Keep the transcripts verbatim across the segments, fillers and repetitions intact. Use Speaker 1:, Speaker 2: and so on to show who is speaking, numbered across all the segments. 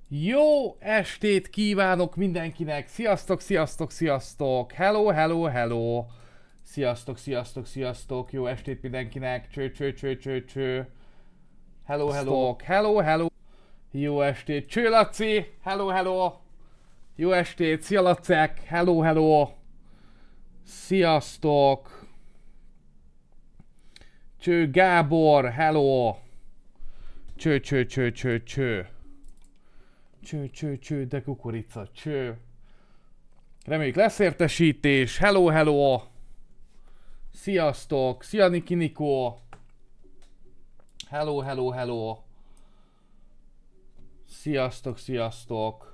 Speaker 1: Jó estét kívánok mindenkinek! Sziasztok, sziasztok, sziasztok! Hello, hello, hello! Sziasztok, sziasztok, sziasztok! Jó estét mindenkinek! Cső, cső, cső, cső, cső! Hello, hello! Hello, hello! Jó estét! Cső, Laci! Hello, hello! Jó estét! Szia, Lacek! Hello, hello! Sziasztok! Cső, Gábor! Hello! Cső, cső, cső, cső, cső! Cső, cső, cső, de kukorica, cső. Reméljük lesz értesítés. Hello, hello. Sziasztok. Szia, Niki Nikó. Hello, hello, hello. Sziasztok, sziasztok.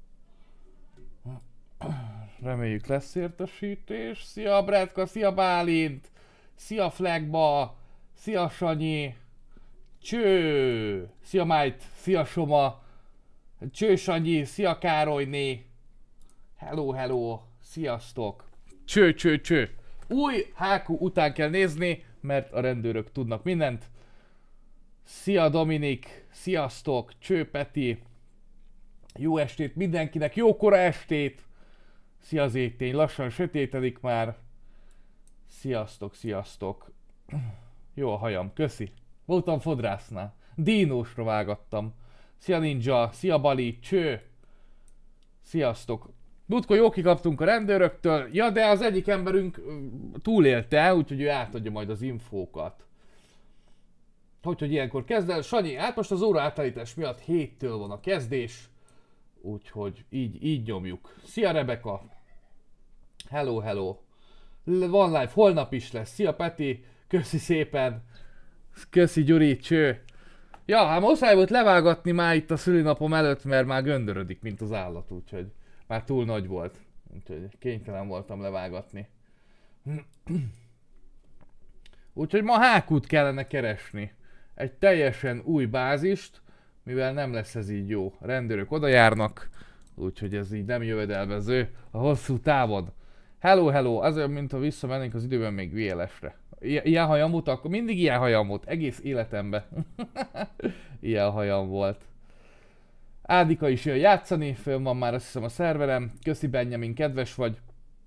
Speaker 1: Reméljük lesz értesítés. Szia, Bredka, szia, Bálint. Szia, Flagba. Szia, Sanyi. Cső. Szia, Májt. Szia, Soma. Cső, Sanyi, szia, Károlyné! Hello, hello, sziasztok! Cső, cső, cső! Új hákú után kell nézni, mert a rendőrök tudnak mindent. Szia, Dominik! Sziasztok! Cső, Peti! Jó estét mindenkinek! Jó kora estét! Szia, Zétény! Lassan sötétedik már. Sziasztok, sziasztok! Jó a hajam, köszi! Voltam fodrásznál. Dínosra vágattam. Szia, Ninja! Szia, Bali! Cső! Sziasztok! Múltkor jó kikaptunk a rendőröktől. Ja, de az egyik emberünk túlélte, úgyhogy ő átadja majd az infókat. Hogy, hogy ilyenkor kezd el. Sanyi, hát most az óra átállítás miatt héttől van a kezdés. Úgyhogy így, így nyomjuk. Szia, Rebeka! Hello, hello! Van live, holnap is lesz. Szia, Peti! Köszi szépen! Köszi, Gyuri! Cső! Ja, hát muszáj volt levágatni már itt a szülinapom előtt, mert már göndörödik, mint az állat, úgyhogy már túl nagy volt. Úgyhogy kénytelen voltam levágatni. Úgyhogy ma hákút kellene keresni. Egy teljesen új bázist, mivel nem lesz ez így jó. A rendőrök oda járnak, úgyhogy ez így nem jövedelmező a hosszú távon. Hello, hello, az olyan, mint ha visszamennénk az időben még vé el es-re. Ilyen hajam volt, akkor mindig ilyen hajam volt, egész életemben. Ilyen hajam volt. Ádika is jön játszani, föl van már azt hiszem a szerverem. Köszi, Benjamin, kedves vagy.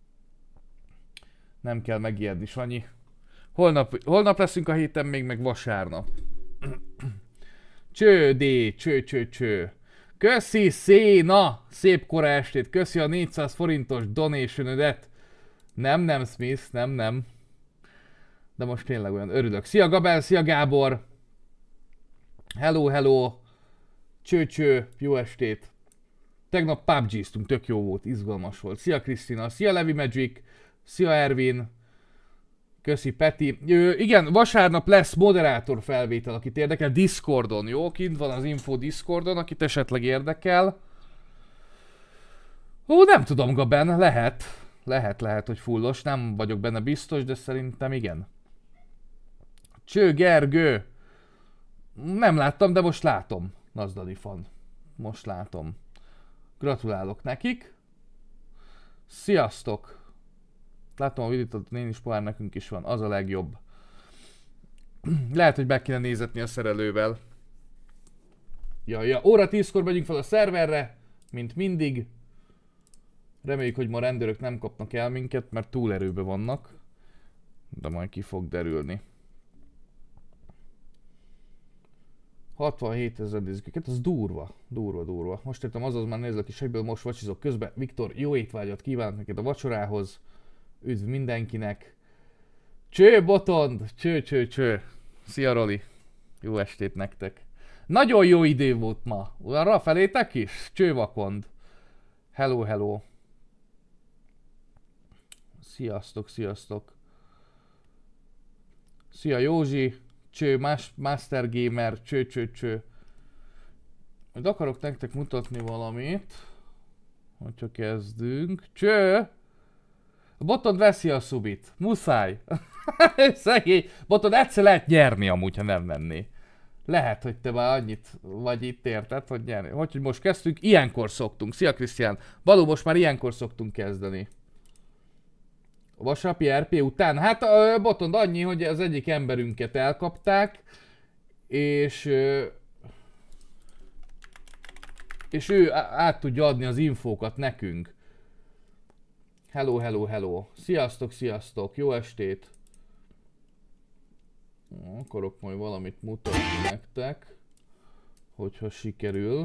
Speaker 1: Nem kell megijedni, Sanyi. Holnap, holnap leszünk a héten még, meg vasárnap. Cső, dé, cső, cső, cső. Köszi, Széna! Szép kora estét, köszi a négyszáz forintos donation-ödet. Nem, nem, Smith, nem, nem. De most tényleg olyan örülök. Szia, Gabel, szia, Gábor! Hello, hello! Cső, cső, jó estét! Tegnap pé u bé gé-ztünk, tök jó volt, izgalmas volt. Szia, Krisztina, szia, Levi Magic, szia, Ervin, köszi, Peti. Ö, igen, vasárnap lesz moderátor felvétel, akit érdekel, Discordon, jó? Kint van az info Discordon, akit esetleg érdekel. Ó, nem tudom, Gaben, lehet. Lehet, lehet, hogy fullos, nem vagyok benne biztos, de szerintem igen. Cső, Gergő! Nem láttam, de most látom. Nazdali fan. Most látom. Gratulálok nekik. Sziasztok! Látom a videót, néni is pohár, nekünk is van. Az a legjobb. Lehet, hogy meg kéne nézetni a szerelővel. Ja, ja. Óra tízkor megyünk fel a szerverre, mint mindig. Reméljük, hogy ma a rendőrök nem kapnak el minket, mert túlerőben vannak. De majd ki fog derülni. hatvanhétezer nézőket, az durva, durva, durva. Most értem, azaz már nézlek is egyből, most vacsizok közben. Viktor, jó étvágyat kívánok neked a vacsorához. Üdv mindenkinek. Cső, Botond! Cső, cső, cső. Szia, Roli. Jó estét nektek. Nagyon jó idő volt ma. Arra felétek is? Cső, Vakond. Hello, hello. Sziasztok, sziasztok. Szia, Józsi. Cső, Master Gamer, cső, cső, cső. Majd akarok nektek mutatni valamit. Hogyha kezdünk. Cső! A Botond veszi a szubit. Muszáj. Szegény. Botond egyszer lehet nyerni amúgy, ha nem venné. Lehet, hogy te már annyit vagy itt, érted, hogy nyerni. Hogy, hogy most kezdtünk, ilyenkor szoktunk. Szia, Krisztián. Való, most már ilyenkor szoktunk kezdeni. A vasárnapi er pé után? Hát a Botond annyi, hogy az egyik emberünket elkapták, és és ő át tudja adni az infókat nekünk. Hello, hello, hello. Sziasztok, sziasztok. Jó estét. Akarok majd valamit mutatni nektek, hogyha sikerül.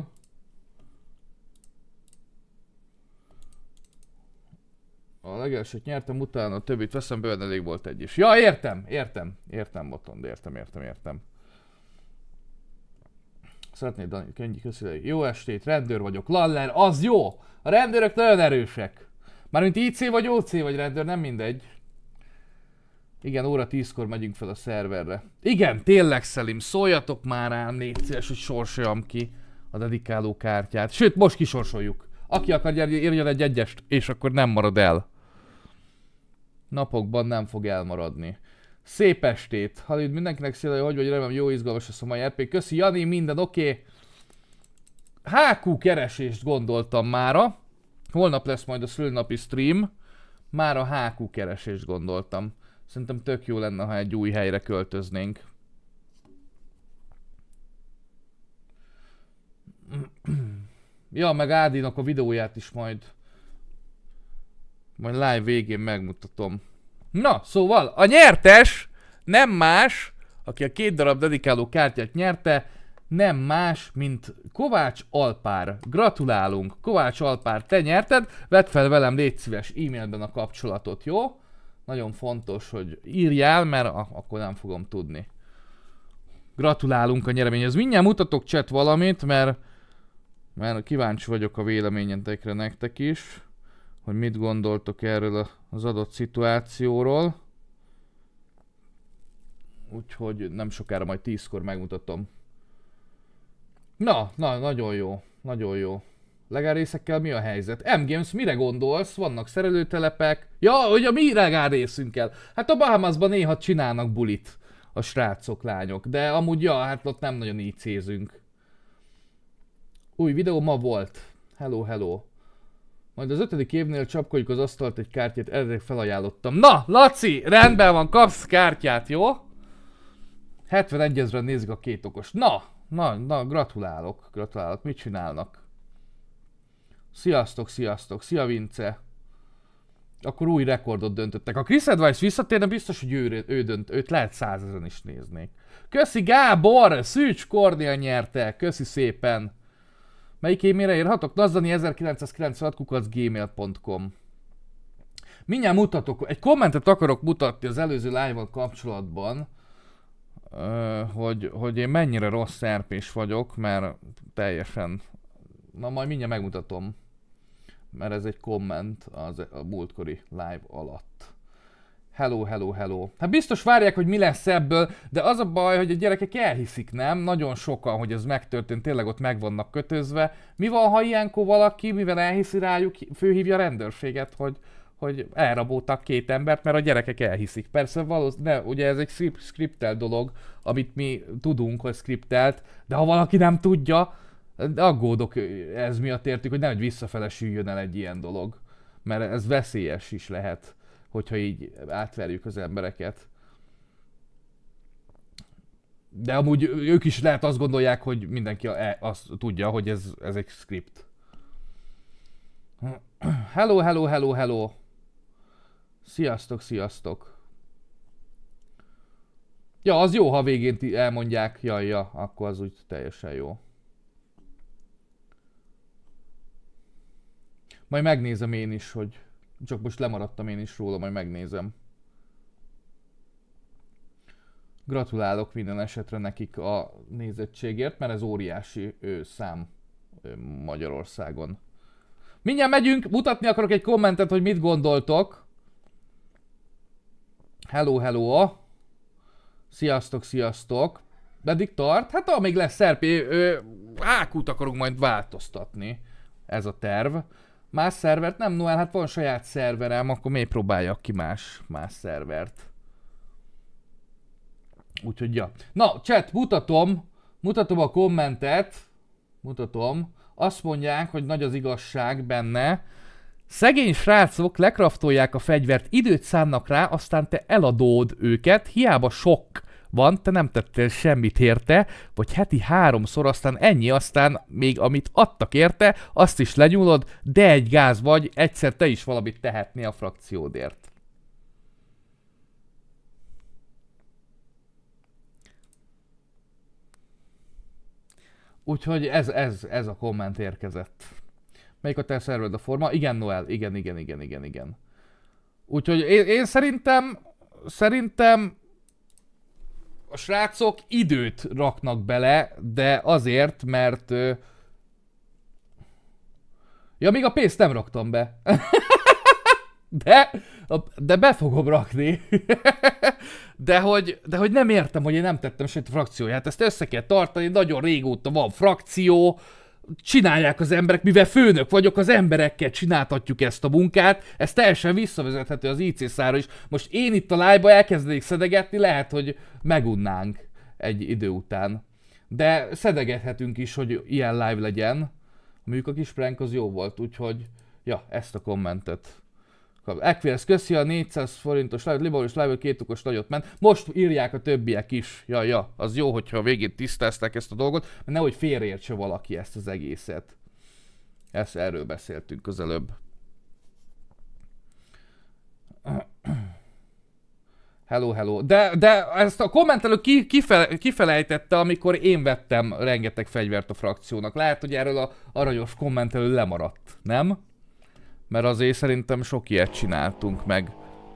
Speaker 1: A legelsőt nyertem, utána a többit veszem, bőven elég volt egy is. Ja, értem, értem, értem, Botond, értem, értem, értem. Szeretnéd, Dani, könnyi, köszönöm. Jó estét, rendőr vagyok, Laller, az jó! A rendőrök nagyon erősek. Mármint I C vagy O C vagy rendőr, nem mindegy. Igen, óra tízkor megyünk fel a szerverre. Igen, tényleg Szelim, szóljatok már rám, légy szíves, hogy sorsoljam ki a dedikáló kártyát. Sőt, most kisorsoljuk. Aki akar, írjon egy egyest, és akkor nem marad el. Napokban nem fog elmaradni. Szép estét! Halid, mindenkinek szépen, hogy vagy, remélem jó izgalmas lesz a mai er pé. Köszi Jani, minden oké. Okay. há kú keresést gondoltam mára. Holnap lesz majd a szülinapi stream. Mára há kú keresést gondoltam. Szerintem tök jó lenne, ha egy új helyre költöznénk. Ja, meg Ádinak a videóját is majd majd live végén megmutatom. Na, szóval a nyertes nem más, aki a két darab dedikáló kártyát nyerte, nem más, mint Kovács Alpár. Gratulálunk, Kovács Alpár, te nyerted, vedd fel velem, légy szíves, e-mailben a kapcsolatot, jó? Nagyon fontos, hogy írjál, mert akkor nem fogom tudni. Gratulálunk a nyereményhez. Mindjárt mutatok chat valamit, mert, mert kíváncsi vagyok a véleményetekre nektek is, hogy mit gondoltok erről az adott szituációról. Úgyhogy nem sokára, majd tízkor megmutatom. Na, na, nagyon jó, nagyon jó. Legálrészekkel mi a helyzet? M-Games, mire gondolsz? Vannak szerelőtelepek. Ja, hogy a mi legálrészünkkel. Hát a Bahamasban néha csinálnak bulit a srácok, lányok. De amúgy, ja, hát ott nem nagyon í cézünk. Új videó ma volt. Hello, hello. Majd az ötödik évnél csapkoljuk az asztalt egy kártyát, ezért felajánlottam. Na, Laci, rendben van, kapsz kártyát, jó? hetvenegy ezeren nézik a két okos. Na, na, na, gratulálok, gratulálok. Mit csinálnak? Sziasztok, sziasztok, szia Vince. Akkor új rekordot döntöttek. A Chris Advice visszatérne, biztos, hogy ő, ő dönt, őt lehet százezren is néznék. Köszi Gábor, Szűcs Kornél nyerte, köszi szépen. Melyik e-mailre írhatok? Nazdani ezerkilencszázkilencvenhat kukac gmail pont com. Mindjárt mutatok, egy kommentet akarok mutatni az előző live-val kapcsolatban, hogy, hogy én mennyire rossz er pés vagyok, mert teljesen... Na majd mindjárt megmutatom, mert ez egy komment az, a múltkori live alatt. Hello, hello, hello. Hát biztos várják, hogy mi lesz ebből, de az a baj, hogy a gyerekek elhiszik, nem? Nagyon sokan, hogy ez megtörtént, tényleg ott meg vannak kötözve. Mi van, ha ilyenkor valaki, mivel elhiszi rájuk, főhívja a rendőrséget, hogy, hogy elraboltak két embert, mert a gyerekek elhiszik. Persze valószínűleg, ugye ez egy skriptelt dolog, amit mi tudunk, hogy skriptelt, de ha valaki nem tudja, aggódok ez miatt értük, hogy nehogy visszafele süljön el egy ilyen dolog. Mert ez veszélyes is lehet, hogyha így átverjük az embereket. De amúgy ők is lehet azt gondolják, hogy mindenki azt tudja, hogy ez, ez egy script. Hello, hello, hello, hello. Sziasztok, sziasztok. Ja, az jó, ha végén elmondják, jaj, ja, akkor az úgy teljesen jó. Majd megnézem én is, hogy... Csak most lemaradtam én is róla, majd megnézem. Gratulálok minden esetre nekik a nézettségért, mert ez óriási ő, szám ő, Magyarországon. Mindjárt megyünk, mutatni akarok egy kommentet, hogy mit gondoltok. Hello, hello. Sziasztok, sziasztok. Meddig tart? Hát amíg lesz er pé, há kút akarunk majd változtatni. Ez a terv. Más szervert? Nem, Noel, hát van saját szerverem, akkor miért próbáljak ki más, más szervert. Úgyhogy ja. Na, chat, mutatom, mutatom a kommentet, mutatom. Azt mondják, hogy nagy az igazság benne. Szegény srácok lekraftolják a fegyvert, időt szánnak rá, aztán te eladód őket, hiába sok van, te nem tettél semmit érte, vagy heti háromszor, aztán ennyi, aztán még amit adtak érte, azt is lenyúlod, de egy gáz vagy, egyszer te is valamit tehetnél a frakciódért. Úgyhogy ez, ez, ez a komment érkezett. Melyik a te szerved a forma? Igen, Noel, igen, igen, igen, igen, igen. Úgyhogy én, én szerintem, szerintem a srácok időt raknak bele, de azért, mert... Ja, még a pénzt nem raktam be. De, de be fogom rakni. de, hogy, de hogy nem értem, hogy én nem tettem semmit a frakcióját. Ezt össze kell tartani, nagyon régóta van frakció. Csinálják az emberek, mivel főnök vagyok, az emberekkel csináltatjuk ezt a munkát. Ez teljesen visszavezethető az i cé szára is. Most én itt a live-ba elkezdenék szedegetni, lehet, hogy megunnánk egy idő után. De szedegethetünk is, hogy ilyen live legyen. Mondjuk a kis prank az jó volt, úgyhogy... Ja, ezt a kommentet. Equiles, köszi a négyszáz forintos live, Liboris live két okos nagyot ment. Most írják a többiek is. Ja, ja, az jó, hogyha a végén tisztázták ezt a dolgot, mert nehogy félreértse valaki ezt az egészet. Ezt erről beszéltünk közelőbb. Hello, hello. De, de ezt a kommentelő ki, kifele, kifelejtette, amikor én vettem rengeteg fegyvert a frakciónak. Lehet, hogy erről a aranyos kommentelő lemaradt, nem? Mert azért szerintem sok ilyet csináltunk meg.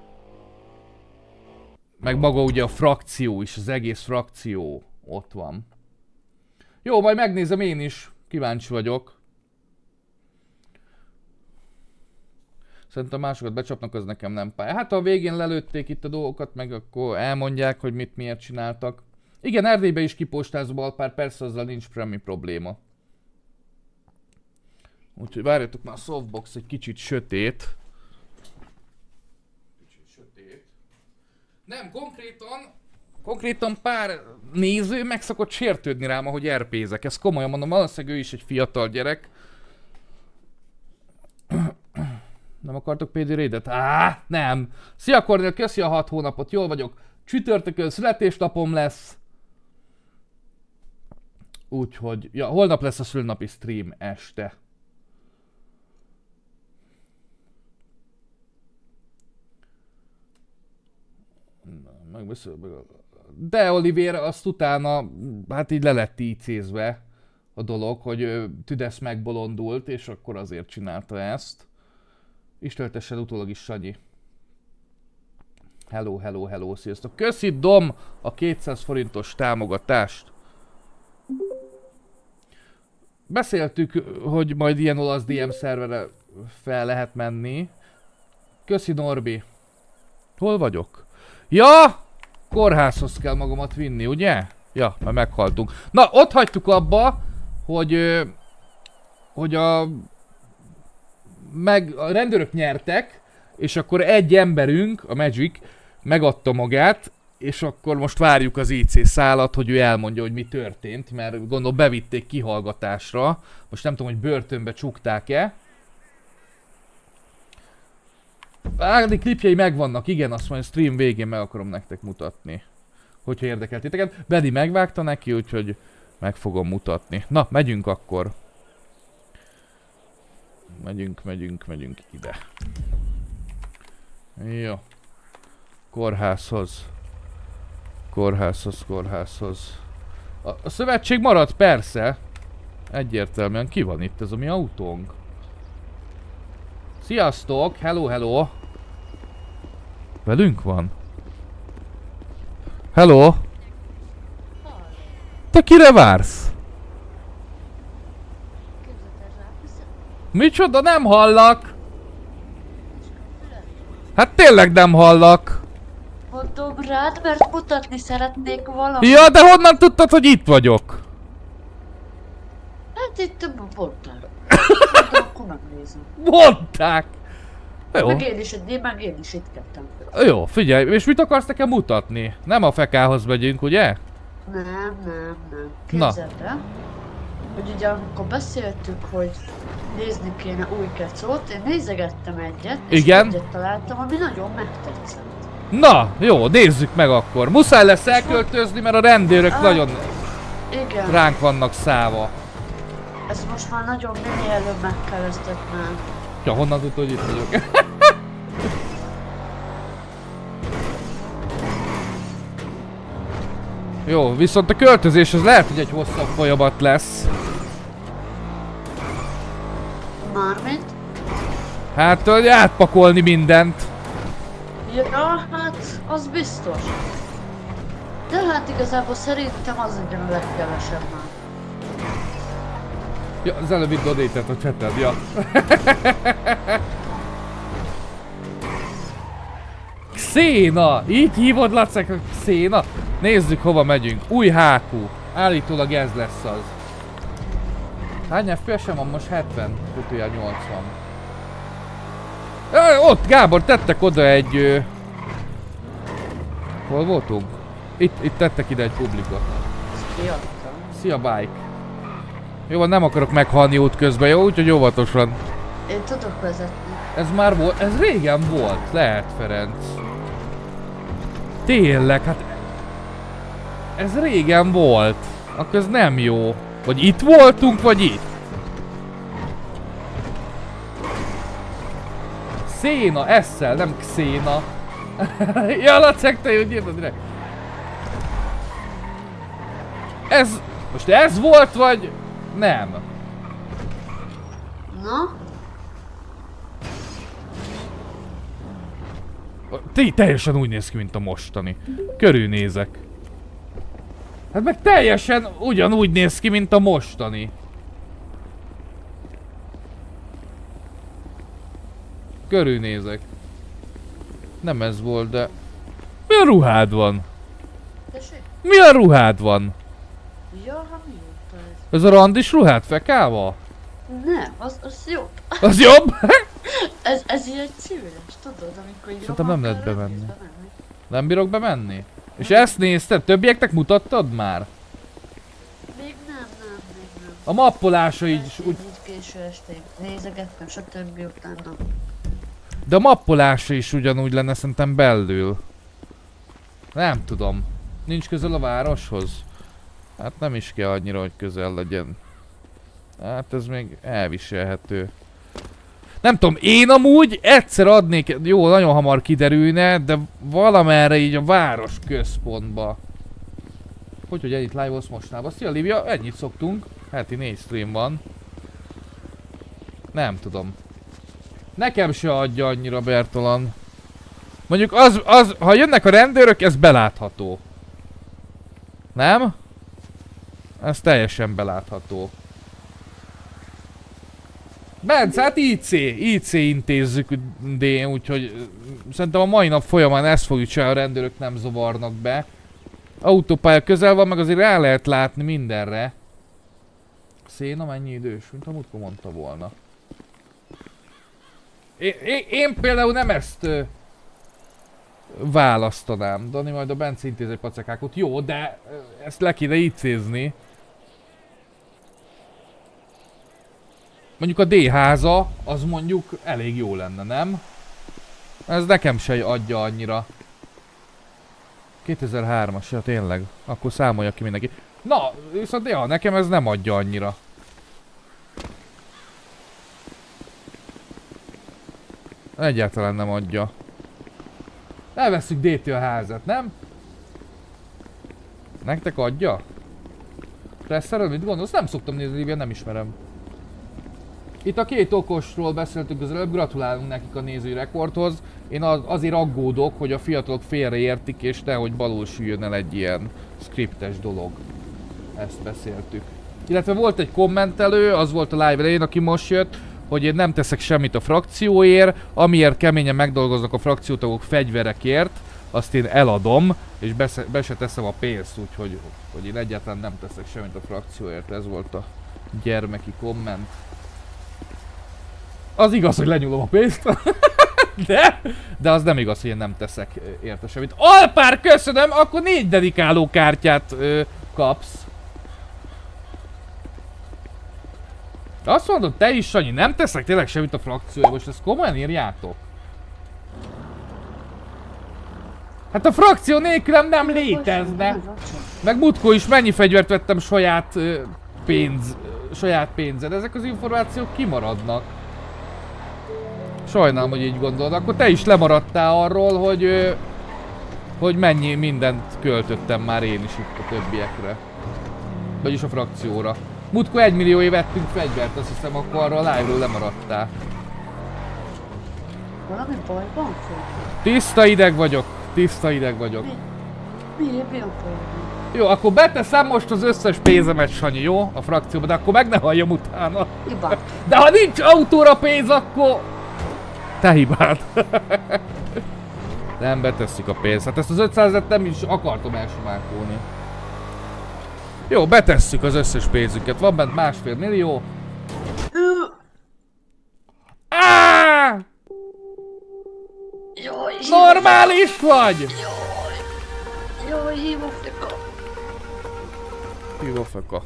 Speaker 1: Meg maga ugye a frakció is, az egész frakció ott van. Jó, majd megnézem én is. Kíváncsi vagyok. Szerintem másokat becsapnak, az nekem nem pálya. Hát ha a végén lelőtték itt a dolgokat, meg akkor elmondják, hogy mit miért csináltak. Igen, Erdélybe is kipostázó Balpár, persze azzal nincs semmi probléma. Úgyhogy várjatok már, a softbox egy kicsit sötét. Kicsit sötét. Nem, konkrétan, konkrétan pár néző meg szokott sértődni rám, ahogy er pézek. Ezt komolyan mondom, valószínűleg ő is egy fiatal gyerek. Nem akartok pé dé raidet? Á, nem. Szia Kornél, köszi a hat hónapot, jól vagyok. Csütörtökön születésnapom lesz. Úgyhogy, ja, holnap lesz a szülinapi stream este. De Olivér azt utána, hát így le lett ícézve a dolog, hogy Tüdesz megbolondult, és akkor azért csinálta ezt. Istöltessed utólag is, Sanyi. Hello, hello, hello, sziasztok. Köszi Dom a kétszáz forintos támogatást. Beszéltük, hogy majd ilyen olasz dé em szerverre fel lehet menni. Köszi Norbi. Hol vagyok? Ja! Kórházhoz kell magamat vinni, ugye? Ja, már meghaltunk. Na, ott hagytuk abba, hogy... Hogy a... Meg a rendőrök nyertek, és akkor egy emberünk, a Magic, megadta magát, és akkor most várjuk az i cé szálat, hogy ő elmondja, hogy mi történt, mert gondolom bevitték kihallgatásra. Most nem tudom, hogy börtönbe csukták-e. Ágdi klipjei megvannak, igen, azt majd a stream végén meg akarom nektek mutatni. Hogyha érdekel titeket. Bedi megvágta neki, úgyhogy meg fogom mutatni. Na, megyünk akkor. Megyünk, megyünk, megyünk ide. Jó. Kórházhoz. Kórházhoz, kórházhoz. A, a szövetség marad, persze. Egyértelműen ki van itt, ez a mi autónk. Sziasztok, hello, hello. Velünk van? Hello. Te kire vársz? Micsoda, nem hallak? Hát tényleg nem hallak.
Speaker 2: Mondom rád, mert mutatni szeretnék valamit.
Speaker 1: Ja, de honnan tudtad, hogy itt vagyok?
Speaker 2: Hát itt mondták. Akkor megnézem.
Speaker 1: Mondták! Jó.
Speaker 2: Meg én is, én meg én is itt kettem.
Speaker 1: Jó, figyelj, és mit akarsz nekem mutatni? Nem a fekához megyünk, ugye?
Speaker 2: Nem, nem, nem. Képzeld el, hogy ugye amikor beszéltük, hogy nézni kéne új kecót, én nézegettem egyet, és
Speaker 1: igen?
Speaker 2: egyet találtam, ami nagyon megtetszett.
Speaker 1: Na, jó, nézzük meg akkor. Muszáj lesz elköltözni, mert a rendőrök ah, nagyon
Speaker 2: igen.
Speaker 1: ránk vannak száva.
Speaker 2: Ez most már nagyon minél előbb meg kell ösztöknál.
Speaker 1: Ja, honnan tudod, hogy itt vagyok? Jó, viszont a költözés az lehet, hogy egy hosszabb folyamat lesz.
Speaker 2: Mármint?
Speaker 1: Hát, hogy átpakolni mindent.
Speaker 2: Ja, hát az biztos. De hát igazából szerintem az legyen a legkevesebb már.
Speaker 1: Ja, az előbb itt donate-et a chated, ja. Xéna! Így hívod, Lacek, a Xéna? Nézzük, hova megyünk. Új há kú. Állítólag ez lesz az. Hány ef pé es-em van most? hetven, utoljára nyolcvan. Ja, ott, Gábor, tettek oda egy... Ö... Hol voltunk? Itt, itt tettek ide egy publikot. Szia, bike. Jó, nem akarok meghalni útközben, jó? Úgyhogy óvatosan.
Speaker 2: Én tudok vezetni.
Speaker 1: Ez már volt, ez régen volt, lehet, Ferenc. Tényleg, hát... Ez régen volt. Akkor ez nem jó. Vagy itt voltunk, vagy itt? Széna, esszel, nem Xéna. Ja, Lacek, te jó, nyírtad direkt. Ez... Most ez volt, vagy... Nem.
Speaker 2: Na?
Speaker 1: Ti teljesen úgy néz ki, mint a mostani. Körülnézek. Hát meg teljesen ugyanúgy néz ki, mint a mostani. Körülnézek. Nem ez volt, de... Mi a ruhád van?
Speaker 2: Tessék?
Speaker 1: Mi a ruhád van?
Speaker 2: Ja, hát mi volt ez?
Speaker 1: Ez a randis ruhád fekával?
Speaker 2: Nem, az, az jobb.
Speaker 1: Az jobb?
Speaker 2: ez, ez ilyen civiles, tudod, amikor így
Speaker 1: szerintem nem lehet bemenni. bemenni. Nem bírok bemenni? És ezt nézted? Többieknek mutattad már?
Speaker 2: Még nem, nem, még nem.
Speaker 1: A mappolása így is úgy...
Speaker 2: Így késő estén nézegettem, stb. Utána.
Speaker 1: De a mappolása is ugyanúgy lenne szerintem belül. Nem tudom. Nincs közel a városhoz? Hát nem is kell annyira, hogy közel legyen. Hát ez még elviselhető. Nem tudom, én amúgy egyszer adnék, jó, nagyon hamar kiderülne, de valamerre így a város központba. Hogy, hogy ennyit live-olsz mostanában? Szia, Livia, ennyit szoktunk. Heti négy stream van. Nem tudom. Nekem se adja annyira Bertalan. Mondjuk az, az, ha jönnek a rendőrök, ez belátható. Nem? Ez teljesen belátható. Bence, hát í cé, í cé intézzük D, úgyhogy szerintem a mai nap folyamán ezt fogjuk csinálni, a rendőrök nem zavarnak be. Autópálya közel van, meg azért rá lehet látni mindenre. Széna mennyi idős, mint a múltkor mondta volna. Én, én, én például nem ezt ö, választanám. Dani, majd a Bence intéz egy pacekákot. Jó, de ö, ezt le kéne í cézni. Mondjuk a D háza, az mondjuk elég jó lenne, nem? Ez nekem se adja annyira. kétezer-hármas, ja tényleg. Akkor számolja ki mindenki. Na, viszont ja, nekem ez nem adja annyira. Egyáltalán nem adja. Elveszünk D-től a házat, nem? Nektek adja? Presszerről mit gondolsz? Nem szoktam nézni, Lívia, nem ismerem. Itt a két okosról beszéltünk az előbb, gratulálunk nekik a nézői rekordhoz. Én az, azért aggódok, hogy a fiatalok félreértik, és nehogy balulsüljön el egy ilyen skriptes dolog. Ezt beszéltük. Illetve volt egy kommentelő, az volt a live elején, aki most jött, hogy én nem teszek semmit a frakcióért, amiért keményen megdolgoznak a frakciótagok fegyverekért, azt én eladom, és be, be se teszem a pénzt, úgyhogy hogy én egyáltalán nem teszek semmit a frakcióért. Ez volt a gyermeki komment. Az igaz, hogy lenyúlom a pénzt, de, de az nem igaz, hogy én nem teszek érte semmit. Alpár, köszönöm, akkor négy dedikáló kártyát ö, kapsz. Azt mondod, te is, Sanyi, nem teszek tényleg semmit a frakciója, most ezt komolyan írjátok? Hát a frakció nélkülem nem létezne. Meg Mutko is mennyi fegyvert vettem saját uh, pénz, uh, saját pénzed. Ezek az információk kimaradnak. Sajnálom, hogy így gondolod. Akkor te is lemaradtál arról, hogy uh, hogy mennyi mindent költöttem már én is itt a többiekre. Vagyis a frakcióra. Mutko egy millió év vettünk fegyvert, azt hiszem, akkor arra a live-ról lemaradtál.
Speaker 2: Valami baj van?
Speaker 1: Tiszta ideg vagyok. Tiszta ideg vagyok.
Speaker 2: Mi? Mi? Mi a baj?
Speaker 1: Jó, akkor beteszem most az összes pénzemet, Sanyi, jó? A frakcióba, de akkor meg ne halljam utána.
Speaker 2: Hibát.
Speaker 1: De ha nincs autóra pénz, akkor... Te hibád. Nem betesszük a pénzt. Hát ezt az ötszázat nem is akartam elsimákolni. Jó, betesszük az összes pénzünket. Van bent másfél millió. Áááá!
Speaker 2: Jaj,
Speaker 1: Normális vagy!
Speaker 2: Jaj, jaj, hívok feka.
Speaker 1: Hívok feka.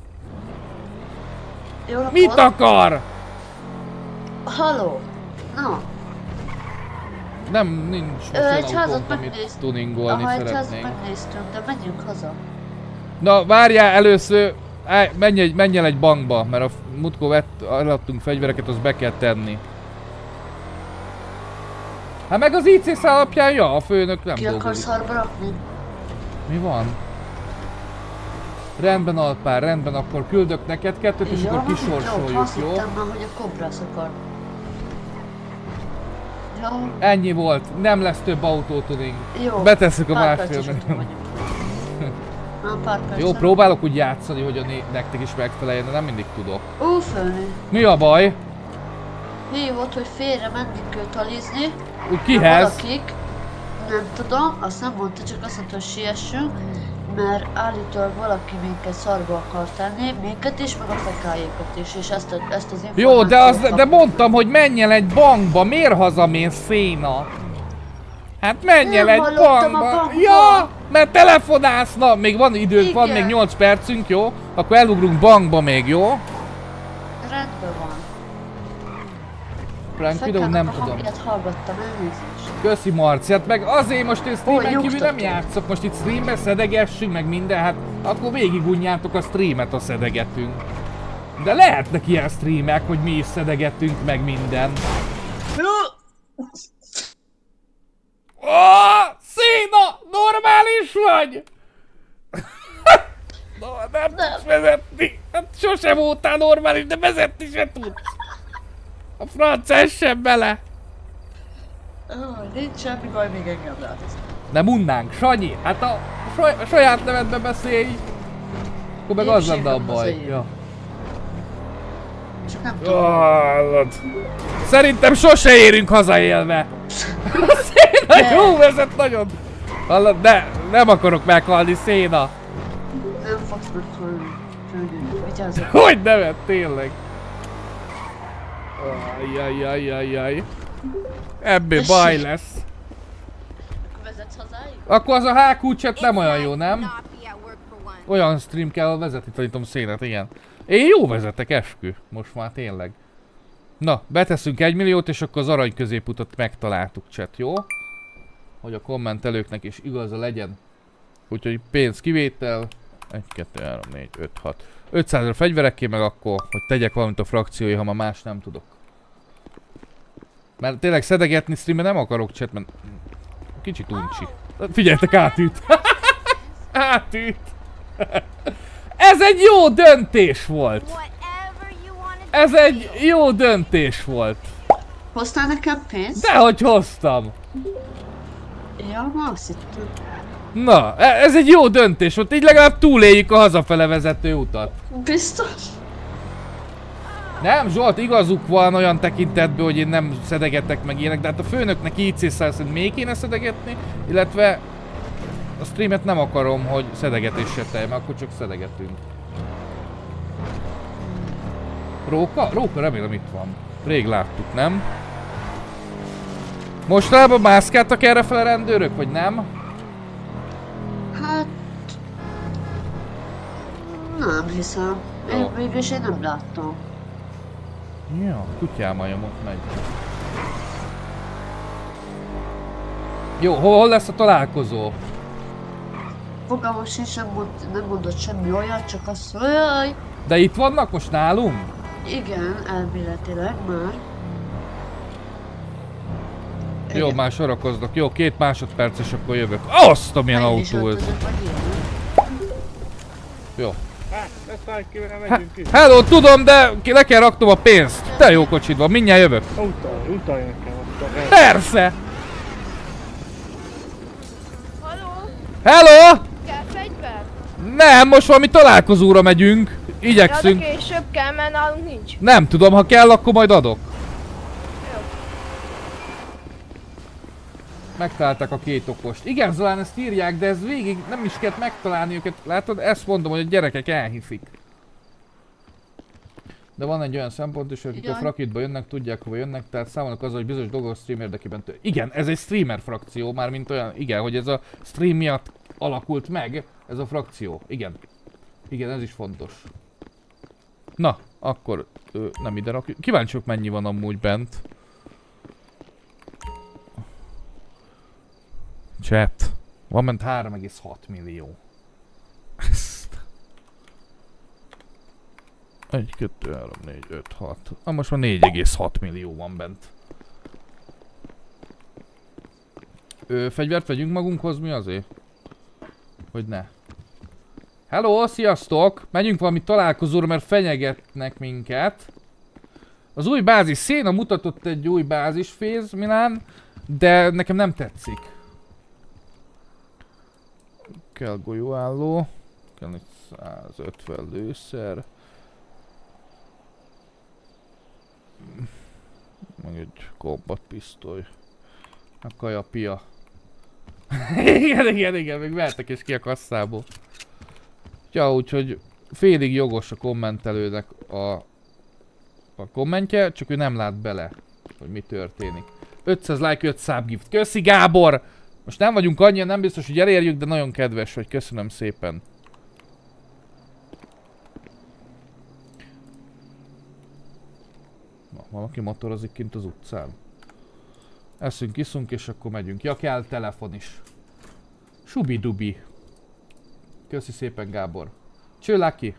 Speaker 2: Jó napot.
Speaker 1: Mit akar?
Speaker 2: Halló. Na.
Speaker 1: Nem, nincs most
Speaker 2: Ö, egy
Speaker 1: olyan
Speaker 2: házat
Speaker 1: autónk, amit
Speaker 2: megnéztünk.
Speaker 1: tuningolni
Speaker 2: Aha, egy házat
Speaker 1: szeretnénk.
Speaker 2: megnéztünk, de menjünk haza.
Speaker 1: Na, várjál először, állj, menj, egy, menj el egy bankba, mert a Mutko vett, eladtunk fegyvereket, azt be kell tenni. Hát meg az í cé szá alapján, ja, a főnök nem
Speaker 2: Ki
Speaker 1: dolgozik.
Speaker 2: akarsz harba rakni?
Speaker 1: Mi van? Rendben, Alpár, rendben, akkor küldök neked kettőt, és
Speaker 2: Jó,
Speaker 1: akkor
Speaker 2: jó,
Speaker 1: kisorsoljuk,
Speaker 2: azt
Speaker 1: jó?
Speaker 2: hittem már, hogy a kobrász akar. Jó,
Speaker 1: Ennyi volt, nem lesz több autótuning.
Speaker 2: jó.
Speaker 1: Betesszük a
Speaker 2: Pár
Speaker 1: másfél
Speaker 2: perces
Speaker 1: millió.
Speaker 2: vagyunk. Na, pár perc.
Speaker 1: Jó, próbálok úgy játszani, hogy a né nektek is megfeleljen, de nem mindig tudok.
Speaker 2: Ó, főnő.
Speaker 1: Mi a baj?
Speaker 2: Hívott, hogy félre menni kell talizni.
Speaker 1: Úgy kihez?
Speaker 2: Valakik, nem tudom, azt nem mondta, csak azt mondta, hogy siessünk, mert állítólag valaki minket szarba akar tenni, minket is, meg a fekájékat is, és ezt, a, ezt az információt...
Speaker 1: Jó, de, az, de mondtam, hogy menj el egy bankba, miért hazamész, Széna? Hát menj el
Speaker 2: Nem
Speaker 1: egy
Speaker 2: hallottam a
Speaker 1: bankba.
Speaker 2: bankba.
Speaker 1: Ja, mert telefonálsz, na, még van időnk, van
Speaker 2: Igen.
Speaker 1: még nyolc percünk, jó? Akkor elugrunk bankba még, jó?
Speaker 2: Rendben van.
Speaker 1: Prank videó, nem
Speaker 2: a
Speaker 1: tudom.
Speaker 2: hangját hallgattam, elnézést.
Speaker 1: Köszi Marci, hát meg azért most én streamen
Speaker 2: Ó,
Speaker 1: kívül nem
Speaker 2: nyugtatom.
Speaker 1: játszok, most itt streamben szedegessünk meg minden, hát akkor végigunjátok a streamet, a szedegetünk. De lehetnek ilyen streamek, hogy mi is szedegetünk meg minden. Oh, Széna! Normális vagy? No, nem tudsz vezetni. Hát sosem voltál normális, de vezetni se tudsz. A franc essen bele.
Speaker 2: Oh, nincs semmi baj, még engem látsz.
Speaker 1: Nem unnánk, Sanyi, hát a, saj, a saját nevedbe beszélj. Akkor meg az lenne a
Speaker 2: Épségem az
Speaker 1: baj.
Speaker 2: én.
Speaker 1: Ja.
Speaker 2: Csak nem tudom.
Speaker 1: Oh, szerintem sose érünk haza élve. Széna jó vezet nagyon. Hallod, ne, nem akarok meghalni, Széna.
Speaker 2: Nem fogsz meghalni. Főnő, vigyázzak.
Speaker 1: Hogy nevet, tényleg. Ajjajjajjajjaj. Ebből baj lesz.
Speaker 2: Vezetsz hazáig?
Speaker 1: Akkor az a há kú chat nem olyan jó, nem? Olyan stream kell, ahol vezetni tanítom Szénát, igen. Én jó vezetek, eskü. Most már tényleg. Na, beteszünk egy milliót, és akkor az arany középutat megtaláltuk, chat, jó? Hogy a kommentelőknek is igaza legyen. Úgyhogy pénz kivétel. egy, kettő, három, négy, öt, hat. ötszázra fegyverekké, meg akkor, hogy tegyek valamit a frakciói, ha ma más nem tudok. Mert tényleg szedegetni streamben nem akarok, chat, mert kicsit uncsi. Figyeljetek, átüt! Átüt! Ez egy jó döntés volt! Ez egy jó döntés volt!
Speaker 2: Hoztál nekem pénzt?
Speaker 1: Dehogy hoztam!
Speaker 2: Ja, ma azt hittem.
Speaker 1: Na, e- ez egy jó döntés volt, így legalább túléljük a hazafele vezető utat.
Speaker 2: Biztos?
Speaker 1: Nem, Zsolt, igazuk van olyan tekintetből, hogy én nem szedegetek meg ilyenek, de hát a főnöknek í cé szá szerint még kéne szedegetni, illetve a streamet nem akarom, hogy szedegetéssel teljem, akkor csak szedegetünk. Róka? Róka remélem itt van. Rég láttuk, nem? Mostanában mászkáltak errefele rendőrök, vagy nem?
Speaker 2: Hát... Nem hiszem.
Speaker 1: Jó.
Speaker 2: Én mégis én nem láttam.
Speaker 1: Ja, kutyámajom ott megy. Jó, hol lesz a találkozó?
Speaker 2: Fogalmam sincs, nem, mond, nem mondott semmi olyat, csak azt mondja, jaj.
Speaker 1: De itt vannak most nálunk?
Speaker 2: Igen, elméletileg már.
Speaker 1: Jó,
Speaker 2: Igen.
Speaker 1: már sorakoznak. Jó, két másodperc és akkor jövök. Azt, amilyen
Speaker 2: Meg is
Speaker 1: autó ez.
Speaker 2: öltözött, vagy ilyen.
Speaker 1: Jó.
Speaker 3: Hát, ne szállj ki, mert megyünk ki.
Speaker 1: Hello, tudom, de ki le kell raknom a pénzt. Te jó kocsid van, mindjárt jövök.
Speaker 3: Utalj, utalj nekem azt a helyet.
Speaker 1: Persze!
Speaker 4: Haló?
Speaker 1: Hello!
Speaker 4: Kell fegyver?
Speaker 1: Nem, most valami találkozóra megyünk.
Speaker 4: Ja, de
Speaker 1: Igyekszünk.
Speaker 4: később kell, mert nálunk nincs.
Speaker 1: Nem tudom, ha kell, akkor majd adok. Megtalálták a két okost. Igen, Zolán, ezt írják, de ez végig nem is kellett megtalálni őket. Látod, ezt mondom, hogy a gyerekek elhiszik. De van egy olyan szempont is, hogy akik a
Speaker 2: Igen.
Speaker 1: frakitba jönnek, tudják hova jönnek, tehát számolnak azzal, hogy bizonyos dolgok a stream érdekében tő. Igen, ez egy streamer frakció, már mint olyan, igen, hogy ez a stream miatt alakult meg, ez a frakció. Igen. Igen, ez is fontos. Na, akkor ö, nem ide rakjuk. Kíváncsiak, mennyi van amúgy bent. Chat. Van ment három egész hat millió. egy, kettő, három, négy, öt, hat. Na most már négy egész hat millió van bent. Ö, fegyvert vegyünk magunkhoz, mi azért? Hogy ne. Hello, sziasztok! Megyünk valami találkozóra, mert fenyegetnek minket. Az új bázis, Széna mutatott egy új bázis féz, Milán, de nekem nem tetszik. Kell golyóálló, kell egy százötven lőszer. Meg egy kombatpisztoly. A kajapia. igen, igen, igen, még vertek is ki a kasszából. Ja, úgyhogy félig jogos a kommentelőnek a, a kommentje, csak ő nem lát bele, hogy mi történik. ötszáz like, öt subgift. Köszi, Gábor! Most nem vagyunk annyian, nem biztos, hogy elérjük, de nagyon kedves vagy. Köszönöm szépen. Na, valaki motorozik kint az utcán. Eszünk, iszunk, és akkor megyünk. Ja, kell telefon is. Subi-dubi. Köszi szépen, Gábor. Cső, Lucky.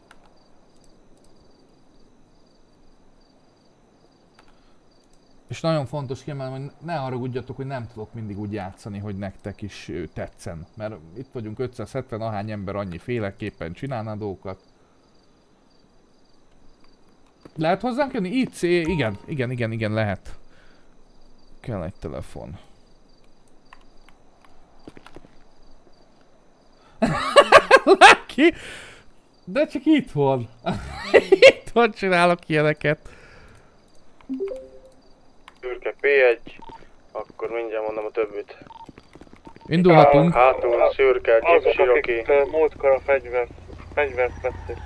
Speaker 1: És nagyon fontos kiemelni, hogy ne haragudjatok, hogy nem tudok mindig úgy játszani, hogy nektek is ö, tetszen. Mert itt vagyunk ötszázhetven, ahány ember annyi féleképpen csinálna dolgokat. Lehet hozzánk jönni? I C, igen, igen, igen, igen, lehet. Kell egy telefon. Lucky! De csak itt van. Itt van, csinálok ilyeneket.
Speaker 3: Szürke P egy, akkor mindjárt mondom a többit.
Speaker 1: Indulhatunk.
Speaker 3: Hátul szürke, Jeep Cherokee. Azok, akik múltkor a fegyvert, fegyvert vették.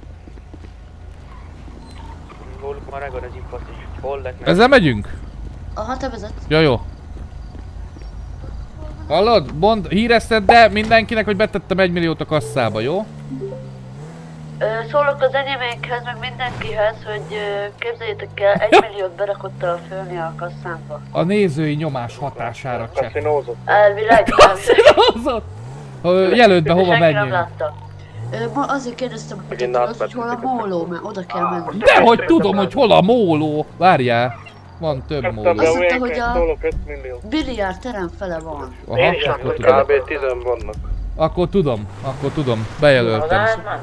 Speaker 5: Róluk már megvan az infot is. Hol lett meg?
Speaker 1: Ezzel megyünk?
Speaker 2: Aha, te vezet.
Speaker 1: Ja, jó. Hallod? Bond, hírezted, de mindenkinek, hogy betettem egy milliót a kasszába, jó?
Speaker 2: Ö, szólok az enyéménkhez, meg mindenkihez, hogy ö, képzeljétek el, egy milliót berakott a fölni a kasszámba.
Speaker 1: A nézői nyomás hatására csepp.
Speaker 3: Kaszinózott.
Speaker 2: Elvileg, elvileg.
Speaker 1: Kaszinózott! Jelölt be, hova
Speaker 2: Senki nem
Speaker 1: menjünk.
Speaker 2: látta. Ö, ma azért kérdeztem, hogy
Speaker 3: Megint
Speaker 2: tudod, hogy
Speaker 3: átvették
Speaker 2: hol a
Speaker 3: a
Speaker 2: móló, mert oda kell menni.
Speaker 1: Dehogy tudom, hogy hol a móló. Várjál. Van több
Speaker 3: Azt
Speaker 1: móló.
Speaker 2: Azt mondta, hogy a-
Speaker 3: szólok öt millió.
Speaker 2: Biliárd terem fele van.
Speaker 1: Aha, akkor tudom.
Speaker 3: kb. tízen vannak.
Speaker 1: Akkor tudom, akkor tudom. Bejelöltem.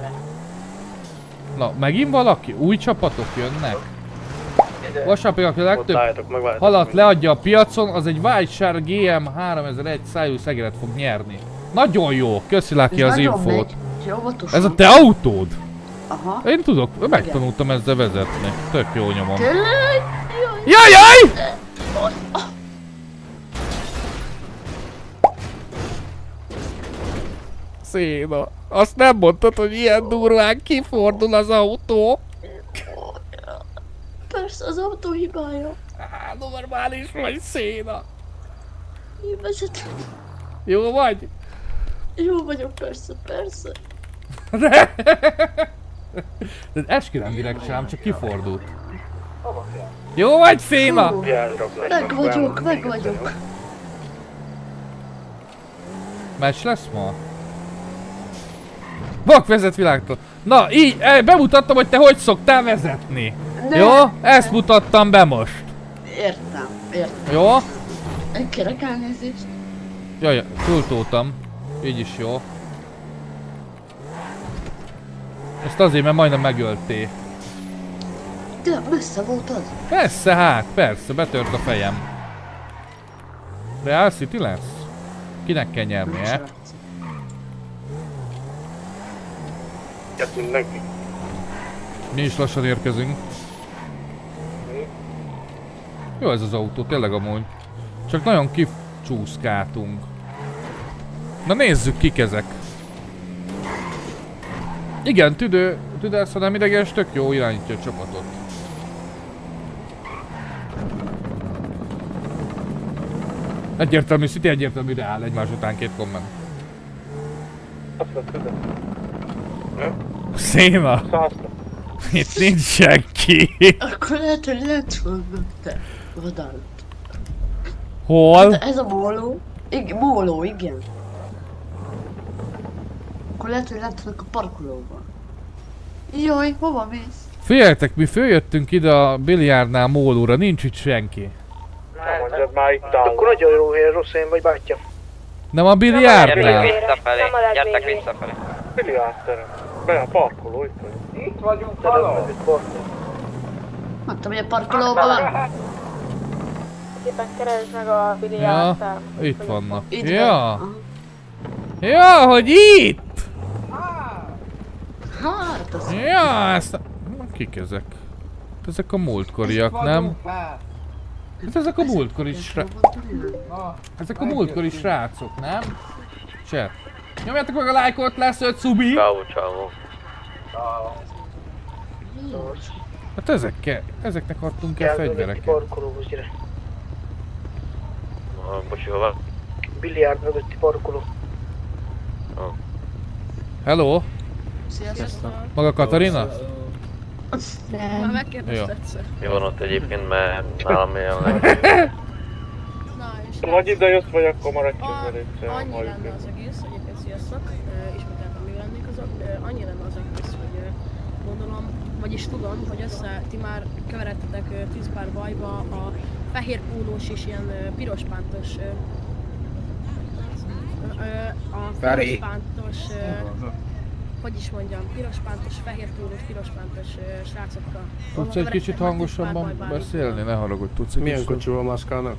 Speaker 1: Na, megint valaki? Új csapatok jönnek? Vasárnapig a legtöbb
Speaker 3: Álljatok meg, várjatok
Speaker 1: halat
Speaker 3: mindjárt.
Speaker 1: leadja a piacon, az egy Whiteshire G M háromezer-egy szájú szegeret fog nyerni. Nagyon jó, köszi Lucky
Speaker 2: Ez
Speaker 1: az
Speaker 2: nagyon
Speaker 1: infót.
Speaker 2: megy. Úgyhogy óvatosan.
Speaker 1: Ez a te autód?
Speaker 2: Aha.
Speaker 1: Én tudok, megtanultam ezzel vezetni. Tök jó nyomom.
Speaker 2: Tényleg?
Speaker 1: Jaj, jaj! Széna. Azt nem mondtad, hogy ilyen durván kifordul az autó.
Speaker 2: Persze, az autó hibája.
Speaker 1: Á, normális vagy, Széna.
Speaker 2: Én vezetem.
Speaker 1: Jó vagy?
Speaker 2: Jó vagyok, persze, persze.
Speaker 1: De... De eskü nem direkt sem, csak kifordult. Jó vagy, Széna?
Speaker 2: Hú, meg vagyok, meg vagyok.
Speaker 1: Meccs lesz ma? Vak vezet világtól. Na, így, bemutattam, hogy te hogy szoktál vezetni.
Speaker 2: De...
Speaker 1: Jó? Ezt mutattam be most.
Speaker 2: Értem, értem.
Speaker 1: Jó?
Speaker 2: Kérek elnézést.
Speaker 1: Jaj, túltoltam. Így is jó. Ezt azért, mert majdnem megöltél.
Speaker 2: De messze volt az.
Speaker 1: Persze hát, persze, betört a fejem. Real City lesz? Kinek kell nyernie?
Speaker 3: Jöttünk neki.
Speaker 1: Mi is lassan érkezünk. Jó ez az autó, tényleg amúgy. Csak nagyon kicsúszkáltunk. Na nézzük, kik ezek. Igen, tüdő, tüdő, ha nem ideges, tök jó irányítja a csapatot. Egyértelmű, City egyértelmű, de áll egymás után két komment.
Speaker 3: Azt a tüde.
Speaker 1: Széna!
Speaker 3: Százta.
Speaker 1: Itt nincs senki.
Speaker 2: Akkor lehet, hogy lett volna te vadált.
Speaker 1: Hol?
Speaker 2: De ez a móló. Igen, móló, igen. Akkor lehet, hogy lett volna a parkolóban. Jaj, hova mész?
Speaker 1: Figyeljetek, mi följöttünk ide a biliárdnál mólóra, nincs itt senki.
Speaker 3: Nem mondjad már itt áll.
Speaker 5: Akkor nagyon jó helyen, rossz helyen vagy, bátyja.
Speaker 1: Nem a biliárdnál?
Speaker 5: Visszafelé, gyertek visszafelé.
Speaker 3: Biliárdterem. Be a parkoló, itt vagy.
Speaker 5: Itt vagyunk, haló!
Speaker 2: Mondtam, hogy a parkolóban.
Speaker 4: Éppen keresd meg a
Speaker 1: Ja,
Speaker 4: biliárdtál.
Speaker 1: itt vannak.
Speaker 2: Itt
Speaker 1: Ja,
Speaker 2: van.
Speaker 1: ja, hogy itt?
Speaker 2: Hát, az...
Speaker 1: Ja, ezt... Na, kik ezek? Ezek a múltkoriak, nem? Hát ezek a múltkori srá... Ezek a múltkori srácok, nem? Chat. Nyomjátok meg a lájkot, lesz öt szubi!
Speaker 5: Ciao, ciao.
Speaker 1: Hát ezekkel, ezeknek adtunk el fegyvereket.
Speaker 5: Parkolóhoz, gyere. Bocsi, hova? Biliárd mögötti parkoló.
Speaker 1: Hello?
Speaker 2: Sziasztok.
Speaker 1: Maga Katarina?
Speaker 4: Már megkérdezted
Speaker 1: Jó.
Speaker 4: egyszer.
Speaker 5: Mi van ott egyébként, mert nálam jelenleg.
Speaker 4: Na és...
Speaker 3: Vagy ide jössz, vagy akkor maradjunk
Speaker 4: A,
Speaker 3: velük.
Speaker 4: annyi lenne az egész, egyébként sziasztok, uh, ismételten mi lennék azok, uh, annyi lenne az egész, hogy uh, gondolom, vagyis tudom, hogy össze ti már keveredtetek uh, tíz pár bajba a fehér pólós és ilyen uh, piros pántos uh, uh, a piros pántos, uh, hogy is mondjam, piros pántos, fehér pólós, piros pántos uh, srácokkal.
Speaker 1: Tudsz egy kicsit hangosabban beszélni? Ne haragudj, tudsz egy
Speaker 6: Milyen
Speaker 1: kicsit?
Speaker 6: kocsival mászkálnak?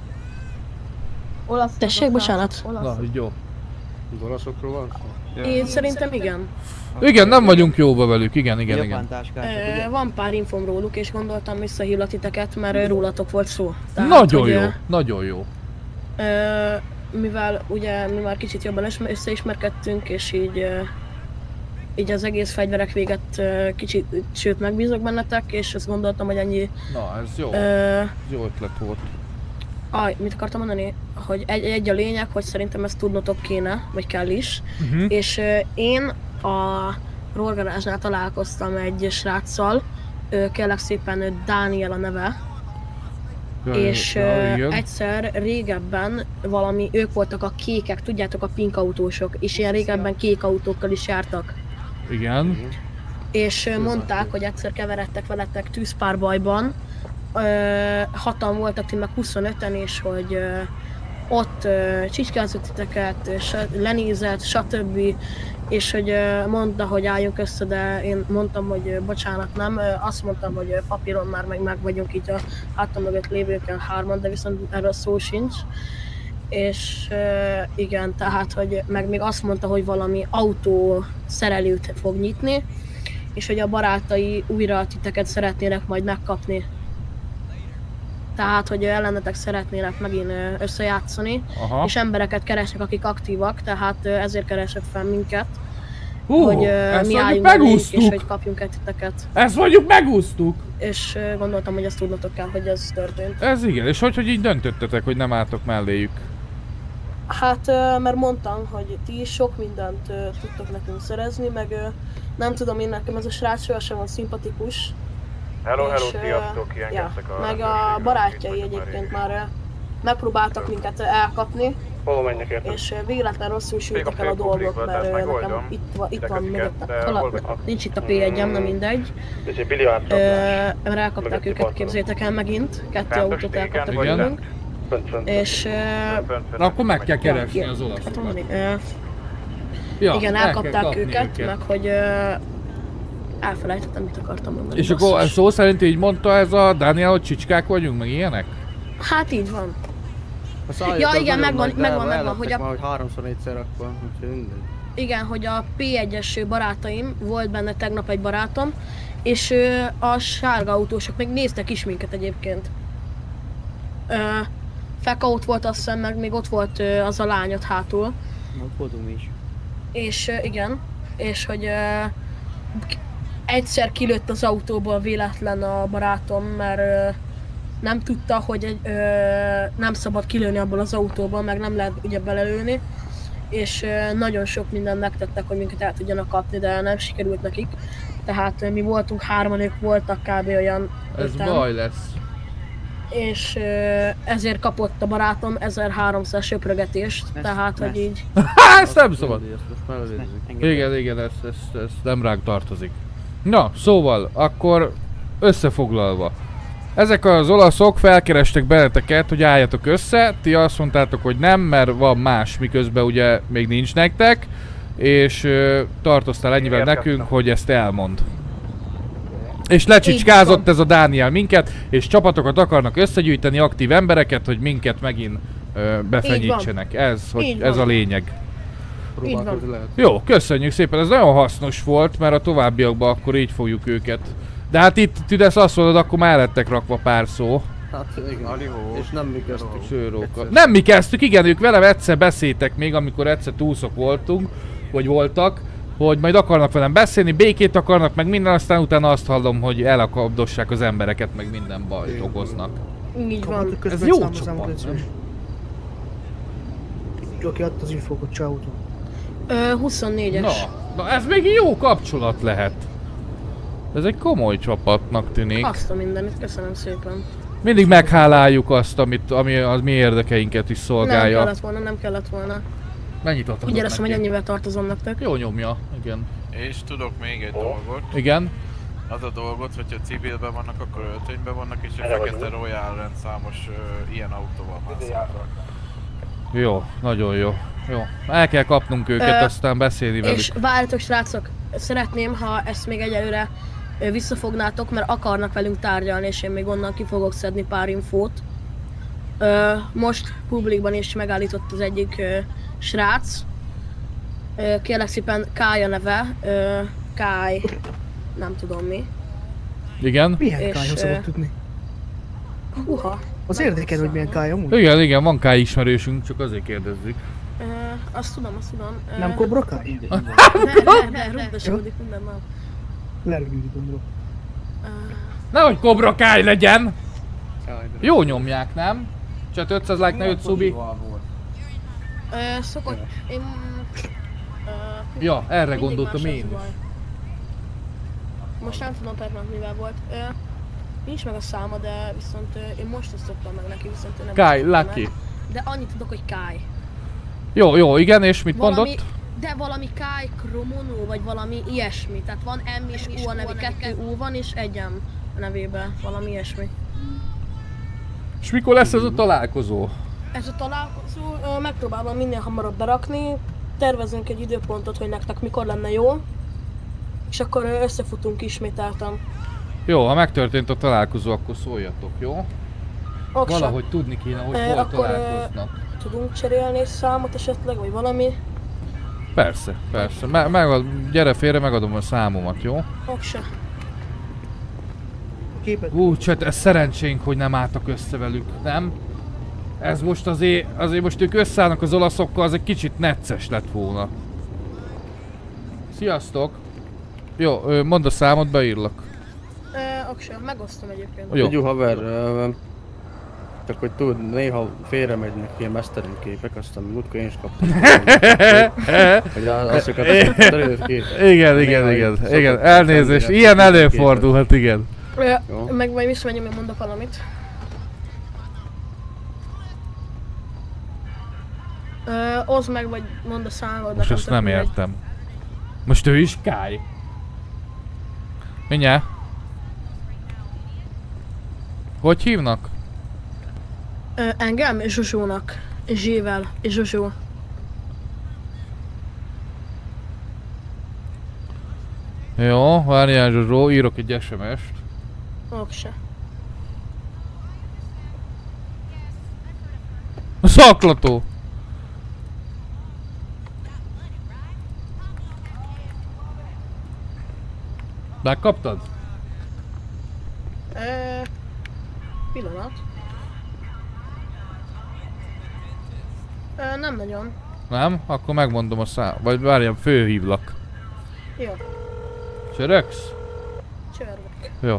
Speaker 4: Olasz, tessék, bocsánat.
Speaker 1: Na, így jó.
Speaker 6: Az olaszokról van szó?
Speaker 4: Én szerintem igen.
Speaker 1: Igen, nem vagyunk jóba velük, igen, igen, igen.
Speaker 4: Ö, van pár infom róluk, és gondoltam visszahívlak titeket, mert ö, rólatok volt szó. Tehát,
Speaker 1: Nagyon
Speaker 4: hogy,
Speaker 1: jó,
Speaker 4: ö,
Speaker 1: nagyon jó.
Speaker 4: Ö, mivel ugye mi már kicsit jobban összeismerkedtünk, és így, ö, így az egész fegyverek véget ö, kicsit, sőt megbízok bennetek, és azt gondoltam, hogy ennyi...
Speaker 1: Na, ez jó,
Speaker 4: Ö,
Speaker 1: ez jó ötlet volt.
Speaker 4: aj, mit akartam mondani? Hogy egy, egy a lényeg, hogy szerintem ezt tudnotok kéne, vagy kell is.
Speaker 1: Uh-huh.
Speaker 4: És ö, én a rollgarázsnál találkoztam egy sráccal, ö, kérlek szépen ö, Dániel a neve,
Speaker 1: Ja,
Speaker 4: és
Speaker 1: ja,
Speaker 4: ö,
Speaker 1: igen.
Speaker 4: egyszer régebben valami, ők voltak a kékek, tudjátok, a pink autósok, és ilyen régebben kék autókkal is jártak.
Speaker 1: Igen.
Speaker 4: És ö, mondták, hogy egyszer keveredtek veletek tűzpárbajban, ö, hatan voltak, ti meg huszonöten, és hogy ö, ott ö, csicskázott titeket, és lenézett, stb. És hogy ö, mondta, hogy álljunk össze, de én mondtam, hogy ö, bocsánat, nem. Ö, azt mondtam, hogy ö, papíron már meg, meg vagyunk így a hátam mögött lévőkkel hárman, de viszont erről szó sincs. És ö, igen, tehát, hogy meg még azt mondta, hogy valami autó szerelőt fog nyitni, és hogy a barátai újra titeket szeretnének majd megkapni. Tehát, hogy ellenetek szeretnének megint ö, összejátszani,
Speaker 1: Aha.
Speaker 4: és embereket keresnek, akik aktívak, tehát ö, ezért keresek fel minket,
Speaker 1: Hú,
Speaker 4: hogy ö,
Speaker 1: ezt
Speaker 4: mi
Speaker 1: mondjuk
Speaker 4: álljunk beléjük,
Speaker 1: megúsztuk.
Speaker 4: és hogy kapjunk egy titeket.
Speaker 1: Ezt mondjuk megúsztuk.
Speaker 4: És ö, gondoltam, hogy ezt tudnotok kell, hogy ez történt.
Speaker 1: Ez igen, és hogy, hogy így döntöttetek, hogy nem álltok melléjük?
Speaker 4: Hát, ö, mert mondtam, hogy ti is sok mindent ö, tudtok nekünk szerezni, meg ö, nem tudom, én nekem ez a srác sohasem van szimpatikus.
Speaker 3: Hello, hello,
Speaker 4: És, ö,
Speaker 3: sziasztok,
Speaker 4: ja,
Speaker 3: kiengedtek a
Speaker 4: meg a
Speaker 3: rendőrségről,
Speaker 4: barátjai
Speaker 3: itt vagyok már
Speaker 4: egyébként
Speaker 3: régig.
Speaker 4: már ö, megpróbáltak minket elkapni,
Speaker 3: Hol menjek érte?
Speaker 4: És ö, véletlen rosszul sültek el a dolgok, mert ö, nekem itt, va, itt van mögöttem. Kala, nincs itt a pé egyem, nem mindegy.
Speaker 3: Ez egy biliárd
Speaker 4: Ö, mert elkapták őket, képzeljétek el megint. Kettő autót elkaptak tőlünk. És... Ö,
Speaker 1: Na akkor meg kell keresni az olaszokat.
Speaker 4: Ö,
Speaker 1: Ja,
Speaker 4: igen,
Speaker 1: el kell
Speaker 4: elkapták
Speaker 1: kapni
Speaker 4: őket, meg hogy... Ö, elfelejtettem, mit akartam mondani.
Speaker 1: És akkor
Speaker 4: basszus.
Speaker 1: szó szerint így mondta ez a Dániel, hogy csicskák vagyunk, meg ilyenek?
Speaker 4: Hát így van.
Speaker 6: A szájuk
Speaker 4: Ja,
Speaker 6: az
Speaker 4: igen,
Speaker 6: nagyon
Speaker 4: megvan-
Speaker 6: nagy, de
Speaker 4: megvan, megvan,
Speaker 6: ellettek
Speaker 4: hogy a-
Speaker 6: már, hogy háromszor, négyszer akkor, úgyhogy mindegy.
Speaker 4: Igen, hogy a pé egyes barátaim, volt benne tegnap egy barátom, és ö, a sárga autósok még néztek is minket egyébként. Ö, Feka ott volt, azt hiszem, meg még ott volt ö, az a lány ott hátul.
Speaker 7: Ott voltunk mi is.
Speaker 4: És ö, igen, és hogy ö, k- egyszer kilőtt az autóból véletlen a barátom, mert ö, nem tudta, hogy egy, ö, nem szabad kilőni abból az autóból, meg nem lehet ugye belelőni. És ö, nagyon sok mindent megtettek, hogy minket el tudjanak kapni, de nem sikerült nekik. Tehát ö, mi voltunk hárman, ők voltak kb. Olyan
Speaker 1: Ez
Speaker 4: öten.
Speaker 1: baj lesz.
Speaker 4: És ö, ezért kapott a barátom ezerháromszáz söprögetést,
Speaker 7: Ezt-
Speaker 4: tehát hogy
Speaker 7: ezt.
Speaker 4: így.
Speaker 1: Há, ezt nem szabad.
Speaker 6: Ezt most mellőzzük.
Speaker 1: Igen, igen, ez, ez, ez nem ránk tartozik. Na, szóval, akkor összefoglalva. Ezek az olaszok felkerestek benneteket, hogy álljatok össze, ti azt mondtátok, hogy nem, mert van más, miközben ugye még nincs nektek, és ö, tartoztál ennyivel nekünk, hogy ezt elmond. És lecsicskázott ez a Dániel minket, és csapatokat akarnak összegyűjteni, aktív embereket, hogy minket megint ö, befenyítsenek. Ez, hogy
Speaker 4: Így
Speaker 1: ez
Speaker 4: van.
Speaker 1: a lényeg.
Speaker 6: Próbálkozni lehet.
Speaker 1: Jó, köszönjük szépen, ez nagyon hasznos volt, mert a továbbiakban akkor így fogjuk őket. De hát itt Tüdesz azt mondod, akkor már lettek rakva pár szó.
Speaker 6: Hát igen. És nem mi kezdtük.
Speaker 1: Sőrókat. Nem mi kezdtük, igen, ők velem egyszer beszéltek még, amikor egyszer túlszok voltunk, vagy voltak, hogy majd akarnak velem beszélni, békét akarnak, meg minden, aztán utána azt hallom, hogy elakaddossák az embereket, meg minden bajt okoznak.
Speaker 4: Így van.
Speaker 1: Ez jó csapat, nem?
Speaker 8: Aki adta az infókat, csáót.
Speaker 4: Ö, huszonnégyes.
Speaker 1: Na, na, ez még jó kapcsolat lehet. Ez egy komoly csapatnak tűnik.
Speaker 4: Azt a mindenit, köszönöm szépen.
Speaker 1: Mindig megháláljuk azt, amit, ami a mi érdekeinket is
Speaker 4: Nem
Speaker 1: szolgálja.
Speaker 4: kellett volna, nem kellett volna.
Speaker 1: Mennyit adhatok
Speaker 4: Úgy éreztem, hogy
Speaker 1: neki?
Speaker 4: ennyivel tartozom nektek.
Speaker 1: Jó nyomja, igen.
Speaker 9: És tudok még egy dolgot.
Speaker 1: Igen?
Speaker 9: Az a dolgot, hogyha civilben vannak, akkor öltönyben vannak, és a Fekete Royal rendszámos ö, ilyen autóval másznak.
Speaker 1: Jó, nagyon jó. Jó. El kell kapnunk őket,
Speaker 4: Ö,
Speaker 1: aztán beszélni velük.
Speaker 4: És várjatok srácok, szeretném, ha ezt még egyelőre ö, visszafognátok, mert akarnak velünk tárgyalni, és én még onnan ki fogok szedni pár infót. Ö, most publikban is megállított az egyik ö, srác. Ö, kérlek szépen Kája neve, ö, Káj, nem tudom mi.
Speaker 1: Igen?
Speaker 8: Milyen
Speaker 4: És,
Speaker 8: kája
Speaker 4: ö,
Speaker 8: szabad tudni?
Speaker 4: Uha.
Speaker 8: Az érdekel, hogy milyen kája amúgy.
Speaker 1: Igen, igen, van K ismerősünk, csak azért kérdezzük.
Speaker 4: Ö, azt tudom, azt tudom. Ö,
Speaker 8: Nem kobra káj?
Speaker 4: Ne, ne, ne, rúgdosodik minden nap.
Speaker 8: Lerögzítik, gondolom.
Speaker 4: Ö,
Speaker 1: Nehogy Cobra Kai legyen! Jó nyomják, nem? Csak ötszáz like, ne öt szubi.
Speaker 4: Ö, szokott, én... Ö,
Speaker 1: Ja, erre
Speaker 4: mindig
Speaker 1: gondoltam
Speaker 4: más
Speaker 1: én
Speaker 4: az
Speaker 1: is.
Speaker 4: baj. Most nem tudom persze mivel volt. Ö, nincs meg a száma, de viszont ö, én most osztottam meg neki, viszont ő nem
Speaker 1: Kai,
Speaker 4: osztotta
Speaker 1: Lucky.
Speaker 4: meg. De annyit tudok, hogy Kai.
Speaker 1: Jó, jó, igen, és mit
Speaker 4: Valami,
Speaker 1: mondott?
Speaker 4: de valami Kai Kromono, vagy valami ilyesmi. Tehát van M és U a nevi, kettő U van és egy M a nevében. Valami ilyesmi.
Speaker 1: És mikor lesz ez a találkozó?
Speaker 4: Ez a találkozó, ö, megpróbálom minél hamarabb berakni. Tervezünk egy időpontot, hogy nektek mikor lenne jó. És akkor ö, összefutunk ismételten.
Speaker 1: Jó, ha megtörtént a találkozó, akkor szóljatok, jó?
Speaker 4: Oksa.
Speaker 1: Valahogy tudni kéne, hogy
Speaker 4: Ö,
Speaker 1: hol
Speaker 4: akkor, ö,
Speaker 1: találkoznak.
Speaker 4: Tudunk cserélni egy számot esetleg, vagy valami?
Speaker 1: Persze, persze. Me megad, gyere félre, megadom a számomat, jó?
Speaker 4: Oksa.
Speaker 8: Képet.
Speaker 1: Ú, csöt, ez szerencsénk, hogy nem álltak össze velük, nem? Ez most azért, azért most ők összeállnak az olaszokkal, az egy kicsit necces lett volna. Sziasztok! Jó, ö, mondd a számot, beírlak.
Speaker 4: Ö, Oksa, megosztom egyébként.
Speaker 1: Jó.
Speaker 6: Jó haver, ö, csak hogy tud, néha félre megynek ilyen mesztelen képek, aztán múltkor én is kaptam. Hogy azokat a törőt képek.
Speaker 1: Igen, igen, igen, igen, elnézést, ilyen előfordulhat, igen.
Speaker 4: Ö,
Speaker 6: Jó.
Speaker 4: meg majd visszamegyem, én mondok valamit. Ö, oszd meg, vagy mondd a számod.
Speaker 1: Most ezt nem értem. Most ő is Kály? Mindjárt. Hogy hívnak?
Speaker 4: Ö, engem? Zsuzsónak. Zsével. Zsuzsó.
Speaker 1: Jó, várjál Zsuzsó, írok egy es em est.
Speaker 4: Okse.
Speaker 1: A szaklató! Megkaptad?
Speaker 4: Ö, pillanat. Ö, nem nagyon.
Speaker 1: Nem? Akkor megmondom a szám... Vagy várjál, főhívlak.
Speaker 4: Jó.
Speaker 1: Csöröksz?
Speaker 4: Csörgök.
Speaker 1: Jó.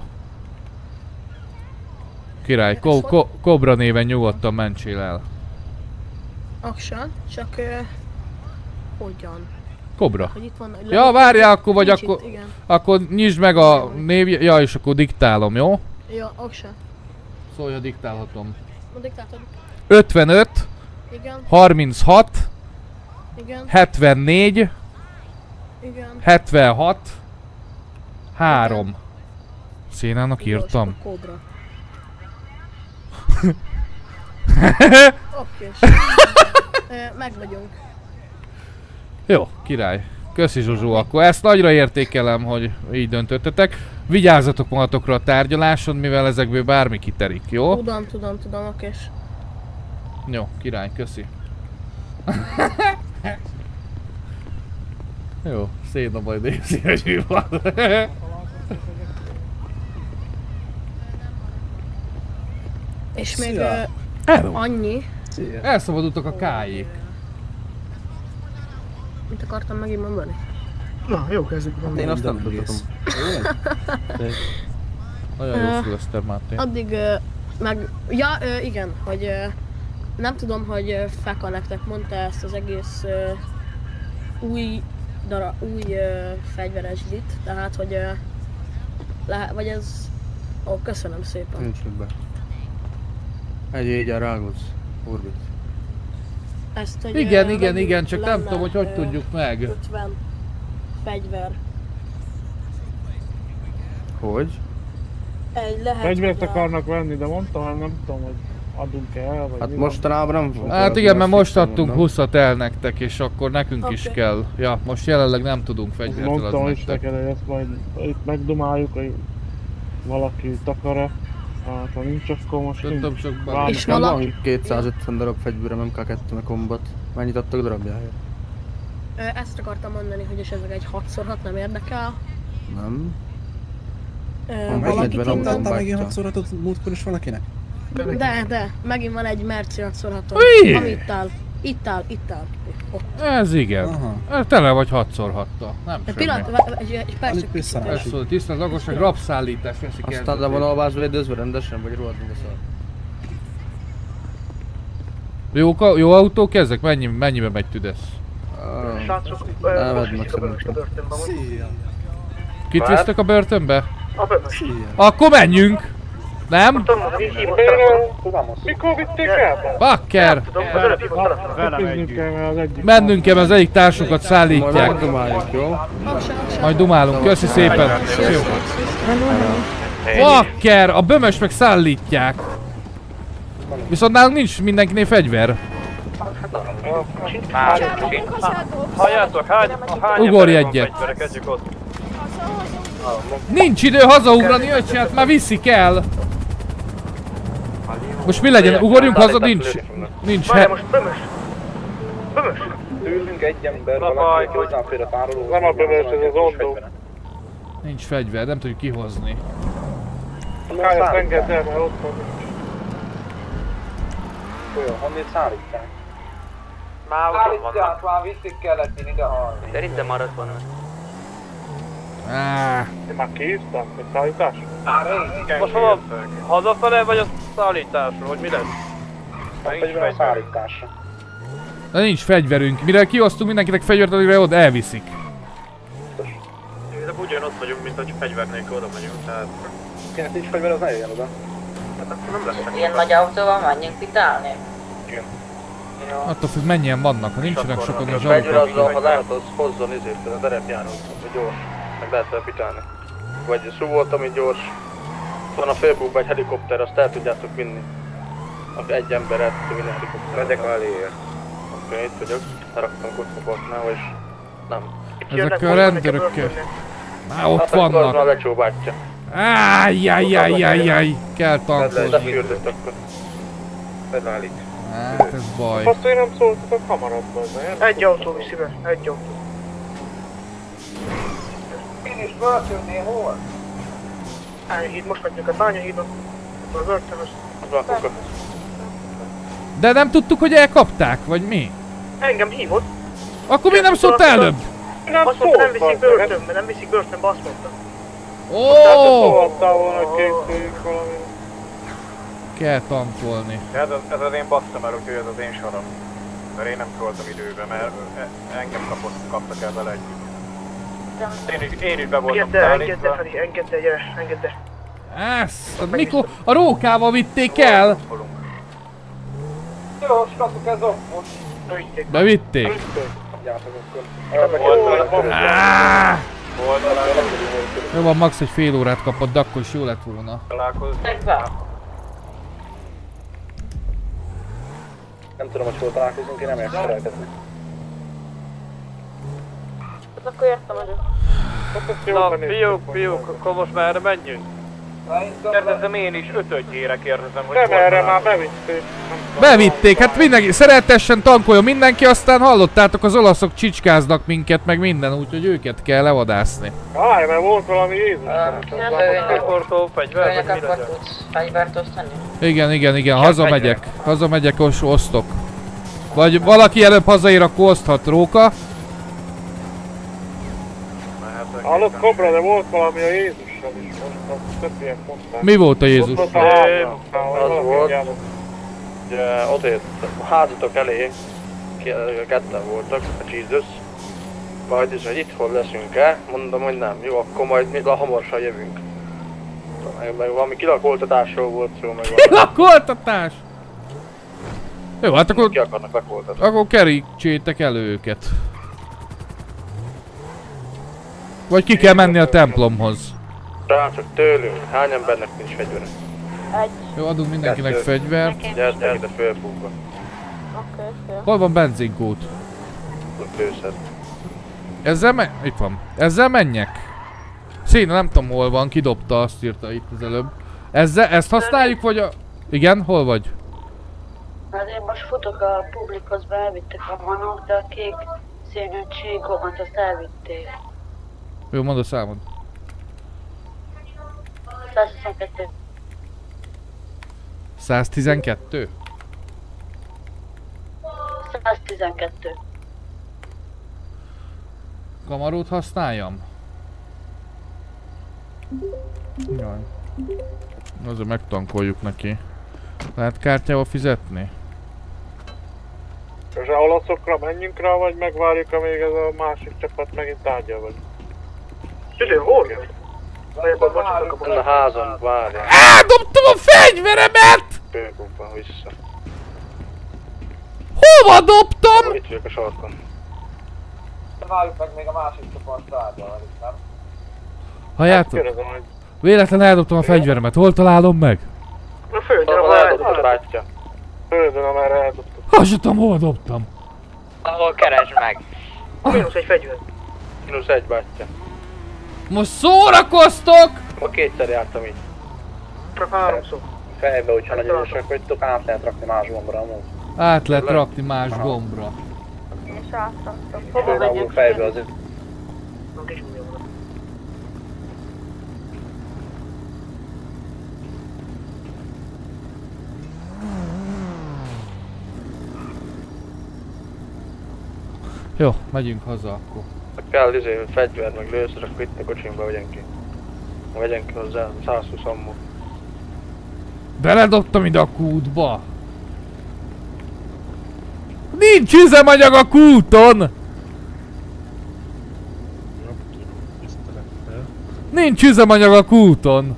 Speaker 1: Király, ko ko Kobra néven nyugodtan mentsél el.
Speaker 4: Aksan, csak... Ö, hogyan?
Speaker 1: Kobra.
Speaker 4: Hogy itt van,
Speaker 1: Ja, várjál, akkor vagy
Speaker 4: Nincs
Speaker 1: akkor...
Speaker 4: itt, igen.
Speaker 1: Akkor nyisd meg a név... Ja, és akkor diktálom, jó?
Speaker 4: Ja, Aksan.
Speaker 1: Szólj, ha diktálhatom.
Speaker 4: A diktátod.
Speaker 1: ötvenöt,
Speaker 4: Igen,
Speaker 1: harminchat,
Speaker 4: igen,
Speaker 1: hetvennégy,
Speaker 4: igen.
Speaker 1: hetvenhat, három. Szénának írtam.
Speaker 4: Jó, Kóbra. Oké. Ö, Meg vagyunk.
Speaker 1: Jó, király. Köszi Zsuzsó, akkor ezt nagyra értékelem, hogy így döntöttetek. Vigyázzatok magatokra a tárgyaláson, mivel ezekből bármi kiterik, jó?
Speaker 4: Tudom, tudom, tudom, okés.
Speaker 1: Jó, király, köszi. Jó, széna majd nézi, hogy mi van.
Speaker 4: És még ö,
Speaker 1: Hello.
Speaker 4: annyi,
Speaker 1: Elszabadultak a kájék.
Speaker 4: mit akartam megint mondani?
Speaker 8: Na, jó, kezdjük.
Speaker 6: Én azt nem tudtam.
Speaker 1: Nagyon jó Szilveszter Máté.
Speaker 4: Addig ö, meg... Ja, ö, igen, hogy ö, nem tudom, hogy ö, Feka nektek mondta ezt az egész ö, új dara, új ö, fegyveres dit, tehát hogy ö, lehet, vagy ez... Ó, köszönöm szépen.
Speaker 6: Nincs mit be. Egy égyen rágódsz. Urbit.
Speaker 4: Ezt, hogy,
Speaker 1: Igen,
Speaker 4: ö,
Speaker 1: igen,
Speaker 4: megint
Speaker 1: igen, csak nem
Speaker 4: lenne,
Speaker 1: tudom, hogy hogy
Speaker 4: ö,
Speaker 1: tudjuk meg.
Speaker 4: ötven fegyver.
Speaker 6: Hogy?
Speaker 4: Egy lehet,
Speaker 3: Fegyvert
Speaker 4: hogy a-
Speaker 3: akarnak venni, de mondtam, hogy nem tudom, hogy adunk el, vagy
Speaker 6: Hát
Speaker 3: mi
Speaker 6: mostanában nem fogok.
Speaker 1: Hát
Speaker 6: adni,
Speaker 1: igen, mert
Speaker 6: azt
Speaker 1: most
Speaker 6: hiszem,
Speaker 1: adtunk
Speaker 6: mondom.
Speaker 1: húszat el nektek, és akkor nekünk is
Speaker 4: Oké.
Speaker 1: kell. Ja, most jelenleg nem tudunk
Speaker 3: van.
Speaker 1: fegyvert
Speaker 3: Mondtam
Speaker 1: eladni
Speaker 3: is
Speaker 1: nektek.
Speaker 3: neked, hogy ezt majd itt megdumáljuk, hogy valaki itt akar-e. Hát ha nincs, akkor most
Speaker 1: Tudtam,
Speaker 3: nincs.
Speaker 1: csak
Speaker 3: Várj,
Speaker 1: bár...
Speaker 4: És
Speaker 6: Nem
Speaker 4: vala-
Speaker 6: van kétszázötven darab fegyverem, em ká kettő meg kombat. Mennyit adtak darabjáért?
Speaker 4: Ö, Ezt akartam mondani, hogy és ezek egy hat szor hat nem érdekel.
Speaker 6: Nem.
Speaker 4: Ö,
Speaker 6: Van
Speaker 4: Valakit
Speaker 6: fegyverem,
Speaker 4: innen...
Speaker 6: kombat.
Speaker 7: megint hatszorhatott múltkor is valakinek?
Speaker 4: De, de, megint van egy merci hat szor haton.
Speaker 1: Ui!
Speaker 4: Ami itt áll. Itt áll, itt áll. Ott.
Speaker 1: Ez igen.
Speaker 7: Aha.
Speaker 1: Ez tele vagy hatszor hatta. Nem
Speaker 4: Egy
Speaker 1: semmi.
Speaker 4: pillanat, vá- egy, egy perc,
Speaker 7: Alig
Speaker 4: csak
Speaker 7: vissza.
Speaker 1: Ez szól, tisztelt lakosság, rabszállítás veszik el.
Speaker 6: Aztán le van alvázva védőzve rendesen, vagy rohadni a szar?
Speaker 1: Jó, ka- jó autók ezek? Mennyi, mennyibe megy tüdesz?
Speaker 6: Ne vedd meg szerintem.
Speaker 7: Szia!
Speaker 1: Kit visztek a börtönbe?
Speaker 7: Szia!
Speaker 1: Akkor menjünk! Nem?
Speaker 3: Mikor vitték el?
Speaker 1: Bakker!
Speaker 3: Köpiznünk kell, mert az egyik.
Speaker 1: Mennünk kell, mert az egyik társunkat
Speaker 6: Majd
Speaker 1: szállítják.
Speaker 6: megdumáljuk, jó?
Speaker 1: Majd dumálunk, köszi szépen! Jó. Bakker! A bömös meg szállítják! Viszont nálunk nincs mindenkinél fegyver.
Speaker 5: Halljátok, hány, hány
Speaker 1: Ugorj
Speaker 5: emberek van
Speaker 1: egyet.
Speaker 5: fegyvere, kezdjük ott.
Speaker 1: Nincs idő hazaugrani, öccse, hát már viszik el! Most mi legyen? Ugorjunk haza? Nincs... Nincs he...
Speaker 10: Tőlünk egy ember,
Speaker 5: Na,
Speaker 10: valaki,
Speaker 5: baj.
Speaker 10: aki hozzáfér a tárolóhoz.
Speaker 3: Nem a bömös, ez az ondó.
Speaker 1: Nincs fegyver, nem tudjuk kihozni.
Speaker 3: Kályot engedd el, mert ott van.
Speaker 10: Olyan, honnét szállítják.
Speaker 5: Már ott vannak.
Speaker 10: már viszik kelletén ide hallni.
Speaker 5: Szerintem maradt vannak.
Speaker 1: Ah,
Speaker 3: Már kihívták, egy szállítás?
Speaker 5: Most hova? Hazafele vagy a szállításról, hogy mi lesz?
Speaker 10: Vagy a szállításra.
Speaker 1: de nincs fegyverünk. Mire kiosztunk mindenkinek fegyvert, addigra ott elviszik.
Speaker 5: De ugyanott vagyunk, mint hogy fegyver nélkül oda megyünk, tehát...
Speaker 10: Kinek nincs fegyver, az ne jöjjön oda.
Speaker 5: Hát akkor nem lesz.
Speaker 11: Ilyen nagy autóval menjünk pitálni?
Speaker 1: Attól függ mennyien vannak, ha nincsenek sokan a
Speaker 6: Fegyver
Speaker 1: zsaruk.
Speaker 6: azzal, ha lehet, az hozzon izét, a terepjárót, hogy gyors. Meg lehet felpitálni. Vagy szó volt, ami gyors. Van a félbúkban egy helikopter, azt el tudjátok vinni. Aki egy emberet tud vinni helikopter. Megyek eléért. Oké, itt vagyok. Leraktam kockaportnál, és nem.
Speaker 1: Ezek a rendőrökkel. Már ott vannak.
Speaker 6: Hát akkor lecsóbátja.
Speaker 1: Ájjajjajjajjaj, kell tankolni.
Speaker 6: Lefürdött akkor.
Speaker 10: Beválik.
Speaker 1: Hát ez baj.
Speaker 3: Azt én nem szóltak a kamaradban, nem?
Speaker 8: Egy autó viszi be, egy autó.
Speaker 10: Én is börtönnél hol?
Speaker 8: Bányahíd, most megyünk a Bányahídon. A börtönös.
Speaker 1: De nem tudtuk, hogy elkapták, vagy mi?
Speaker 8: Engem hívott.
Speaker 1: Akkor mi nem szólt előbb?
Speaker 8: Nem azt mondta, nem viszik börtönbe, nem viszik börtönbe, azt mondta.
Speaker 1: Ó!
Speaker 3: Szóltál volna, készüljük valami.
Speaker 1: Kell tankolni.
Speaker 5: Ez az, ez az én basszom el, úgyhogy ez az én sorom. Mert én nem szóltam időbe, mert engem kapott, kaptak el vele együtt. Én is, én is be voltam
Speaker 8: Engedd el, engedd
Speaker 5: szállítva.
Speaker 8: el, Feri, engedd el, gyere, engedd el.
Speaker 1: Ezt, mikor a rókával vitték el?
Speaker 10: Jó, skapok ez ott most.
Speaker 1: Bevitték.
Speaker 10: Adjátok akkor.
Speaker 1: Áááá!
Speaker 5: Oldalán
Speaker 1: Jó van, max egy fél órát kapott, de akkor is jó lett volna.
Speaker 5: találkozni.
Speaker 10: Nem tudom, hogy hol találkozunk, én nem értem szereltetni.
Speaker 4: Hát akkor értem vagyok.
Speaker 5: Na, fiúk, fiúk, akkor most már erre menjünk? Kérdezem én is, ötödjére kérdezem, hogy
Speaker 3: Nem,
Speaker 5: hol
Speaker 3: erre már
Speaker 5: találkozunk.
Speaker 3: bevitték.
Speaker 1: Bevitték, hát mindenki, szeretessen tankoljon mindenki, aztán hallottátok, az olaszok csicskáznak minket, meg minden, úgyhogy őket kell levadászni.
Speaker 3: Állj, mert volt valami Jézus.
Speaker 5: Sportó, fegyver, vagy mi legyen?
Speaker 11: Fegyvert osztani?
Speaker 1: Igen, igen, igen, hazamegyek, hazamegyek, és osztok. Vagy valaki előbb hazaér, akkor oszthat róka.
Speaker 3: Hallott Kobra, de volt valami a Jézussal is. Most a többiek mondták.
Speaker 1: Mi volt a Jézus?
Speaker 3: Ott volt a háznál,
Speaker 6: Az volt. Ugye odért a házatok elé, ketten voltak, a Jesus. Majd is, hogy itthon leszünk-e, mondom, hogy nem. Jó, akkor majd mi hamarosan jövünk. Meg, meg valami kilakoltatásról volt szó, meg valami.
Speaker 1: Kilakoltatás! Jó, hát akkor...
Speaker 6: Ki akarnak lakoltatni.
Speaker 1: Akkor kerítsétek elő őket. Vagy ki kell menni a templomhoz.
Speaker 6: Rácsak tőlünk, hány embernek nincs fegyvere?
Speaker 4: Egy.
Speaker 1: Jó, adunk mindenkinek fegyvert.
Speaker 6: Gyertek ide fölfúgva.
Speaker 4: Oké, okay,
Speaker 1: Hol van benzinkút?
Speaker 6: Lőszer.
Speaker 1: Ezzel me... Itt van. Ezzel menjek? Színe, nem tudom hol van, kidobta, azt írta itt az előbb. Ezzel, ezt használjuk, vagy a... Igen, hol vagy?
Speaker 2: Hát én most futok a publikhoz, be elvittek a manok, de a kék színű csíkomat azt elvitték.
Speaker 1: Jó, mondd a számod.
Speaker 2: százhuszonkettő.
Speaker 1: száztizenkettő?
Speaker 2: száztizenkettő.
Speaker 1: Kamarót használjam? Jaj. Azért megtankoljuk neki. Lehet kártyával fizetni?
Speaker 3: És a olaszokra menjünk rá, vagy megvárjuk, amíg ez a másik csapat megint tárgyal vagy? Tudod, hol jön?
Speaker 6: A házon, várjál.
Speaker 1: Eldobtam a fegyveremet!
Speaker 6: Főkúban vissza.
Speaker 1: Hova dobtam?
Speaker 6: Itt vagyok a sarkon.
Speaker 10: Várjuk meg még a másik csapat tárgyal, nem?
Speaker 1: Halljátok? Véletlen eldobtam a fegyveremet, hol találom meg?
Speaker 3: A földön,
Speaker 6: ahol eldobtad, bátyja. Földön, amerre eldobtad.
Speaker 1: Azt sem tudom, hol dobtam.
Speaker 11: Ahol keresd meg.
Speaker 3: Mínusz egy fegyver.
Speaker 6: Mínusz egy, bátyja.
Speaker 1: Most szórakoztok!
Speaker 6: Ma kétszer jártam így.
Speaker 3: Csak háromszor.
Speaker 10: Fejbe, hogyha nagyon erősek vagytok, át lehet rakni más gombra amúgy.
Speaker 1: Át lehet rakni más gombra.
Speaker 4: És átraktam.
Speaker 10: Hova megyek? Fejbe azért.
Speaker 1: Jó, megyünk haza akkor.
Speaker 6: Ha kell izé, fegyver meg lőszer, akkor itt a kocsimba vegyen ki. Vegyen ki hozzá, százhúsz ammó.
Speaker 1: Beledobtam ide a kútba. Nincs üzemanyag a kúton! Nincs üzemanyag a kúton!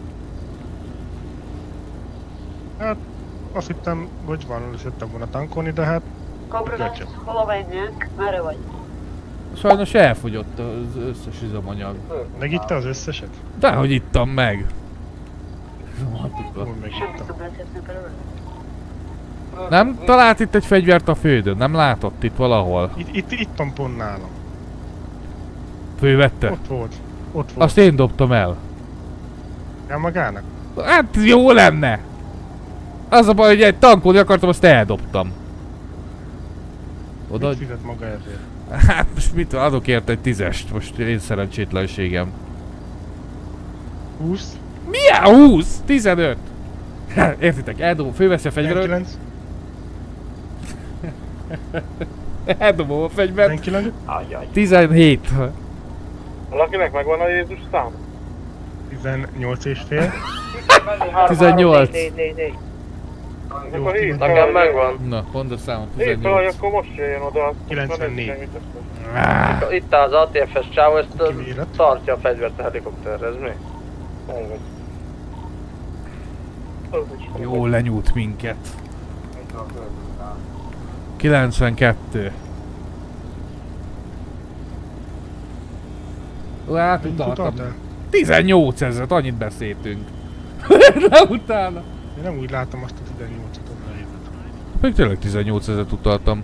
Speaker 12: Hát azt hittem, hogy van, és jöttem volna tankolni, de hát
Speaker 2: Kobra, hova menjünk? Merre vagy?
Speaker 1: Sajnos elfogyott az összes üzemanyag.
Speaker 12: Megitta az összeset?
Speaker 1: Dehogy ittam meg. Nem talált itt egy fegyvert a fődön? Nem látott itt valahol?
Speaker 12: Itt, itt, itt van pont nálam.
Speaker 1: Fővette?
Speaker 12: Ott volt. Ott volt.
Speaker 1: Azt én dobtam el.
Speaker 12: El magának?
Speaker 1: Hát jó lenne! Az a baj, hogy egy tankolni akartam, azt eldobtam. Oda...
Speaker 12: Mit fizet maga ezért?
Speaker 1: Hát most mit adok érte egy tízest, most én szerencsétlenségem.
Speaker 12: húsz?
Speaker 1: Milyen húsz? tizenöt! Értitek, eldobom, főveszi a fegyveret.
Speaker 12: tizenkilenc?
Speaker 1: Eldobom a fegyvert.
Speaker 12: tizenkilenc?
Speaker 1: tizenhét.
Speaker 3: Valakinek megvan a Jézus szám?
Speaker 12: tizennyolc és fél.
Speaker 1: tizennyolc.
Speaker 6: Nekem megvan.
Speaker 1: Na, mondd a számot,
Speaker 3: Én fel,
Speaker 1: tizennyolc.
Speaker 3: akkor most jöjjön oda.
Speaker 12: kilencvennégy.
Speaker 6: Itt áll az á té ef-es csávó, ezt tartja a fegyvert a helikopterre, ez mi?
Speaker 1: Jó lenyújt minket. kilencvenkettő. Hát utaltam. tizennyolc ezret, annyit beszéltünk. Le utána.
Speaker 12: Én nem úgy látom azt a tizennyolcat onnan jövőt.
Speaker 1: Még tényleg tizennyolc ezret utaltam.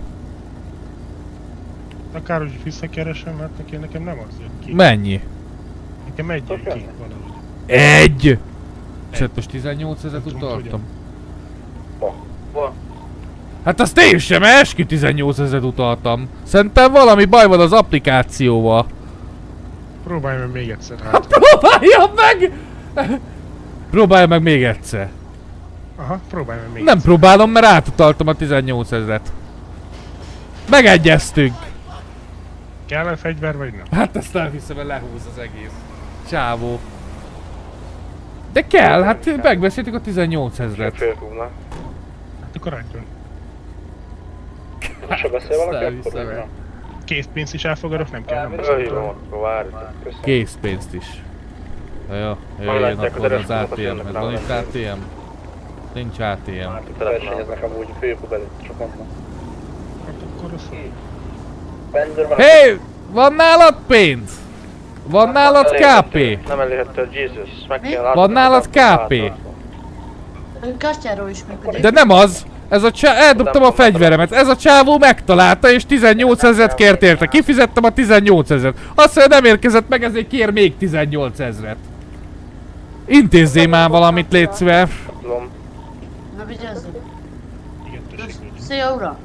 Speaker 12: Akárhogy visszakeresem, mert neki nekem nem az jön ki.
Speaker 1: Mennyi?
Speaker 12: Nekem egy jön ki valahogy.
Speaker 1: Egy! És hát most tizennyolc ezret utaltam. Hát azt én sem, eskü tizennyolc ezret utaltam. Szerintem valami baj van az applikációval.
Speaker 12: Próbálj meg még egyszer hát.
Speaker 1: Próbálja meg! Próbálja meg még egyszer.
Speaker 12: Aha, próbálj meg még
Speaker 1: Nem
Speaker 12: egyszer.
Speaker 1: próbálom, mert átutaltam a tizennyolc ezret. Megegyeztünk.
Speaker 12: Kell a fegyver vagy nem?
Speaker 1: Hát ezt nem hiszem, hogy lehúz az egész. Csávó. De kell, hát megbeszéltük a tizennyolc ezret.
Speaker 12: Hát akkor adjon.
Speaker 6: Se beszél valaki?
Speaker 12: Készpénzt is elfogadok, nem kell, nem
Speaker 6: Fölhívom, akkor várjatok.
Speaker 1: Készpénzt is. Ja, jó, jöjjön akkor az á té em-hez. Van itt á té em? Nincs á té em.
Speaker 6: Versenyeznek amúgy főjökú belőtt, csak mondom.
Speaker 12: Hát akkor az
Speaker 1: Hé! Van nálad pénz? Van nálad ká pé?
Speaker 6: Nem elérhető a Jesus, meg kell látni.
Speaker 1: Van nálad ká pé?
Speaker 2: Kártyáról is működik.
Speaker 1: De nem az! Ez a csá... Eldobtam a fegyveremet, ez a csávó megtalálta és tizennyolc ezret kért érte. Kifizettem a tizennyolc ezret. Azt mondja, nem érkezett meg, ezért kér még tizennyolc ezret. Intézzél már valamit, légy szíves.
Speaker 2: Na vigyázzunk. Szia, uram!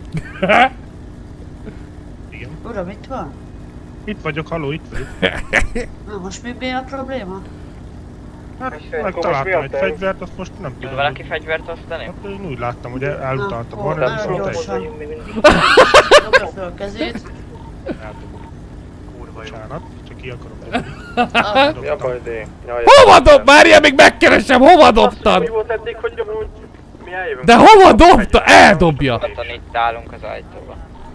Speaker 12: Igen.
Speaker 2: Uram, itt van?
Speaker 12: Itt vagyok, haló, itt vagyok.
Speaker 2: Na, most mi, mi a probléma?
Speaker 12: Megtaláltam egy fegyvert, azt most nem tudom.
Speaker 11: Valaki fegyvert osztani?
Speaker 12: Hát én úgy láttam, hogy elutaltam. Van
Speaker 2: Na,
Speaker 12: ez viszont
Speaker 2: gyorsan.
Speaker 12: egy.
Speaker 2: Dobja fel a kezét.
Speaker 12: Bocsánat, csak ki akarom.
Speaker 6: Mi a baj, Dé?
Speaker 1: Hova dob? Várjál, még megkeresem, hova dobtad?
Speaker 6: Mi volt eddig, hogy amúgy mi eljövünk?
Speaker 1: De hova dobta? Eldobja!
Speaker 11: Otthon itt állunk az ajtóba.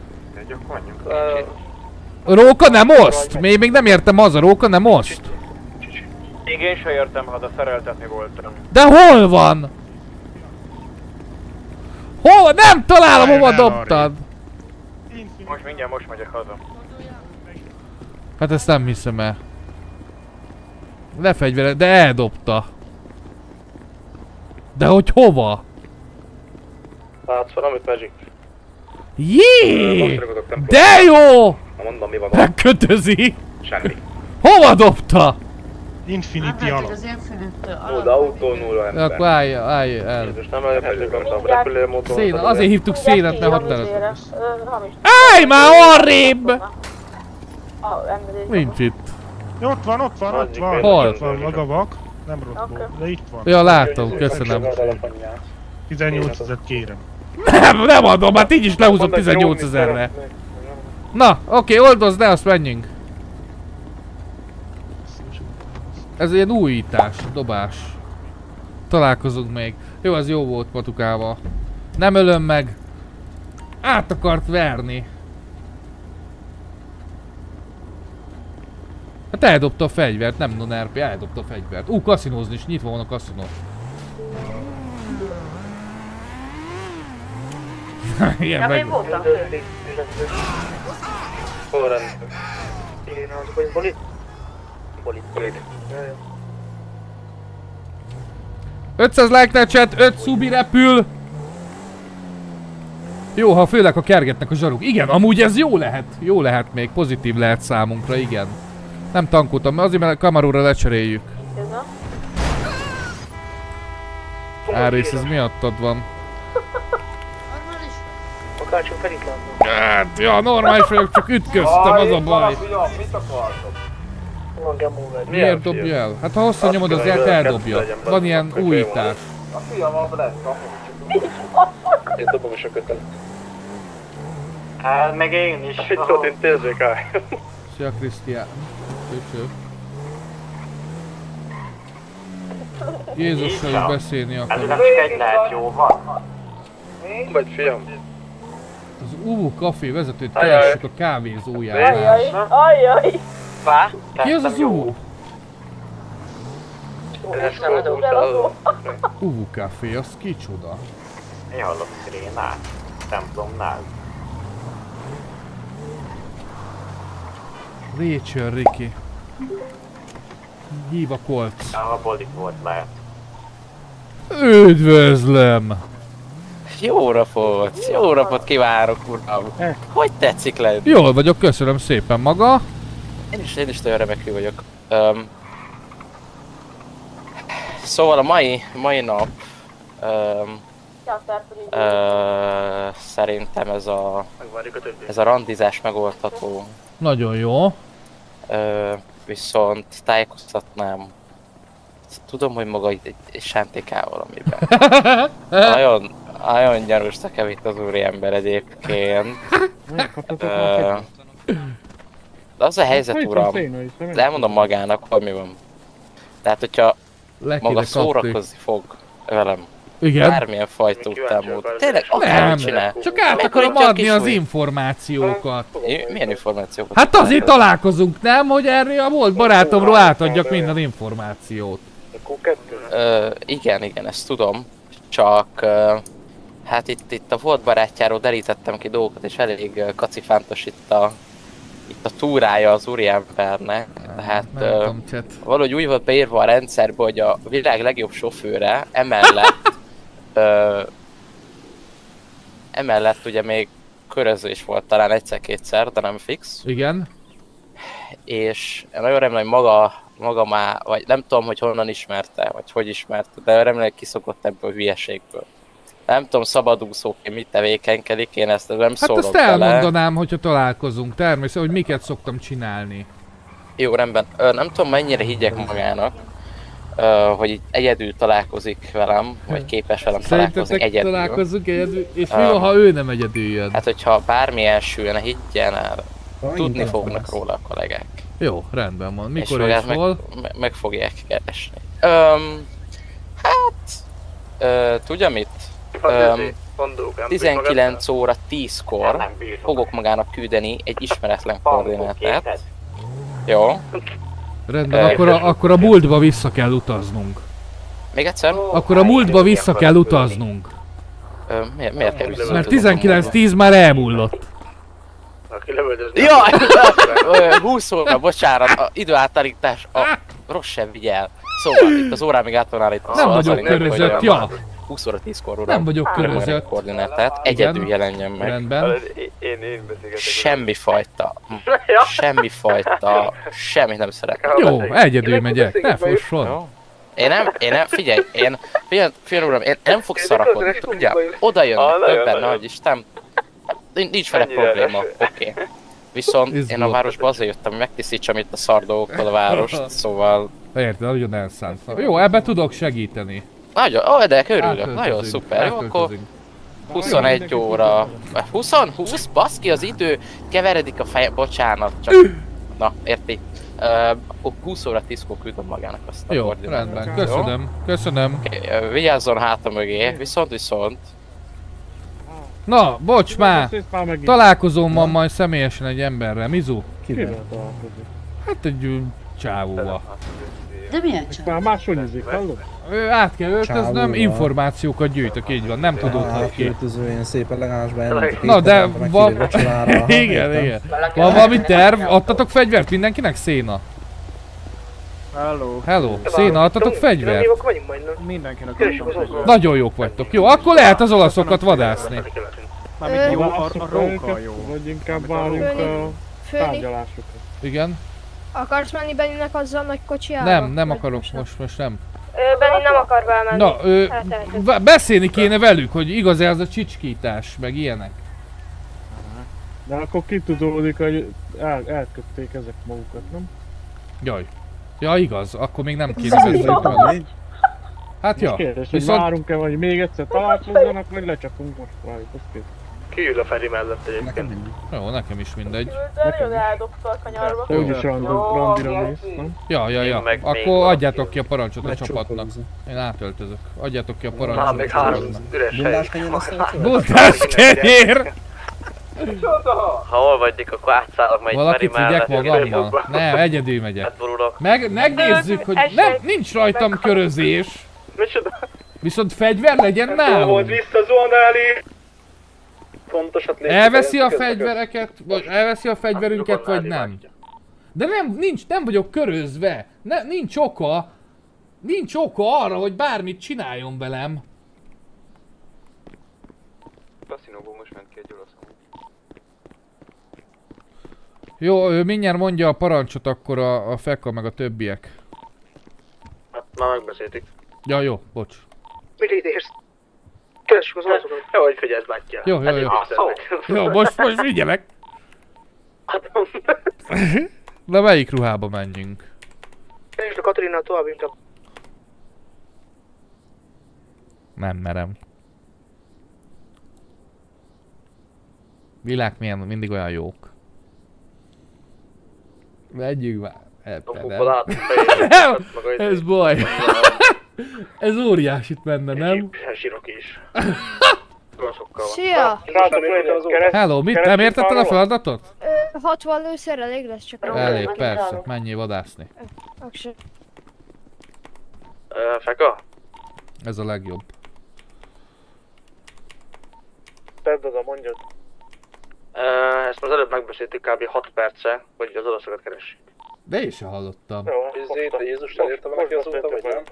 Speaker 1: Róka nem oszt? Még, még nem értem az, a Róka nem oszt?
Speaker 5: Még én sem értem, ha de szereltetni voltam.
Speaker 1: De hol van? Hol? Nem találom, hova dobtad?
Speaker 5: Most mindjárt most megyek haza.
Speaker 1: Hát ezt nem hiszem el. Lefegyvere, de eldobta. De hogy hova?
Speaker 6: Látsz valamit, Magic?
Speaker 1: Jé! De jó!
Speaker 6: Na mondom, mi van ott?
Speaker 1: Megkötözi!
Speaker 6: Semmi.
Speaker 1: Hova dobta?
Speaker 12: Infinity
Speaker 2: Nem
Speaker 12: alap.
Speaker 2: az Infinite
Speaker 6: Nulla autó, nulla ember.
Speaker 1: Akkor állj, állj el.
Speaker 6: Jézus, nem elérhetők a repülőmódon.
Speaker 1: Széna, azért hívtuk Szénát, mert határozott. Állj már arrébb! Nincs itt.
Speaker 12: Jó, ott van, ott van, ott van.
Speaker 1: Hol?
Speaker 12: Ott van, maga vak. Nem rosszul, de itt van.
Speaker 1: Ja, látom, köszönöm.
Speaker 12: tizennyolc ezret kérem.
Speaker 1: Nem, nem adom, hát így is lehúzom tizennyolc ezerre. Na, oké, oldozd le, azt menjünk. Ez ilyen újítás, dobás. Találkozunk még. Jó, az jó volt patukával. Nem ölöm meg. Át akart verni. Hát eldobta a fegyvert, nem non-er pé, eldobta a fegyvert. Ú, kaszinózni is, nyitva van a kaszinó. Igen,
Speaker 8: Ja,
Speaker 1: meg...
Speaker 8: én voltam fő.
Speaker 6: Hol rendben?
Speaker 8: Igen, az hogy bolit? Bolit. Bolit.
Speaker 1: ötszáz like-nál chat, öt szubi repül! Jó, ha főleg ha kergetnek a zsaruk. Igen, amúgy ez jó lehet. Jó lehet még, pozitív lehet számunkra, igen. Nem tankoltam, azért mert a Camaróra lecseréljük. Árész, ez miattad van.
Speaker 8: Akácsunk fel itt látom.
Speaker 1: Hát, ja, normális vagyok, csak ütköztem, az a baj.
Speaker 10: Mit akartok?
Speaker 8: Van gemóvel.
Speaker 1: Miért dobja el? Hát ha hosszan nyomod az el, eldobja. Van ilyen újítás.
Speaker 10: A fiam abban lesz,
Speaker 6: Én dobom is a kötelet.
Speaker 10: Hát meg én is.
Speaker 6: Mit szólt, én té zé ká.
Speaker 1: Szia Krisztián. Köszönöm. Jézussal is beszélni akarok.
Speaker 10: Ez nem csak egy lehet jó, van.
Speaker 6: Vagy fiam.
Speaker 1: Az Uvu Café vezetőt keressük a kávézójánál.
Speaker 10: Ajjaj, ajjaj. Vá?
Speaker 1: Ki az az Uvu? Uvu Café, az kicsoda?
Speaker 10: Én hallok szirénát. Templomnál.
Speaker 1: Rachel, Ricky. Hív a kolc.
Speaker 10: A bolik volt lehet.
Speaker 1: Üdvözlöm!
Speaker 13: Jó napot! Jó napot kívánok, uram! Hogy tetszik lenni?
Speaker 1: Jól vagyok, köszönöm szépen maga.
Speaker 13: Én is, én is nagyon remekül vagyok. Um, szóval a mai, mai nap um, uh, szerintem ez a, ez a randizás megoldható.
Speaker 1: Nagyon jó.
Speaker 13: Uh, viszont tájékoztatnám. Tudom, hogy maga itt egy, egy sántikál valamiben. nagyon, nagyon gyanús nekem itt az úriember egyébként. uh, de az a helyzet, uram, de elmondom magának, hogy mi van. Tehát, hogyha maga szórakozni fog velem,
Speaker 1: igen,
Speaker 13: bármilyen fajta utánmód, tényleg akármit csinál.
Speaker 1: Csak át akarom adni az információkat.
Speaker 13: Milyen információkat?
Speaker 1: Hát azért találkozunk, nem? Hogy erre a volt barátomról átadjak minden információt.
Speaker 13: Ö, igen, igen, ezt tudom. Csak uh, hát itt, itt a volt barátjáról derítettem ki dolgokat, és elég uh, kacifántos itt a, itt a túrája az úriembernek. Tehát uh, valahogy úgy volt beírva a rendszerbe, hogy a világ legjobb sofőre, emellett uh, emellett ugye még köröző is volt talán egyszer-kétszer, de nem fix.
Speaker 1: Igen.
Speaker 13: És nagyon remélem, hogy maga, maga már, vagy nem tudom, hogy honnan ismerte, vagy hogy ismerte, de remélem, hogy kiszokott ebből a hülyeségből. Nem tudom, szabadúszóként mit tevékenykedik, én ezt nem hát szólok
Speaker 1: bele. Hát ezt elmondanám, hogyha találkozunk, természetesen, hogy miket szoktam csinálni.
Speaker 13: Jó, rendben. Nem tudom, mennyire higgyek magának, hogy így egyedül találkozik velem, vagy képes velem találkozni egyedül.
Speaker 1: találkozunk egyedül, és mi van, ha ő nem egyedül jön?
Speaker 13: Hát, hogyha bármi elsülne, higgyen el, tudni fognak róla a kollégák.
Speaker 1: Jó, rendben van. Mikor és, és hol?
Speaker 13: Meg, meg fogják keresni. Öm, hát... Ö, tudja mit? Öm, tizenkilenc óra tízkor fogok magának küldeni egy ismeretlen koordinátát. Jó.
Speaker 1: Rendben, uh, akkor, a, akkor a múltba vissza kell utaznunk.
Speaker 13: Még egyszer?
Speaker 1: Akkor a múltba vissza kell utaznunk.
Speaker 13: Ö, miért, miért kell vissza?
Speaker 1: Mert tizenkilenc tíz már elmullott.
Speaker 6: Aki lövöldözni.
Speaker 13: Jaj! húsz óra, bocsánat, a időátállítás, a rossz sem vigyel. Szóval itt az órán még át van állítva.
Speaker 1: Nem vagyok körözött, ja.
Speaker 13: húsz óra tízkor, uram.
Speaker 1: Nem vagyok körözött.
Speaker 13: Koordinátát, egyedül jelenjen meg.
Speaker 1: Rendben.
Speaker 6: Én, én beszélgetek.
Speaker 13: Semmi fajta. Semmi fajta. Semmit nem szeretem.
Speaker 1: Jó, egyedül megyek, ne fusson.
Speaker 13: Én nem, én nem, figyelj, én, figyelj, figyelj uram, én nem fog szarakodni, tudja? Oda jönnek többen, nagy Isten. Nincs vele probléma, oké. Okay. Viszont én a városba azért jöttem, hogy megtisztítsam itt a szar dolgokkal a várost, szóval...
Speaker 1: Érted, nagyon elszánt. Jó, ebben tudok segíteni.
Speaker 13: Nagyon, ó, de örülök, nagyon szuper, jó, akkor... huszonegy óra... húsz? húsz? Baszki, az idő keveredik a feje... Bocsánat, csak... Na, érti? Uh, húsz óra tízkor küldöm magának azt a
Speaker 1: jó,
Speaker 13: koordinátot.
Speaker 1: Rendben, köszönöm, jó? Köszönöm.
Speaker 13: Okay, uh, vigyázzon háta mögé, viszont viszont...
Speaker 1: Na, bocs már! Találkozom van majd személyesen egy emberrel, Mizu?
Speaker 7: Kivel találkozik?
Speaker 1: Hát egy csávóval.
Speaker 2: De milyen csend?
Speaker 3: Már más sunyizik, hallod?
Speaker 1: Ő át kell öltöznöm,
Speaker 7: Csávóval.
Speaker 1: információkat gyűjtök, így van, nem tudod, hogy ki.
Speaker 7: Átöltözően szép elegásba elment a
Speaker 1: Na de
Speaker 7: kétezerbe,
Speaker 1: van...
Speaker 7: meghívjuk vacsorára.
Speaker 1: Igen, igen. Van valami terv? Adtatok fegyvert mindenkinek? Széna?
Speaker 12: Hello.
Speaker 1: Hello, Széna, adtatok fegyvert?
Speaker 12: Mindenkinek.
Speaker 1: Nagyon jók vagytok. Jó, akkor lehet az olaszokat vadászni.
Speaker 12: Mármint jó, a, a róka jó.
Speaker 3: Vagy inkább várjunk a tárgyalásokra.
Speaker 1: Igen?
Speaker 14: Akarsz menni Bennynek azzal a nagy kocsiával?
Speaker 1: Nem, nem akarok most, most nem.
Speaker 14: Ö, Benny nem akar belmenni.
Speaker 1: Na, ö,
Speaker 14: Eltemetett.
Speaker 1: beszélni kéne velük, hogy igaz ez a csicskítás, meg ilyenek.
Speaker 3: De akkor kitudódik, hogy el, elköpték ezek magukat, nem?
Speaker 1: Jaj. Ja, igaz, akkor még nem kéne beszélni. Hát ja,
Speaker 3: Kérdés, hogy
Speaker 1: viszont...
Speaker 3: várunk-e, vagy még egyszer találkozzanak, vagy lecsapunk most rájuk, azt kérdés.
Speaker 6: Ki ül a Feri mellett egyébként?
Speaker 1: Jó, nekem is mindegy.
Speaker 14: Nagyon eldobta a kanyarba.
Speaker 3: Te úgyis randira mész, nem?
Speaker 1: Ja, ja, ja.
Speaker 6: Meg még
Speaker 1: Akkor
Speaker 6: van.
Speaker 1: adjátok ki a parancsot a csapatnak. Én átöltözök. Adjátok ki a parancsot
Speaker 6: Már
Speaker 1: a
Speaker 6: még három
Speaker 1: csapatnak.
Speaker 6: üres
Speaker 7: Bundás
Speaker 6: hely.
Speaker 7: kenyér lesz a csöved?
Speaker 1: Bundás kenyér!
Speaker 6: Ha hol vagytok, akkor átszállok majd
Speaker 1: Valakit
Speaker 6: Feri
Speaker 1: vigyek
Speaker 6: mellett.
Speaker 1: magammal. Nem, egyedül megyek.
Speaker 6: Hát borulok.
Speaker 1: Meg, megnézzük, hogy nem, nincs rajtam körözés.
Speaker 6: Micsoda?
Speaker 1: Viszont fegyver legyen nálunk.
Speaker 6: visszazónálni. Fontosat lépni.
Speaker 1: Elveszi a fegyvereket, vagy elveszi a fegyverünket, vagy nem. De nem, nincs, nem vagyok körözve. Ne, nincs oka. Nincs oka arra, hogy bármit csináljon velem.
Speaker 5: Kaszinóból most ment ki egy olasz.
Speaker 1: Jó, ő mindjárt mondja a parancsot akkor a, a Feka meg a többiek.
Speaker 6: Hát már megbeszéltük.
Speaker 1: Ja, jó, bocs.
Speaker 8: Mit idézsz? Keressük az olaszokat.
Speaker 6: Jó, hogy figyelsz, bátyja.
Speaker 1: Jó, jó, jó. Jó, most, most figyelek. Na melyik ruhába menjünk?
Speaker 8: És a Katarinnal tovább inkább.
Speaker 1: Nem merem. Világ milyen, mindig olyan jók. Megyünk már. Nem, ez baj. Ez óriásit menne, nem?
Speaker 6: Sírok is.
Speaker 14: Szia!
Speaker 1: Hello, mit? Nem értetted a feladatot?
Speaker 14: Ö, hatvan lőszer elég lesz csak.
Speaker 1: Elég, persze. Menjél vadászni.
Speaker 14: Action.
Speaker 6: Feka?
Speaker 1: Ez a legjobb.
Speaker 3: Tedd oda, mondjad.
Speaker 6: Uh, ezt az előbb megbeszéltük kb. hat perce, hogy az olaszokat keressük.
Speaker 1: De én sem hallottam.
Speaker 3: Jó,
Speaker 6: Izzét, a Jézus elérte valaki azóta, vagy nem?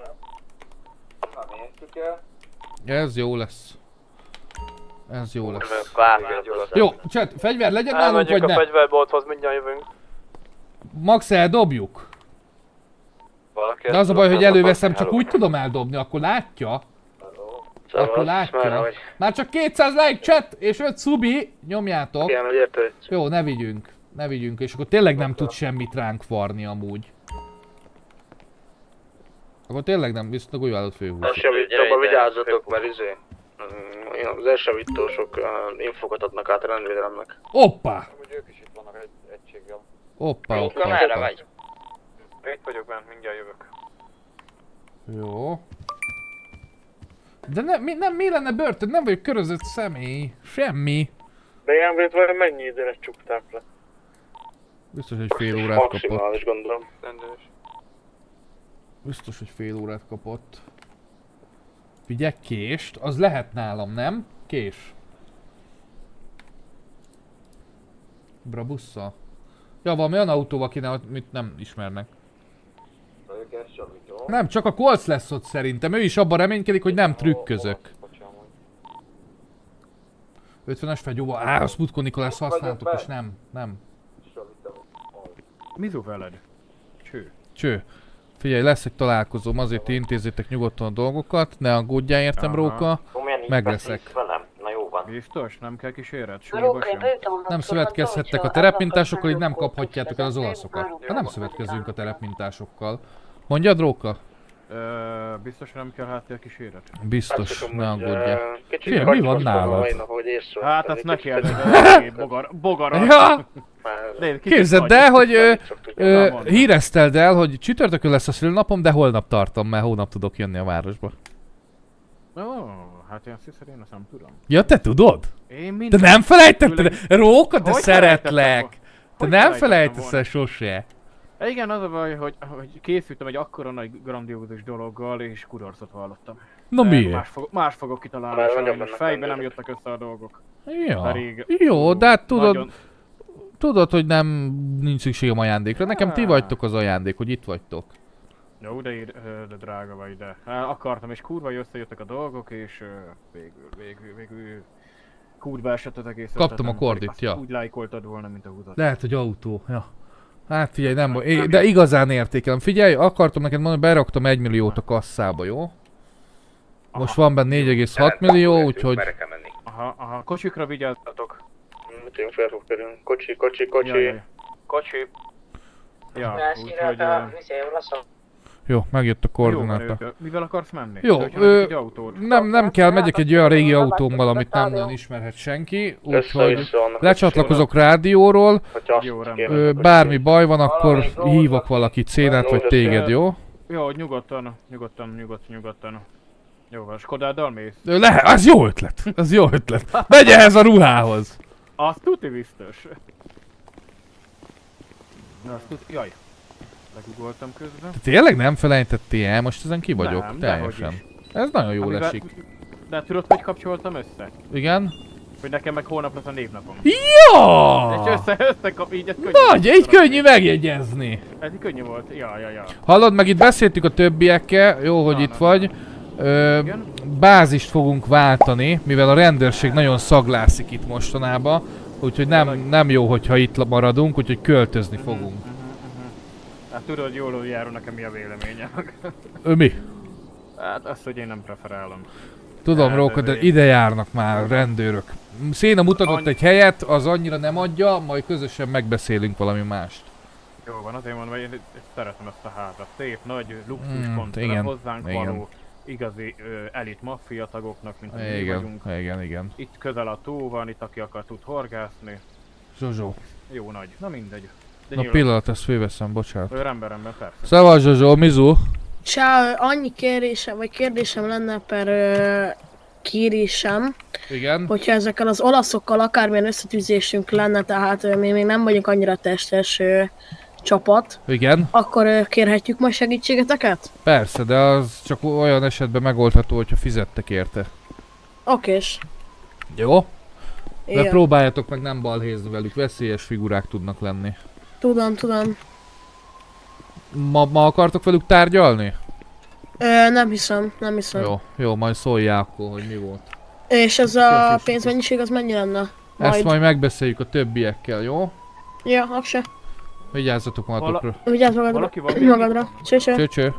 Speaker 1: Ez jó lesz. Ez jó lesz.
Speaker 6: Várjál,
Speaker 1: Jó, chat, fegyver legyen nálunk, vagy
Speaker 6: a
Speaker 1: ne?
Speaker 6: fegyverbolthoz, mindjárt jövünk.
Speaker 1: Max eldobjuk.
Speaker 6: Valaki
Speaker 1: De az a baj, hogy előveszem, csak úgy tudom eldobni, akkor látja.
Speaker 6: Szóval
Speaker 1: Akkor látja. Már csak kétszáz like chat és öt szubi, nyomjátok.
Speaker 6: Igen, hogy érted.
Speaker 1: Jó, ne vigyünk. Ne vigyünk, és akkor tényleg nem tud semmit ránk varni amúgy. Akkor tényleg nem, viszont a golyóállót főhúz.
Speaker 6: Elsjavítóban vigyázzatok, mert izé... Az elsjavítósok infokat adnak át a rendvédelemnek.
Speaker 1: Hoppá!
Speaker 5: Ők is itt vannak egy egységgel.
Speaker 1: Hoppá, hoppá,
Speaker 11: Merre
Speaker 1: hoppá.
Speaker 11: vagy?
Speaker 5: Itt vagyok bent, mindjárt jövök.
Speaker 1: Jó. De ne, mi, nem, mi lenne börtön? Nem vagyok körözött személy. Semmi.
Speaker 3: De ilyen vét vagy mennyi időre csukták le?
Speaker 1: Biztos, hogy fél órát kapott.
Speaker 6: Maximális gondolom.
Speaker 5: Rendős.
Speaker 1: Biztos, hogy fél órát kapott. Vigyek kést, az lehet nálam, nem? Kés. Brabussa? Ja, valami olyan autóval kéne, amit nem ismernek. Nem, csak a Colts lesz ott szerintem. Ő is abban reménykedik, hogy nem trükközök. ötvenes fegyóval. Á, a Smutko Nikolász használtuk, és nem, nem.
Speaker 12: Mi veled? Cső.
Speaker 1: Cső. Figyelj, lesz egy találkozóm, azért ti intézzétek nyugodtan a dolgokat, ne aggódjál értem,
Speaker 12: Aha.
Speaker 1: Róka. Meg leszek.
Speaker 6: Na jó van.
Speaker 12: Biztos? Nem kell kíséret? Súlyba sem?
Speaker 1: Nem szövetkezhettek a terepmintásokkal, így nem kaphatjátok el az olaszokat. Ha nem szövetkezünk a terepmintásokkal. Mondjad, Róka?
Speaker 12: Ö, biztos nem kell háttérkíséret?
Speaker 1: Biztos, ne aggódjál.
Speaker 6: Kicsit
Speaker 1: Figyelj, mi van nálad?
Speaker 12: Hát azt ne kérdezz, bogar, bogara.
Speaker 1: Ja!
Speaker 12: De én kicsit
Speaker 1: Képzeld
Speaker 12: vagy.
Speaker 1: el, hogy ö, ö,
Speaker 12: mondom.
Speaker 1: hírezteld el, hogy csütörtökön lesz a szülőnapom, de holnap tartom, mert hónap tudok jönni a városba.
Speaker 12: Ó, hát én azt hiszem, én azt nem tudom.
Speaker 1: Ja, te tudod?
Speaker 12: Én
Speaker 1: Te
Speaker 12: minden...
Speaker 1: nem felejtetted? Róka, de
Speaker 12: Hogy
Speaker 1: szeretlek!
Speaker 12: felejtettem
Speaker 1: Te
Speaker 12: Hogy
Speaker 1: nem
Speaker 12: felejtettem
Speaker 1: felejtesz
Speaker 12: volna?
Speaker 1: el sose.
Speaker 12: Igen, az a baj, hogy, hogy készültem egy akkora nagy grandiózus dologgal, és kudarcot vallottam.
Speaker 1: Na
Speaker 12: De
Speaker 1: miért?
Speaker 12: Más, fog, más fogok kitalálni,
Speaker 6: Már
Speaker 12: sajnos
Speaker 6: vannak
Speaker 12: fejben nem
Speaker 6: rendőrök.
Speaker 12: jöttek össze a dolgok.
Speaker 1: Ja.
Speaker 12: Pedig,
Speaker 1: Jó, de hát tudod,
Speaker 12: nagyon-
Speaker 1: tudod, hogy nem nincs szükségem ajándékra. Nekem ti
Speaker 12: Ah.
Speaker 1: vagytok az ajándék, hogy itt vagytok.
Speaker 12: Jó, de, ír- ö, de drága vagy, de Há, akartam, és kurva összejöttek a dolgok, és ö, végül, végül, végül kurva esett az egész
Speaker 1: Kaptam
Speaker 12: ötletem,
Speaker 1: a kordit,
Speaker 12: pedig azt
Speaker 1: ja.
Speaker 12: Úgy lájkoltad volna, mint a húzat.
Speaker 1: Lehet, hogy autó, ja. Hát figyelj, nem baj, é- de igazán értékelem. Figyelj, akartam neked mondani, beraktam egy milliót a kasszába, jó? Most van benne négy egész hat millió, úgyhogy...
Speaker 12: Aha, aha, kocsikra vigyázzatok.
Speaker 6: Mit én fel fog kerülni? Kocsi, kocsi, kocsi.
Speaker 12: Ja, ja. Kocsi. Ja, úgyhogy... ö,
Speaker 1: Jó, megjött a
Speaker 12: Jó van,
Speaker 1: koordináta.
Speaker 12: ők, mivel akarsz menni?
Speaker 1: Jó,
Speaker 12: Hogyha
Speaker 1: ö,
Speaker 12: megyek egy autót.
Speaker 1: nem, nem kell, megyek egy olyan régi autómmal, amit nem nagyon ismerhet senki, úgyhogy
Speaker 6: Össze-vissza annak
Speaker 1: lecsatlakozok rádióról,
Speaker 6: Hogyha azt
Speaker 12: Jó, rendben.
Speaker 6: kérem,
Speaker 1: ö,
Speaker 6: akkor
Speaker 1: bármi baj van, akkor hívok valakit, Cénát vagy téged, jó?
Speaker 12: Jó, nyugodtan, nyugodtan, nyugodtan, nyugodtan. Jó van, Skodáddal mész?
Speaker 1: Ö, Le, az jó ötlet, az jó ötlet. Megy ehhez a ruhához.
Speaker 12: Azt tuti biztos. Na, azt tuti, jaj. Legugoltam közben.
Speaker 1: Te tényleg nem felejtettél el? Most ezen ki vagyok,
Speaker 12: Nem,
Speaker 1: teljesen.
Speaker 12: dehogy
Speaker 1: Ez nagyon jól
Speaker 12: Amivel-
Speaker 1: esik.
Speaker 12: De tudod, hogy kapcsoltam össze?
Speaker 1: Igen?
Speaker 12: Hogy nekem meg holnap lesz a névnapom.
Speaker 1: Ja!
Speaker 12: És össze, összekap, így ez könnyű.
Speaker 1: Nagy, így könnyű megjegyezni.
Speaker 12: Ez így könnyű volt, ja, ja, ja.
Speaker 1: Hallod, meg itt beszéltük a többiekkel, jó, hogy
Speaker 12: Na,
Speaker 1: itt
Speaker 12: na,
Speaker 1: vagy. Ö, bázist fogunk váltani, mivel a rendőrség nagyon szaglászik itt mostanában. Úgyhogy nem, nem jó, hogyha itt maradunk, úgyhogy költözni fogunk.
Speaker 12: Hát tudod jól, hogy járó nekem mi a véleményem.
Speaker 1: Ö, mi?
Speaker 12: Hát azt, hogy én nem preferálom.
Speaker 1: Tudom,
Speaker 12: Hát,
Speaker 1: Róka, de
Speaker 12: ez-
Speaker 1: ide járnak már rendőrök. Széna mutatott
Speaker 12: Annyi-
Speaker 1: egy helyet, az annyira nem adja, majd közösen megbeszélünk valami mást.
Speaker 12: Jó van, azért mondom, hogy én én szeretem ezt a házat. Szép, nagy, luxus
Speaker 1: Mm,
Speaker 12: kontra,
Speaker 1: igen,
Speaker 12: hozzánk
Speaker 1: igen.
Speaker 12: való, igazi ö, elit maffia tagoknak, mint ami mi
Speaker 1: Igen,
Speaker 12: vagyunk.
Speaker 1: igen, igen.
Speaker 12: Itt közel a tó van, itt aki akar tud horgászni.
Speaker 1: Zsozsó.
Speaker 12: Jó nagy, na mindegy. De
Speaker 1: Na pillanat, ezt fölveszem, bocsánat.
Speaker 12: Ö, Rendben, rendben, persze.
Speaker 1: Szavaz Zsozsó, Mizu.
Speaker 4: Csá, annyi kérésem, vagy kérdésem lenne per ö, kérésem,
Speaker 1: Igen.
Speaker 4: hogyha ezekkel az olaszokkal akármilyen összetűzésünk lenne, tehát ö, mi még nem vagyunk annyira testes ö, csapat,
Speaker 1: Igen.
Speaker 4: akkor ö, kérhetjük majd segítségeteket?
Speaker 1: Persze, de az csak olyan esetben megoldható, hogyha fizettek érte.
Speaker 4: Okés.
Speaker 1: Jó? De
Speaker 4: Igen.
Speaker 1: próbáljatok meg nem balhézni velük, veszélyes figurák tudnak lenni.
Speaker 4: Tudom, tudom.
Speaker 1: Ma, ma akartok velük tárgyalni?
Speaker 4: Ö, nem hiszem, nem hiszem.
Speaker 1: Jó, jó, majd szóljál akkor, hogy mi volt.
Speaker 4: És ez a pénzmennyiség az mennyi lenne?
Speaker 1: Ezt majd megbeszéljük a többiekkel, jó?
Speaker 4: Ja, akse.
Speaker 1: Vigyázzatok magatokra.
Speaker 4: Vigyázz magadra.
Speaker 12: Valaki van még?
Speaker 4: Magadra. Cső-cső.
Speaker 1: Cső-cső.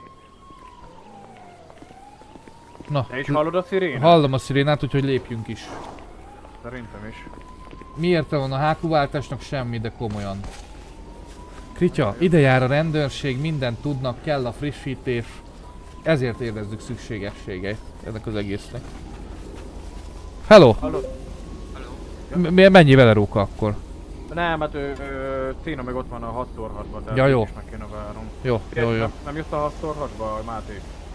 Speaker 1: Na,
Speaker 12: Te is hallod a szirénát?
Speaker 1: hallom a szirénát, úgyhogy lépjünk is.
Speaker 12: Szerintem is.
Speaker 1: Mi érte van a hákuváltásnak? Semmi, de komolyan. Kritya, ide jár a rendőrség, mindent tudnak, kell a frissítés. Ezért érezzük szükségességeit ennek az egésznek. Hello!
Speaker 12: Halló?
Speaker 1: M- mennyi vele Róka akkor?
Speaker 12: Nem, hát ő, ő, Céna meg ott van a hat hatban, de
Speaker 1: Ja, jó.
Speaker 12: is meg kéne várnom.
Speaker 1: Jó,
Speaker 12: Kérd,
Speaker 1: jó, jó.
Speaker 12: Nem, nem jössz a hat hatba, Máté?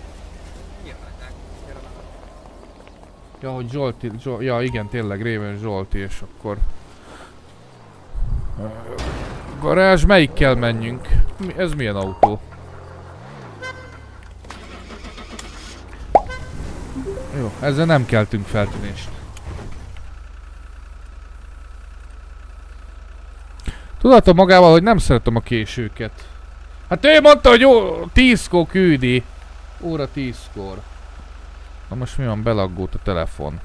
Speaker 1: Ja, hogy Zsolti, Zsol, ja igen, tényleg Réven Zsolti, és akkor... Garázs, melyikkel menjünk? Mi, ez milyen autó? Jó, ezzel nem keltünk feltűnést. Tudatom magával, hogy nem szeretem a későket. Hát ő mondta, hogy jó, tízkor küldi. Óra tízkor. Na most mi van, belaggót a telefon.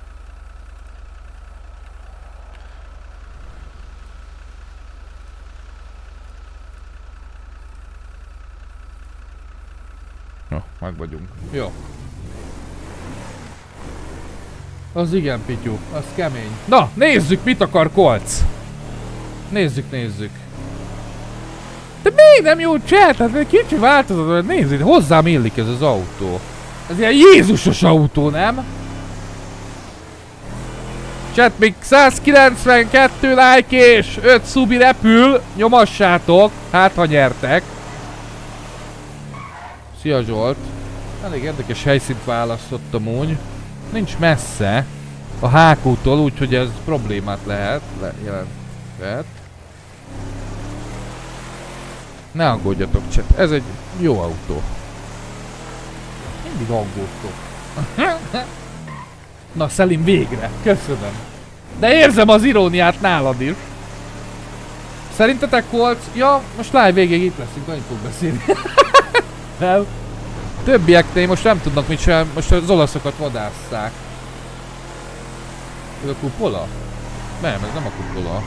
Speaker 1: Jó, meg vagyunk. Jó. Az igen, Pityu, az kemény. Na, nézzük, mit akar Kolc. Nézzük, nézzük. De még nem jó csinál, tehát egy kicsi változat, nézzük, hozzám illik ez az autó. Ez ilyen Jézusos autó, nem? Chat, még százkilencvenkettő like és öt szubi repül, nyomassátok, hát ha nyertek. Szia Zsolt. Elég érdekes helyszínt választottam úgy. Nincs messze a hákútól, úgyhogy ez problémát lehet, le, jelenthet. Ne aggódjatok, chat. Ez egy jó autó. Mindig aggódtok. Na, Szelim, végre. Köszönöm. De érzem az iróniát nálad is. Szerintetek Colts? Ja, most live végéig itt leszünk, annyit fog beszélni. Nem. Többieknél most nem tudnak mit csinálni, most az olaszokat vadásszák. Ez a kupola? Nem, ez nem a kupola.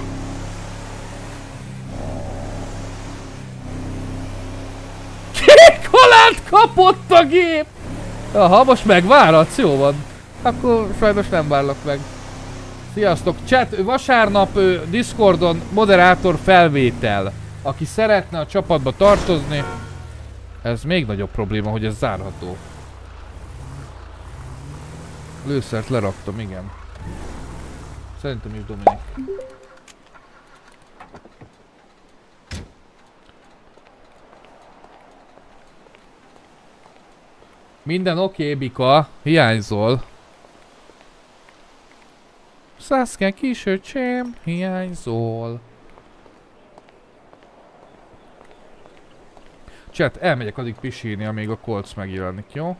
Speaker 1: Kék halált kapott a gép! Aha, most megváradsz, jó van. Akkor sajnos nem várlak meg. Sziasztok! Chat, vasárnap ö, Discordon moderátor felvétel. Aki szeretne a csapatba tartozni, ez még nagyobb probléma, hogy ez zárható. Lőszert leraktam, igen. Szerintem is Dominik. Minden oké, okay, Bika. Hiányzol. Szaszken kisöcsém, hiányzol. Chat, elmegyek addig pisírni, amíg a Colts megjelenik, jó?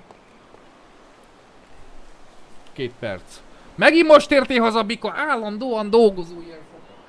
Speaker 1: Két perc. Megint most értél haza, Bika, állandóan dolgozó ilyen.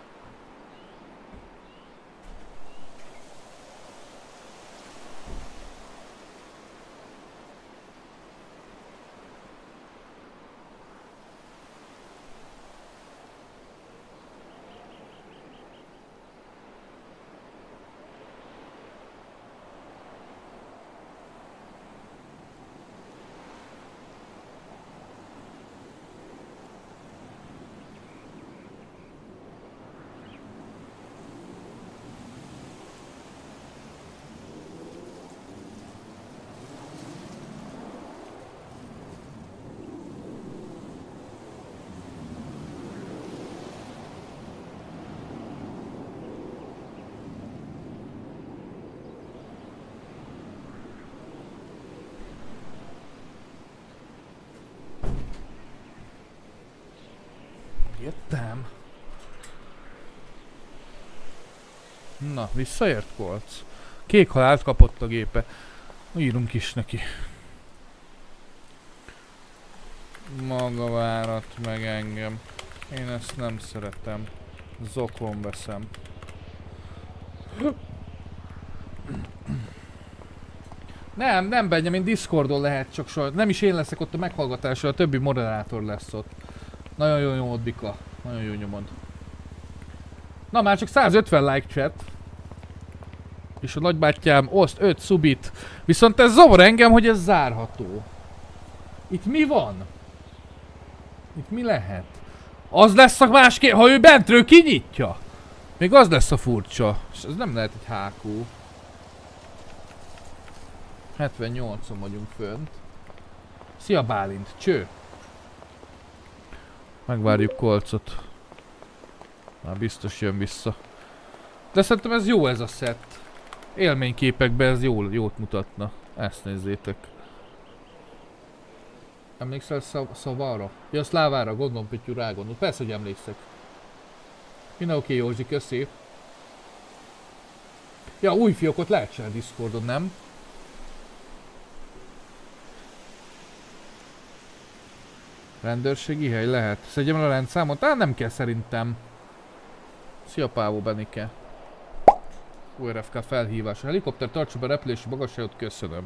Speaker 1: Jöttem. Na, visszaért Colts. Kék halált kapott a gépe. Írunk is neki. Maga várat meg engem. Én ezt nem szeretem. Zokon veszem. Nem, nem Benjamin, Discordon lehet csak sajnos. Nem is én leszek ott a meghallgatásra, a többi moderátor lesz ott. Nagyon jó nyomod, Bika. Nagyon jó nyomod. Na, már csak százötven like chat. És a nagybátyám oszt öt subit. Viszont ez zavar engem, hogy ez zárható. Itt mi van? Itt mi lehet? Az lesz a másképp, ha ő bentről kinyitja. Még az lesz a furcsa. És ez nem lehet egy há kú. hetvennyolcon vagyunk fönt. Szia Bálint, cső! Megvárjuk Coltsot. Már biztos jön vissza. De szerintem ez jó ez a szett. Élményképekben ez jól, jót mutatna. Ezt nézzétek. Emlékszel szav szavára? Ja, Szlávára, gondolom, Pityu, rá gondol. Persze, hogy emlékszek. Minden oké, okay, Józsi, köszi. Ja, új fiókot lehet csinálni Discordon, nem? Rendőrségi hely lehet. Szedjem el a rendszámot? Á, nem kell szerintem. Szia Pávó Benike. u er ef ká felhívás. A helikopter tartsa be repülési magasságot, köszönöm.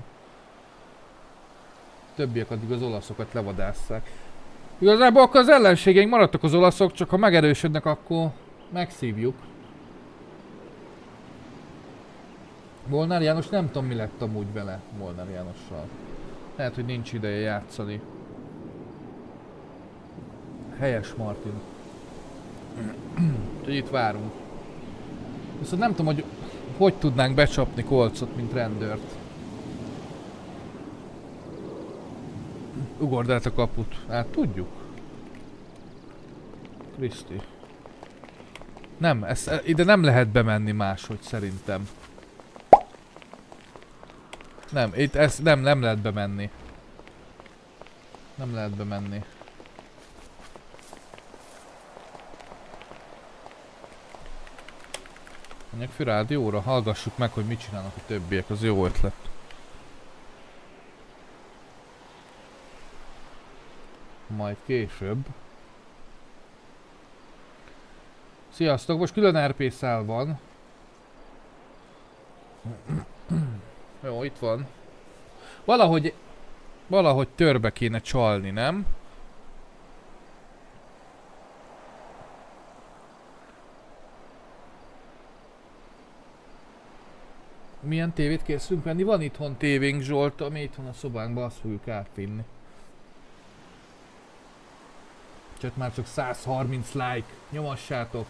Speaker 1: Többiek addig az olaszokat levadásszák. Igazából akkor az ellenségeink maradtak az olaszok, csak ha megerősödnek, akkor megszívjuk. Molnár János, nem tudom, mi lett amúgy vele Molnár Jánossal. Lehet, hogy nincs ideje játszani. Helyes, Martin. Úgyhogy itt várunk. Viszont nem tudom, hogy hogy tudnánk becsapni Coltsot, mint rendőrt. Ugord át a kaput. Hát tudjuk. Kriszti. Nem, ez, ide nem lehet bemenni máshogy szerintem. Nem, itt ez nem, nem lehet bemenni. Nem lehet bemenni. Mondjuk fő rádióra, hallgassuk meg, hogy mit csinálnak a többiek, az jó ötlet. Majd később. Sziasztok, most külön er pé szál van. Jó, itt van. Valahogy... Valahogy törbe kéne csalni, nem? Milyen tévét készülünk venni? Van itthon tévénk, Zsolt, ami itthon a szobánkban, azt fogjuk átvinni. Csak már csak száz harminc like, nyomassátok!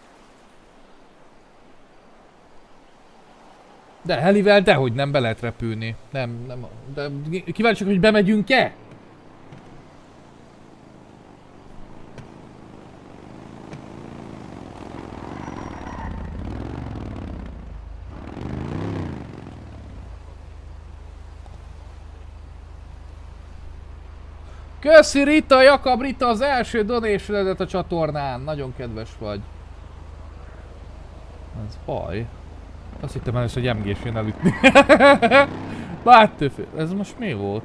Speaker 1: De helivel dehogy nem be lehet repülni. Nem, nem, de kíváncsiak, hogy bemegyünk-e? Köszi Rita, Jakab Rita, az első donation-edet a csatornán. Nagyon kedves vagy. Ez baj. Azt hittem először, hogy em gés jön elütni. Bártőfő. Ez most mi volt?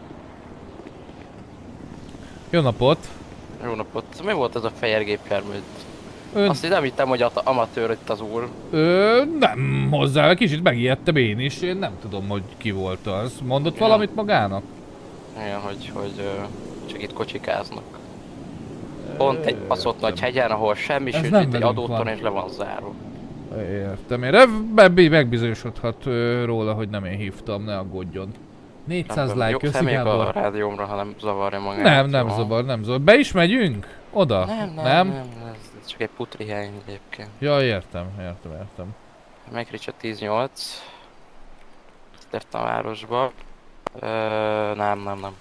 Speaker 1: Jó napot!
Speaker 13: Jó napot! Mi volt ez a fehér gépjármű?
Speaker 1: Ön...
Speaker 13: Azt nem hittem, hogy amatőr itt az úr.
Speaker 1: Ö, nem hozzá, kicsit megijedtem én is. Én nem tudom, hogy ki volt az. Mondott ja. valamit magának?
Speaker 13: Igen, hogy, hogy ö, csak itt kocsikáznak. Pont egy baszott nagy hegyen, ahol semmi, sőt egy adóton és le van zárva.
Speaker 1: Értem, én megbizonyosodhat róla, hogy nem én hívtam, ne aggódjon. négyszáz like, köszi Gábor.
Speaker 13: a rádiómra, ha nem zavarja magát.
Speaker 1: Nem, nem jó. zavar, nem zavar. Be is megyünk? Oda?
Speaker 13: Nem, nem,
Speaker 1: nem,
Speaker 13: nem, ez csak egy putri hely egyébként.
Speaker 1: Ja, értem, értem, értem.
Speaker 13: Megricsa tíz nyolc. Értem a városba. Ö, nem, nem, nem.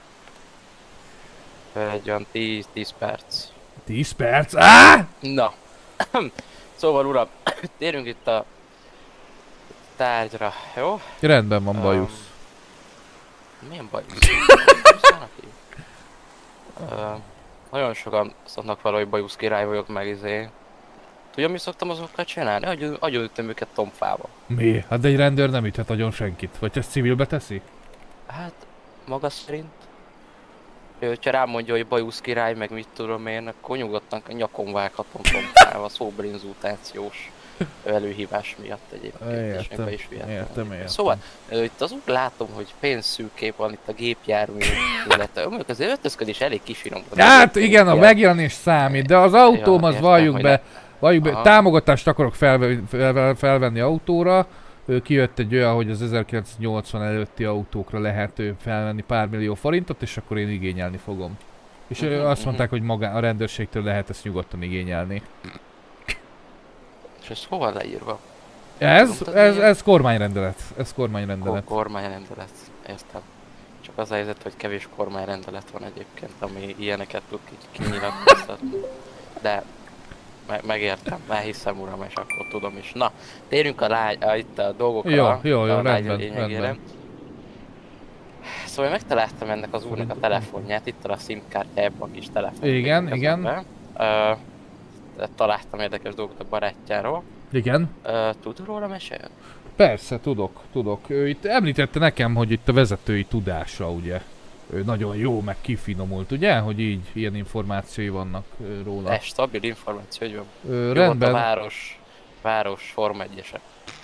Speaker 13: Egy olyan tíz perc.
Speaker 1: tíz perc? Áh!
Speaker 13: Na. Szóval uram, térjünk itt a tárgyra, jó?
Speaker 1: Rendben van, bajusz.
Speaker 13: Um, milyen bajusz? uh, nagyon sokan szoknak valahogy bajusz király vagyok meg izé. Tudja, mi szoktam azokkal csinálni? Agyon, agyonütöm őket tompfába.
Speaker 1: Mi? Hát de egy rendőr nem üthet agyon senkit. Vagy ezt civilbe teszi?
Speaker 13: Hát, maga szerint. Ő, ha rám mondja, hogy bajusz király, meg mit tudom én, akkor nyugodtan nyakon vághatom tompfával, szóbeli inzultációs előhívás miatt egyébként.
Speaker 1: Értem, és értem, értem, értem.
Speaker 13: Szóval, itt az úgy látom, hogy pénzszűkép van itt a gépjármű, illetve mondjuk az öltözködés elég kifinomult.
Speaker 1: Hát igen, a megjelenés számít, de az autóm ja, az valljuk be, valljuk be, támogatást akarok felve, fel, felvenni autóra. Kijött egy olyan, hogy az ezerkilencszáznyolcvan előtti autókra lehet felvenni pár millió forintot, és akkor én igényelni fogom. És uh-huh, azt mondták, hogy magá, a rendőrségtől lehet ezt nyugodtan igényelni.
Speaker 13: És ez hova leírva?
Speaker 1: Ez, ez, ez kormányrendelet. Ez kormányrendelet.
Speaker 13: Ko kormányrendelet, értem. Csak az a helyzet, hogy kevés kormányrendelet van egyébként, ami ilyeneket tud kinyilatkoztatni. De me megértem, elhiszem uram, és akkor tudom is. Na, térjünk a, lágy, a, itt a dolgokra.
Speaker 1: Jó, jó, jó,
Speaker 13: a
Speaker 1: rendben, rendben.
Speaker 13: Szóval megtaláltam ennek az úrnak a telefonját, itt a SIM-kártyájában a kis telefon.
Speaker 1: Igen, igen.
Speaker 13: Uh, találtam érdekes dolgot a barátjáról.
Speaker 1: Igen.
Speaker 13: Uh, tud róla mesélni?
Speaker 1: Persze, tudok, tudok. Ő itt említette nekem, hogy itt a vezetői tudása, ugye. Ő nagyon jó, meg kifinomult, ugye? Hogy így ilyen információi vannak róla.
Speaker 13: Ez stabil információ, hogy van.
Speaker 1: Ö,
Speaker 13: jó
Speaker 1: rendben.
Speaker 13: Volt a város, város Forma egyese.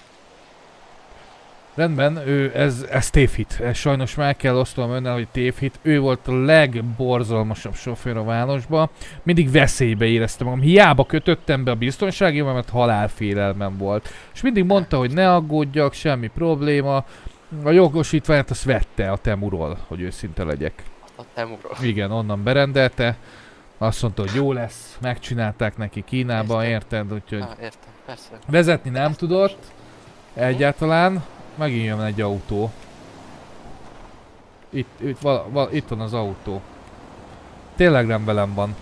Speaker 1: Rendben, ő, ez, ez tévhit. Ez sajnos meg kell osztolom önnel, hogy tévhit. Ő volt a legborzalmasabb sofőr a városban. Mindig veszélybe éreztem magam. Hiába kötöttem be a biztonságéval, mert halálfélelmem volt. És mindig mondta, hogy ne aggódjak, semmi probléma. A jogosítványt azt vette a Temuról, hogy őszinte legyek.
Speaker 13: A Temuról?
Speaker 1: Igen, onnan berendelte. Azt mondta, hogy jó lesz. Megcsinálták neki Kínában, érted? Úgyhogy
Speaker 13: ah, értem, persze.
Speaker 1: Vezetni nem tudott. Egyáltalán. Megint jön egy autó. Itt, itt, vala, vala, itt van az autó. Tényleg nem velem van.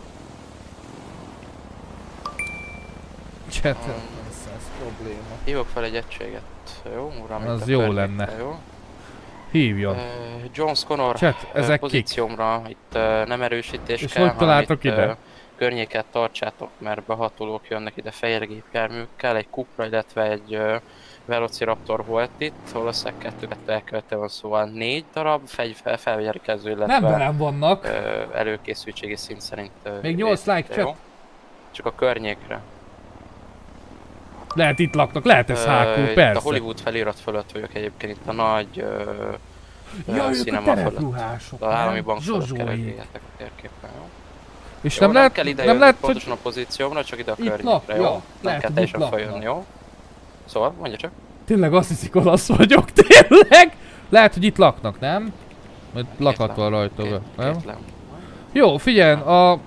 Speaker 1: Cset,
Speaker 13: hmm.
Speaker 1: ez, ez probléma.
Speaker 13: Hívok fel egy egységet, jó? Uram,
Speaker 1: az jó lenne. Jó? Hívjon. Uh,
Speaker 13: Jones Connor
Speaker 1: Cset, ezek
Speaker 13: pozíciómra, kik? Itt uh, nem erősítés
Speaker 1: és
Speaker 13: kell,
Speaker 1: hogy találtak
Speaker 13: itt,
Speaker 1: ide?
Speaker 13: Uh, környéket tartsátok, mert behatolók jönnek ide fehér gépjárműkkel, egy Cupra, illetve egy uh, Velociraptor volt itt, valószínűleg kettőket elkövető van, szóval négy darab fegy- felvegyelkező, illetve
Speaker 1: Nem velem vannak.
Speaker 13: Uh, előkészültségi szint szerint uh,
Speaker 1: Még nyolc like chat.
Speaker 13: Csak a környékre.
Speaker 1: Lehet itt laknak, lehet ez há kú,
Speaker 13: uh,
Speaker 1: persze.
Speaker 13: Itt a Hollywood felirat fölött vagyok egyébként, itt a nagy uh,
Speaker 1: ja,
Speaker 13: uh,
Speaker 1: színema fölött.
Speaker 13: A állami bank fölött keresgéljetek a térképen, jó?
Speaker 1: És
Speaker 13: jó,
Speaker 1: nem,
Speaker 13: nem
Speaker 1: lehet,
Speaker 13: kell ide
Speaker 1: nem
Speaker 13: jönni
Speaker 1: lehet,
Speaker 13: pontosan
Speaker 1: hogy...
Speaker 13: a pozíciómra, csak ide a
Speaker 1: itt
Speaker 13: környékre,
Speaker 1: lak,
Speaker 13: jó?
Speaker 1: Ja,
Speaker 13: nem
Speaker 1: lehet,
Speaker 13: kell teljesen feljönni, jó? Szóval, mondja csak.
Speaker 1: Tényleg azt hiszik, olasz vagyok, tényleg? Lehet, hogy itt laknak, nem? Mert lakat van rajta, két, nem? Két jó, figyelj, a...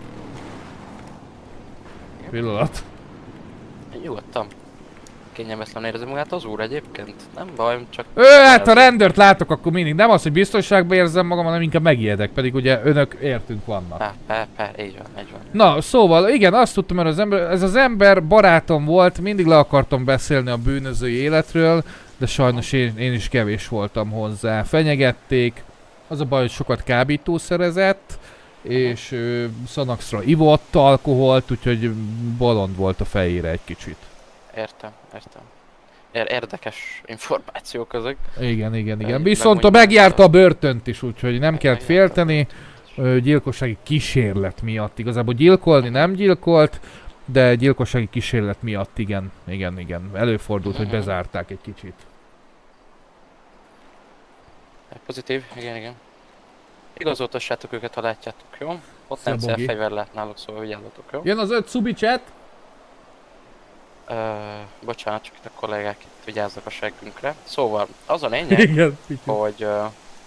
Speaker 1: Pillanat.
Speaker 13: Nyugodtan. Kényelmetlen érzi magát az úr egyébként? Nem baj, csak...
Speaker 1: Ő, hát ha rendőrt látok, akkor mindig nem az, hogy biztonságban érzem magam, hanem inkább megijedek, pedig ugye önök értünk vannak.
Speaker 13: Pá, pá, pá, így van, így van.
Speaker 1: Na, szóval igen, azt tudtam, mert az ember, ez az ember barátom volt, mindig le akartam beszélni a bűnözői életről, de sajnos én, én is kevés voltam hozzá. Fenyegették, az a baj, hogy sokat kábítószerezett, és ö, Xanaxra ivott alkoholt, úgyhogy bolond volt a fejére egy kicsit.
Speaker 13: Értem, értem. Ér érdekes információk ezek.
Speaker 1: Igen, igen, igen. Viszont a megjárta a börtönt is, úgyhogy nem kellett félteni. Ö, gyilkossági kísérlet miatt. Igazából gyilkolni nem gyilkolt, de gyilkossági kísérlet miatt igen, igen, igen. Előfordult, hogy bezárták egy kicsit.
Speaker 13: Pozitív, igen, igen. Igazoltassátok őket, ha látjátok, jó? Ott nem célfegyver lehet náluk, szóval vigyázzatok, jó?
Speaker 1: Jön az öt szubi chat!
Speaker 13: Uh, bocsánat, csak itt a kollégák itt vigyáznak a seggünkre. Szóval az a lényeg,
Speaker 1: igen,
Speaker 13: hogy uh,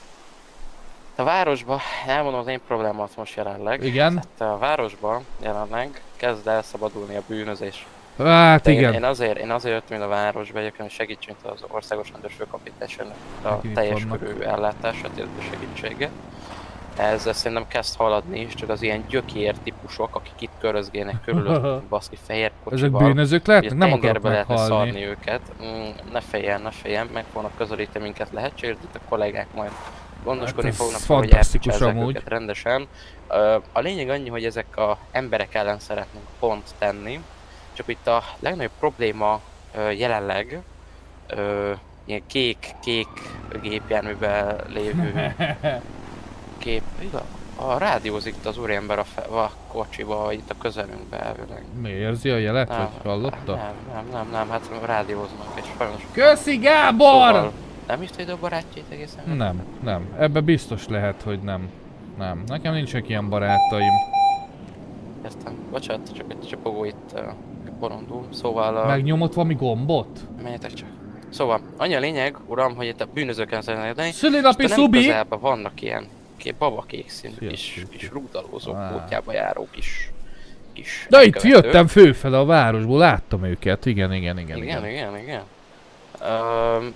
Speaker 13: a városban, elmondom az én problémát most jelenleg.
Speaker 1: Igen.
Speaker 13: Tehát a városban jelenleg kezd elszabadulni a bűnözés.
Speaker 1: Hát
Speaker 13: de
Speaker 1: igen.
Speaker 13: Én, én, azért, én azért jöttem ide a városba egyébként, hogy segítsünk az országos rendőrfőkapitányságnak a teljes körű ellátását, illetve segítséget. Ez szerintem kezd haladni is, csak az ilyen gyökér típusok, akik itt körözgélnek körülöttünk, baszki fehér kocsival.
Speaker 1: Ezek bűnözők lehetnek? Nem akarok
Speaker 13: lehetne
Speaker 1: meghalni.
Speaker 13: szarni őket. Mm, ne féljen, ne féljen, meg fognak közelíteni minket lehetséges, itt a kollégák majd gondoskodni hát fognak, hogy elfogyasszák őket rendesen. A lényeg annyi, hogy ezek az emberek ellen szeretnénk pont tenni, csak itt a legnagyobb probléma jelenleg ilyen kék-kék gépjárműben lévő kép, igaz? A rádiózik itt az úriember a, a kocsiba, itt a közelünkbe elvileg.
Speaker 1: Mi érzi a jelet,
Speaker 13: nem,
Speaker 1: vagy hallotta?
Speaker 13: Nem, nem, nem, nem, hát rádióznak és sajnos...
Speaker 1: Köszi Gábor! Szóval,
Speaker 13: nem is ide a barátjait egészen?
Speaker 1: Nem, nem. Ebbe biztos lehet, hogy nem. Nem. Nekem nincsenek ilyen barátaim.
Speaker 13: Értem. Bocsánat, csak egy csapogó itt uh, bolondul, szóval... Uh,
Speaker 1: Megnyomott valami gombot?
Speaker 13: Menjetek csak. Szóval, annyi a lényeg, uram, hogy itt a bűnözőken szeretnék lenni.
Speaker 1: Szülinapi szubi!
Speaker 13: Közelben vannak ilyen babakék színű kis, kis rúgdalózók, bótjába járó kis... kis
Speaker 1: de itt jöttem főfele a városból, láttam őket, igen, igen, igen.
Speaker 13: Igen, igen, igen. igen. Uh,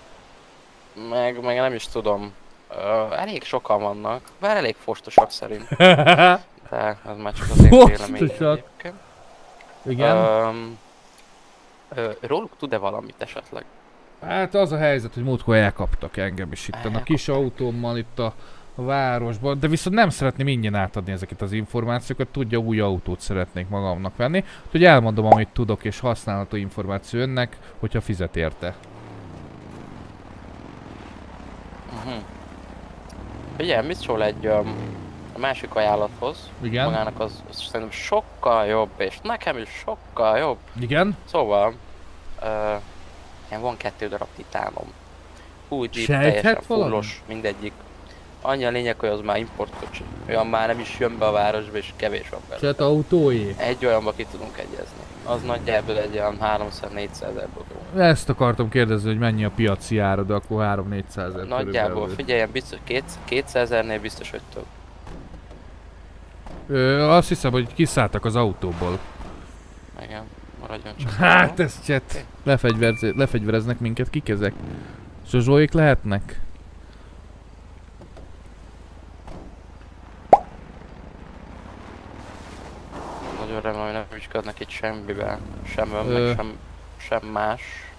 Speaker 13: meg, meg nem is tudom. Uh, elég sokan vannak, bár elég fostosak szerint. De ez már csak az én véleményem.
Speaker 1: Igen.
Speaker 13: Uh, uh, róluk tud-e valamit esetleg?
Speaker 1: Hát az a helyzet, hogy múltkor elkaptak engem is itt a kis autómmal itt a, a városban, de viszont nem szeretném ingyen átadni ezeket az információkat, tudja, új autót szeretnék magamnak venni, hogy elmondom, amit tudok, és használható információ önnek, hogyha fizet érte.
Speaker 13: Uh-huh. Ugye, mit szól egy um, a másik ajánlathoz?
Speaker 1: Igen.
Speaker 13: Magának az, az szerintem sokkal jobb, és nekem is sokkal jobb.
Speaker 1: Igen.
Speaker 13: Szóval, uh, én van kettő darab titánom. Új Jeep, teljesen fullos, mindegyik. Annyi a lényeg, hogy az már importkocsi. Olyan már nem is jön be a városba, és kevés van belőle.
Speaker 1: Cset autói?
Speaker 13: Egy olyanba ki tudunk egyezni. Az nagyjából egy olyan háromszáz-négyszáz ezer bodó.
Speaker 1: Ezt akartam kérdezni, hogy mennyi a piaci ára, de akkor három-négyszáz ezer.
Speaker 13: Nagyjából, figyelj, biztos kétszázezernél biztos, hogy több.
Speaker 1: Ö, azt hiszem, hogy kiszálltak az autóból.
Speaker 13: Igen, maradjon csak.
Speaker 1: Hát ez cset. Lefegyverez, lefegyvereznek minket, kik ezek? Zsozsóik lehetnek?
Speaker 13: Nagyon remélem, hogy nem vizsgálnak itt semmiben. Sem ön, Ö... meg sem, sem más.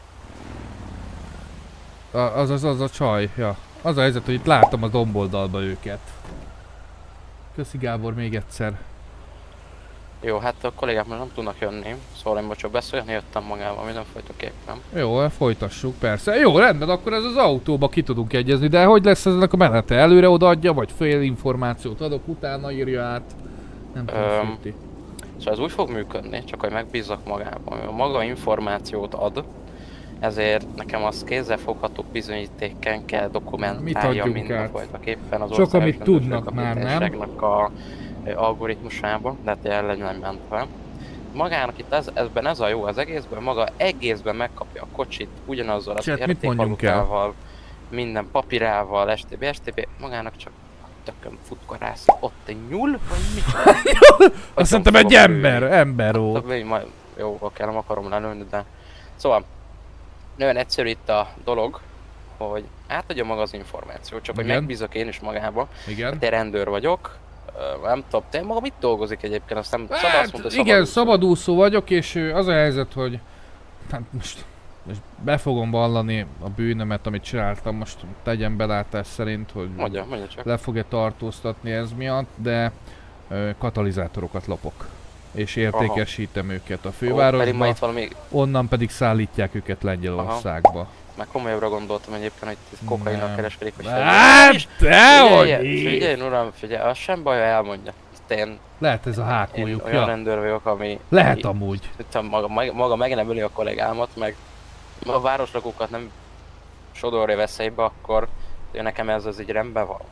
Speaker 1: A, az, az az a csaj, ja. Az a helyzet, hogy itt láttam a domboldalba őket. Köszi Gábor még egyszer.
Speaker 13: Jó, hát a kollégák már nem tudnak jönni, szóval én most csak beszélni jöttem magával mindenfajtaképpen.
Speaker 1: Jó, folytassuk, persze. Jó, rendben, akkor ez az autóba ki tudunk egyezni, de hogy lesz ennek a menete? Előre odaadja, vagy fél információt adok, utána írja át? Nem tudom, Szüti.
Speaker 13: Szóval ez úgy fog működni, csak hogy megbízzak magában, hogy maga információt ad, ezért nekem az kézzelfogható bizonyítéken kell dokumentálja mindenfajtaképpen az
Speaker 1: csak amit tudnak már, nem?
Speaker 13: A algoritmusában, de hát el legyen mentve. Magának itt ez, ezben ez a jó az egészben, maga egészben megkapja a kocsit ugyanazzal az értékvalutával, minden papírával, stb. stb. Magának csak tökön futkarász. Ott egy nyúl, vagy mit?
Speaker 1: Azt szerintem egy ember, ember ó.
Speaker 13: Hát, jó, oké, nem akarom lelőni, de... Szóval, nagyon egyszerű itt a dolog, hogy átadja maga az információt, csak igen. Hogy megbízok én is magába.
Speaker 1: Igen.
Speaker 13: Hát én rendőr vagyok. Nem tudom, te maga mit dolgozik egyébként? Azt nem
Speaker 1: hát,
Speaker 13: szabad, mondta,
Speaker 1: igen,
Speaker 13: szabadúszó.
Speaker 1: szabadúszó vagyok, és az a helyzet, hogy hát most, most be fogom vallani a bűnömet, amit csináltam, most tegyen belátás szerint, hogy
Speaker 13: mondja, mondja csak.
Speaker 1: Le fogja tartóztatni ez miatt, de ö, katalizátorokat lopok. És értékesítem aha. őket a fővárosba, oh, valami... onnan pedig szállítják őket Lengyelországba. Aha.
Speaker 13: Már komolyabbra gondoltam egyébként, hogy itt kokainnal kereskedik, vagy
Speaker 1: hát, dehogy!
Speaker 13: Figyelj, uram, figyelj, az sem baj, ha elmondja. Én,
Speaker 1: lehet ez a hákójuk,
Speaker 13: én olyan ja. rendőr vagyok, ami...
Speaker 1: Lehet ami, amúgy.
Speaker 13: Maga, maga meg nem öli a kollégámat, meg a városlakókat nem sodorja veszélybe, akkor nekem ez az így rendben van.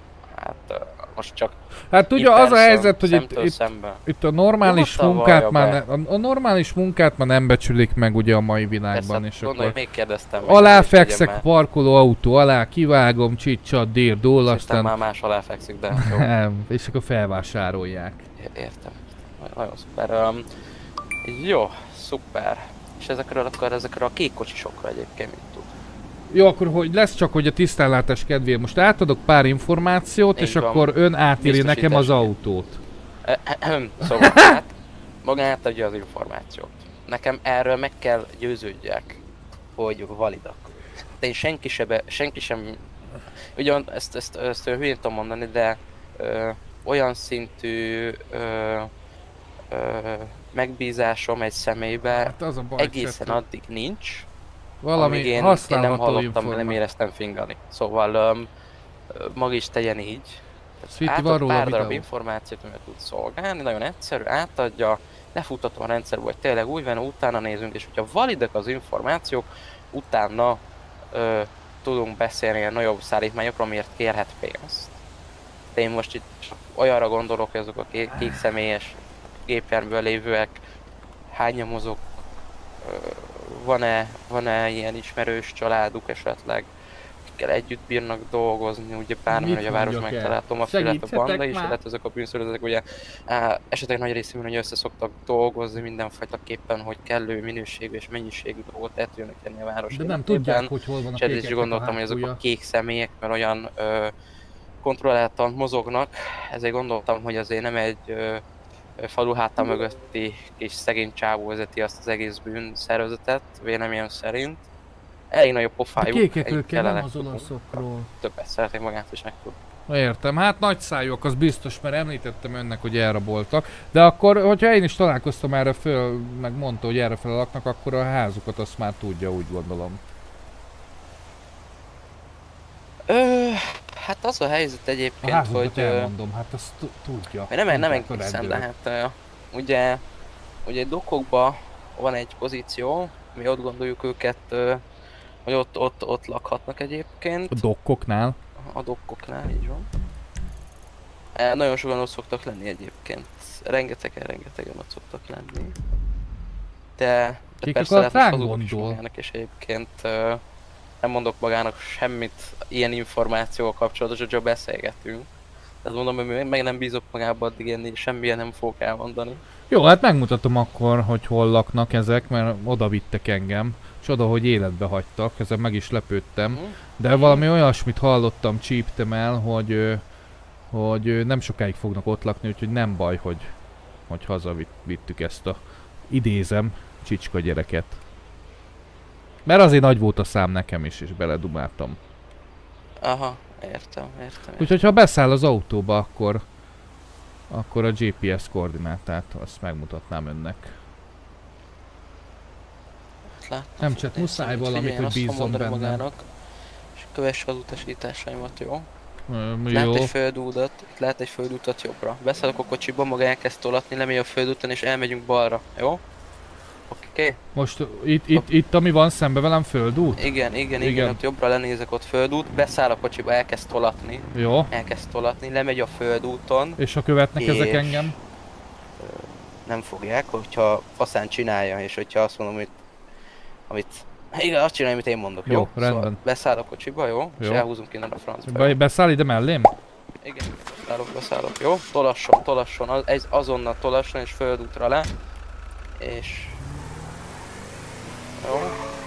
Speaker 13: Hát most csak...
Speaker 1: Hát tudja, az a helyzet, hogy itt, itt, itt a normális munkát már ne, a, a normális munkát már nem becsülik meg ugye a mai világban.
Speaker 13: Ezt
Speaker 1: és
Speaker 13: gondolj, akkor még kérdeztem.
Speaker 1: Alá fekszek parkoló autó alá, kivágom, csicsad, dír, dól, aztán...
Speaker 13: már más alá fekszik, de jó.
Speaker 1: Nem, és akkor felvásárolják.
Speaker 13: Értem. Nagyon szuper. Um, jó, szuper. És ezekről akkor ezekről a kék kocsisokra egyébként mit tud?
Speaker 1: Jó, akkor hogy lesz csak, hogy a tisztánlátás kedvéért most átadok pár információt, így és van. Akkor ön átírja nekem az autót.
Speaker 13: Szóval hát, maga átadja az információt. Nekem erről meg kell győződjek, hogy validak. De én senki sem, senki sem... Ugyan ezt, ezt, ezt hülyén tudom mondani, de ö, olyan szintű ö, ö, megbízásom egy személybe hát az a baj, egészen csető. Addig nincs, valami én, én nem hallottam, nem éreztem fingani. Szóval um, maga is tegyen így. Átad pár darab információt, amit tud szolgálni, nagyon egyszerű, átadja, lefutatom a rendszerbe, hogy tényleg úgy van, utána nézünk, és hogyha validek az információk, utána ö, tudunk beszélni a nagyobb szállítmányokról, miért kérhet pénzt. De én most itt olyanra gondolok, hogy azok a kék, kék személyes gépjárművel lévőek, hány nyomozók, van-e van-e ilyen ismerős családuk esetleg, akikkel együtt bírnak dolgozni, ugye bármi, hogy a város megtaláltam, a illetve a banda is, illetve ezek a bűnszervezetek, ugye esetek nagy részében, hogy össze szoktak dolgozni mindenfajtaképpen, hogy kellő minőségű és mennyiségű dolgot el tudjanak tenni a város.
Speaker 1: De nem tudják, hogy hol van a kékeknek a
Speaker 13: is gondoltam, hogy azok a kék személyek, mert olyan ö, kontrolláltan mozognak, ezért gondoltam, hogy azért nem egy ö, falu háta mögötti kis szegény csávó vezeti azt az egész bűnszervezetet, véleményem szerint. Elég nagyobb pofájuk.
Speaker 1: A kékekről kell, nem az olaszokról.
Speaker 13: Többet szeretnék magát is megtudni.
Speaker 1: Értem, hát nagy szájúak, az biztos, mert említettem önnek, hogy elraboltak. De akkor, hogyha én is találkoztam erre föl, meg mondta, hogy erre fel laknak, akkor a házukat azt már tudja, úgy gondolom.
Speaker 13: Ö, hát az a helyzet egyébként,
Speaker 1: a
Speaker 13: hogy...
Speaker 1: elmondom, hát azt tudja.
Speaker 13: Nem, nem egészen, de hát uh, ugye, ugye dokkokban van egy pozíció, mi ott gondoljuk őket, uh, hogy ott, ott, ott lakhatnak egyébként.
Speaker 1: A dokkoknál?
Speaker 13: A dokkoknál, így van. E, nagyon sokan ott szoktak lenni egyébként. Rengetegen, rengetegen ott szoktak lenni. De, de persze lehet, hogy hazudok is magának, és egyébként uh, nem mondok magának semmit ilyen információval kapcsolatos, hogy csak beszélgetünk. Tehát mondom, hogy meg nem bízok magába, addig én semmilyen nem fogok elmondani.
Speaker 1: Jó, hát megmutatom akkor, hogy hol laknak ezek, mert oda vittek engem. És oda, hogy életbe hagytak, ezen meg is lepődtem. Mm. De valami olyasmit hallottam, csíptem el, hogy, hogy nem sokáig fognak ott lakni, úgyhogy nem baj, hogy, hogy hazavittük ezt a, idézem, csicska gyereket. Mert azért nagy volt a szám nekem is, és beledumáltam.
Speaker 13: Aha, értem, értem. értem.
Speaker 1: Úgyhogy ha beszáll az autóba, akkor Akkor a gé pé es koordinátát azt megmutatnám önnek.
Speaker 13: Láttam,
Speaker 1: nem csak muszáj valamit, hogy bízzon bennem. Magának,
Speaker 13: és kövesse az utasításaimat, jó?
Speaker 1: Um,
Speaker 13: lát
Speaker 1: jó.
Speaker 13: egy földúdat, itt lát egy földútat jobbra. Beszállok a kocsiba, maga elkezd tolatni, lemegy a földúton és elmegyünk balra, jó? Oké? Okay.
Speaker 1: Most itt, itt, itt ami van szembe velem földút?
Speaker 13: Igen, igen, igen, igen, ott jobbra lenézek, ott földút, beszáll a kocsiba, elkezd tolatni.
Speaker 1: Jó.
Speaker 13: Elkezd tolatni, lemegy a földúton.
Speaker 1: És ha követnek ezek engem?
Speaker 13: Nem fogják, hogyha faszán csinálja, és hogyha azt mondom, hogy amit... Igen, azt csinálja, amit én mondok, jó?
Speaker 1: Jó, rendben.
Speaker 13: Szóval beszáll a kocsiba, jó? jó. És elhúzunk innen a francba.
Speaker 1: Be, beszáll ide mellém?
Speaker 13: Igen, beszállok, beszállok, jó? Tolasson, tolasson, az, azonnal tolasson és földútra le. És... Jó.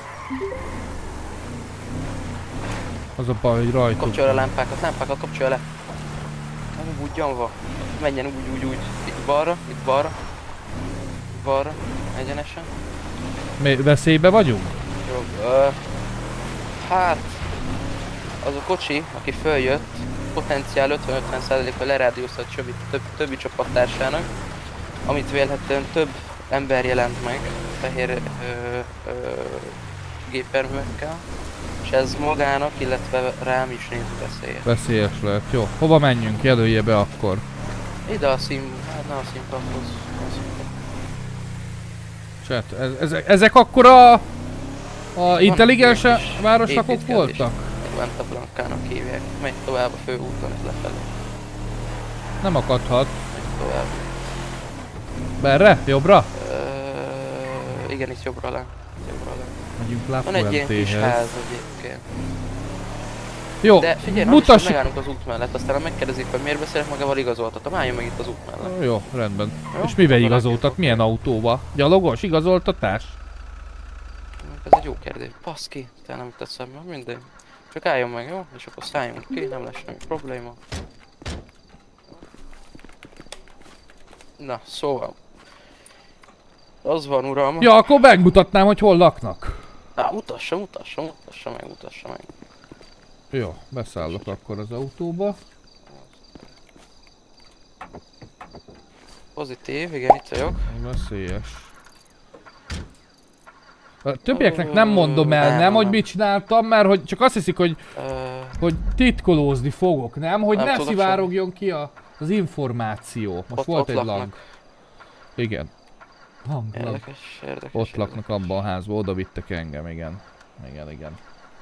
Speaker 1: Az a baj, hogy rajtuk.
Speaker 13: Kapcsolja a lámpákat, lámpákat kapcsolja le. Nem úgy gyanva. Menjen úgy, úgy, úgy. Itt balra, itt balra. Itt balra, egyenesen.
Speaker 1: Mi veszélybe vagyunk?
Speaker 13: Jó, ö, hát... Az a kocsi, aki följött, potenciál ötven-ötven százalékkal lerádióztat többi, több, többi csapattársának, amit vélhetően több ember jelent meg fehér ö, ö, géperművekkel, és ez magának, illetve rám is néző veszélyes.
Speaker 1: Veszélyes lehet, jó. Hova menjünk? Jelölje be akkor.
Speaker 13: Ide a szín... hát ne a színpadhoz.
Speaker 1: Cset, ez, ezek, ezek akkor a... a intelligens városlakok voltak?
Speaker 13: Venta Blankának hívják. Megy tovább a főúton, ez lefelé.
Speaker 1: Nem akadhat.
Speaker 13: Megy tovább.
Speaker 1: Berre? Jobbra?
Speaker 13: Ö, igen, itt jobbra le. Jobbra le.
Speaker 1: Megyünk La
Speaker 13: Van egy ilyen kis ház egyébként.
Speaker 1: Jó,
Speaker 13: de figyelj,
Speaker 1: mutass...
Speaker 13: megállunk az út mellett, aztán megkérdezik, hogy miért beszélek magával, igazoltatom. Álljon meg itt az út mellett.
Speaker 1: Jó, rendben. Jó? És mivel igazoltat? Milyen autóba? Gyalogos igazoltatás?
Speaker 13: Ez egy jó kérdés. Passz ki, te nem jutott szembe, mindegy. Csak álljon meg, jó? És akkor szálljunk ki, nem lesz semmi probléma. Na, szóval. Az van, uram.
Speaker 1: Ja, akkor megmutatnám, hogy hol laknak.
Speaker 13: Na, mutassa, mutassa, mutassa meg, mutassa meg.
Speaker 1: Jó, beszállok akkor az autóba.
Speaker 13: Pozitív, igen, itt vagyok.
Speaker 1: Veszélyes. A többieknek nem mondom el, nem, nem, hogy mit csináltam, mert hogy csak azt hiszik, hogy, uh, hogy titkolózni fogok, nem? Hogy nem ne szivárogjon sem. Ki a, az információ. Most ott, volt ott egy laknak. Lang. Igen. Hang,
Speaker 13: érdekes, érdekes.
Speaker 1: Ott érdekes. Laknak abban a házban, oda vittek engem, igen. Igen, igen.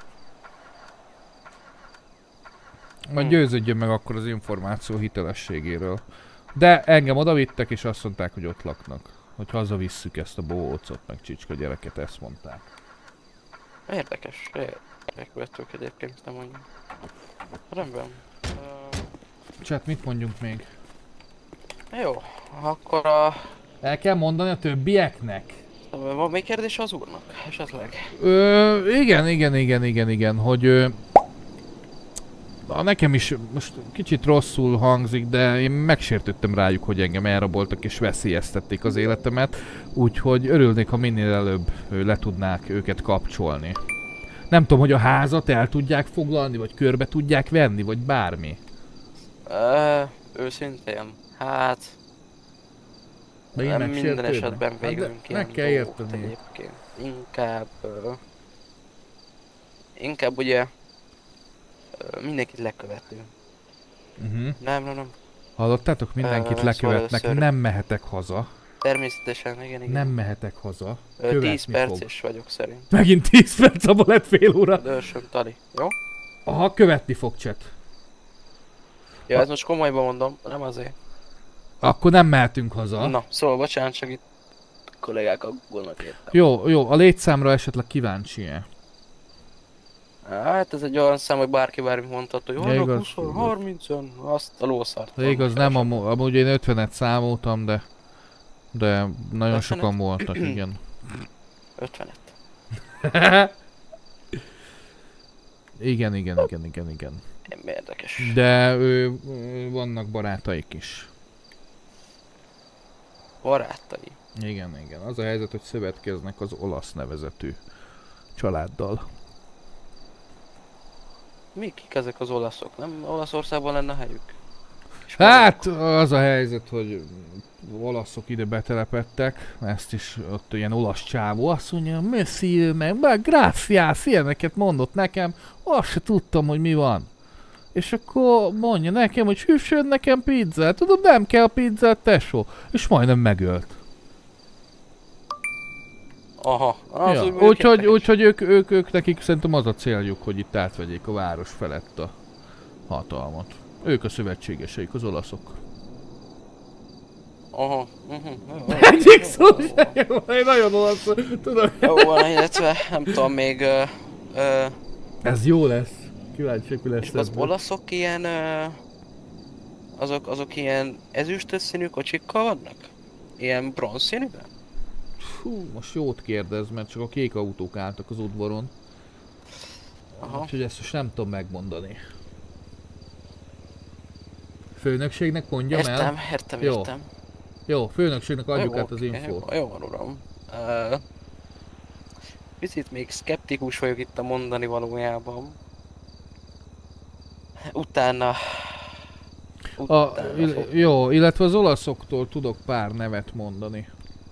Speaker 1: Majd hmm. győződjön meg akkor az információ hitelességéről. De engem oda vittek és azt mondták, hogy ott laknak. Hogy hazavisszük ezt a bohócot, meg csicska gyereket, ezt mondták.
Speaker 13: Érdekes, érdekelhetők egyébként, nem mondjuk. Rendben. Uh...
Speaker 1: Csát, mit mondjunk még?
Speaker 13: Jó, akkor a...
Speaker 1: El kell mondani a többieknek?
Speaker 13: Van még kérdés az úrnak, esetleg?
Speaker 1: Ö, igen, igen, igen, igen, igen, hogy... Ö, nekem is most kicsit rosszul hangzik, de én megsértődtem rájuk, hogy engem elraboltak és veszélyeztették az életemet. Úgyhogy örülnék, ha minél előbb le tudnák őket kapcsolni. Nem tudom, hogy a házat el tudják foglalni, vagy körbe tudják venni, vagy bármi.
Speaker 13: Ö, őszintén, hát... Nem minden esetben végülünk hát ilyen
Speaker 1: meg kell érteni.
Speaker 13: Egyébként. Inkább... Uh, inkább ugye... Uh, mindenkit lekövetünk.
Speaker 1: Uh-huh.
Speaker 13: Nem, nem, nem.
Speaker 1: Hallottátok? Mindenkit uh, lekövetnek, szóval nem mehetek haza.
Speaker 13: Természetesen, igen, igen.
Speaker 1: Nem mehetek haza.
Speaker 13: Uh, tíz perces fog. Vagyok szerint.
Speaker 1: Megint tíz perc, abban lett fél óra.
Speaker 13: Dősöm, Tali, jó?
Speaker 1: Aha, követni fog, chat.
Speaker 13: Ja, ez most komolyban mondom, nem azért.
Speaker 1: Akkor nem mehetünk haza.
Speaker 13: Na, szóval bocsánat, csak itt kollégák aggódnak értem.
Speaker 1: Jó, jó, a létszámra esetleg kíváncsi-e?
Speaker 13: Hát ez egy olyan szám, hogy bárki bármi mondható, hogy vannak húsz, harmincon, azt a lószart.
Speaker 1: De igaz, nem, amú, amúgy én ötvenet számoltam, de... De nagyon ötvenet? Sokan voltak, igen.
Speaker 13: ötvenet.
Speaker 1: igen, igen, igen, igen, igen.
Speaker 13: Nem érdekes.
Speaker 1: De ő, vannak barátaik is.
Speaker 13: Barátai?
Speaker 1: Igen, igen. Az a helyzet, hogy szövetkeznek az olasz nevezetű családdal.
Speaker 13: Mi kik ezek az olaszok? Nem Olaszországban lenne helyük?
Speaker 1: Hát az a helyzet, hogy olaszok ide betelepedtek, ezt is ott ilyen olasz csávó azt mondja, monsieur, meg, meg gracias, ilyeneket mondott nekem, azt se tudtam, hogy mi van. És akkor mondja nekem, hogy hűsön nekem pizzát, tudom, nem kell pizzát, tesó. És majdnem megölt.
Speaker 13: Aha, az
Speaker 1: ja,
Speaker 13: úgy
Speaker 1: úgyhogy úgy, ők, ők, ők nekik szerintem az a céljuk, hogy itt átvegyék a város felett a hatalmat. Ők a szövetségeseik, az olaszok.
Speaker 13: Aha, uh-huh.
Speaker 1: Egyik szó sem jó, én nagyon olasz, tudom.
Speaker 13: Jó van, illetve nem tudom még... Uh, uh,
Speaker 1: Ez jó lesz. Kíváncsiak, mi lesz.
Speaker 13: És az olaszok ilyen... Uh, azok, azok ilyen ezüstös színű kocsikkal vannak? Ilyen bronz színűben?
Speaker 1: Hú, most jót kérdez, mert csak a kék autók álltak az udvaron. Aha. Úgyhogy ezt most nem tudom megmondani. Főnökségnek mondjam
Speaker 13: értem,
Speaker 1: el?
Speaker 13: Értem,
Speaker 1: jó.
Speaker 13: értem.
Speaker 1: Jó, főnökségnek adjuk
Speaker 13: jó,
Speaker 1: át az infót.
Speaker 13: Jó, jó van, uram. Uh, picit még szkeptikus vagyok itt a mondani valójában. Utána...
Speaker 1: utána a, ill jó, illetve az olaszoktól tudok pár nevet mondani.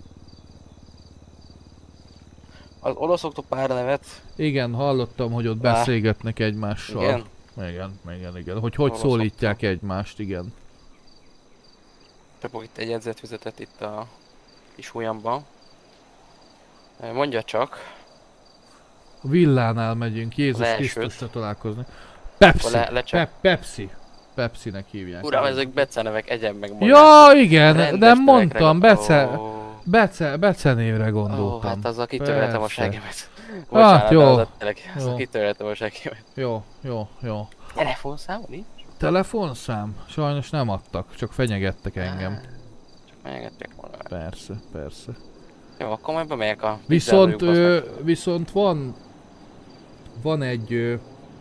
Speaker 13: Az olaszoktól pár nevet?
Speaker 1: Igen, hallottam, hogy ott beszélgetnek egymással.
Speaker 13: Igen?
Speaker 1: Igen, igen, igen. Hogy hogy szólítják egymást, igen.
Speaker 13: Csak itt egy jegyzetfüzetet itt a kis ujjamban. Mondja csak.
Speaker 1: A villánál megyünk, Jézus Krisztusra találkozni. Pepsi!
Speaker 13: Le, le
Speaker 1: Pe Pepsi! Pepsinek hívják.
Speaker 13: Uram, ezek becenevek, egyen meg magát.
Speaker 1: Ja, igen, de mondtam, Bece... Oh. Bece, Bece névre gondoltam.
Speaker 13: Ó, oh, hát azzal kitöröltem a seggemet.
Speaker 1: Hát jó.
Speaker 13: Azzal
Speaker 1: jó.
Speaker 13: kitöröltem a seggemet.
Speaker 1: Jó, jó, jó.
Speaker 13: Telefonszám nincs?
Speaker 1: Telefonszám? Sajnos nem adtak, csak fenyegettek engem.
Speaker 13: Csak fenyegettek volna.
Speaker 1: Persze, persze.
Speaker 13: Jó, akkor majd bemegyek a...
Speaker 1: Viszont, ö, viszont van... Van egy... Ö,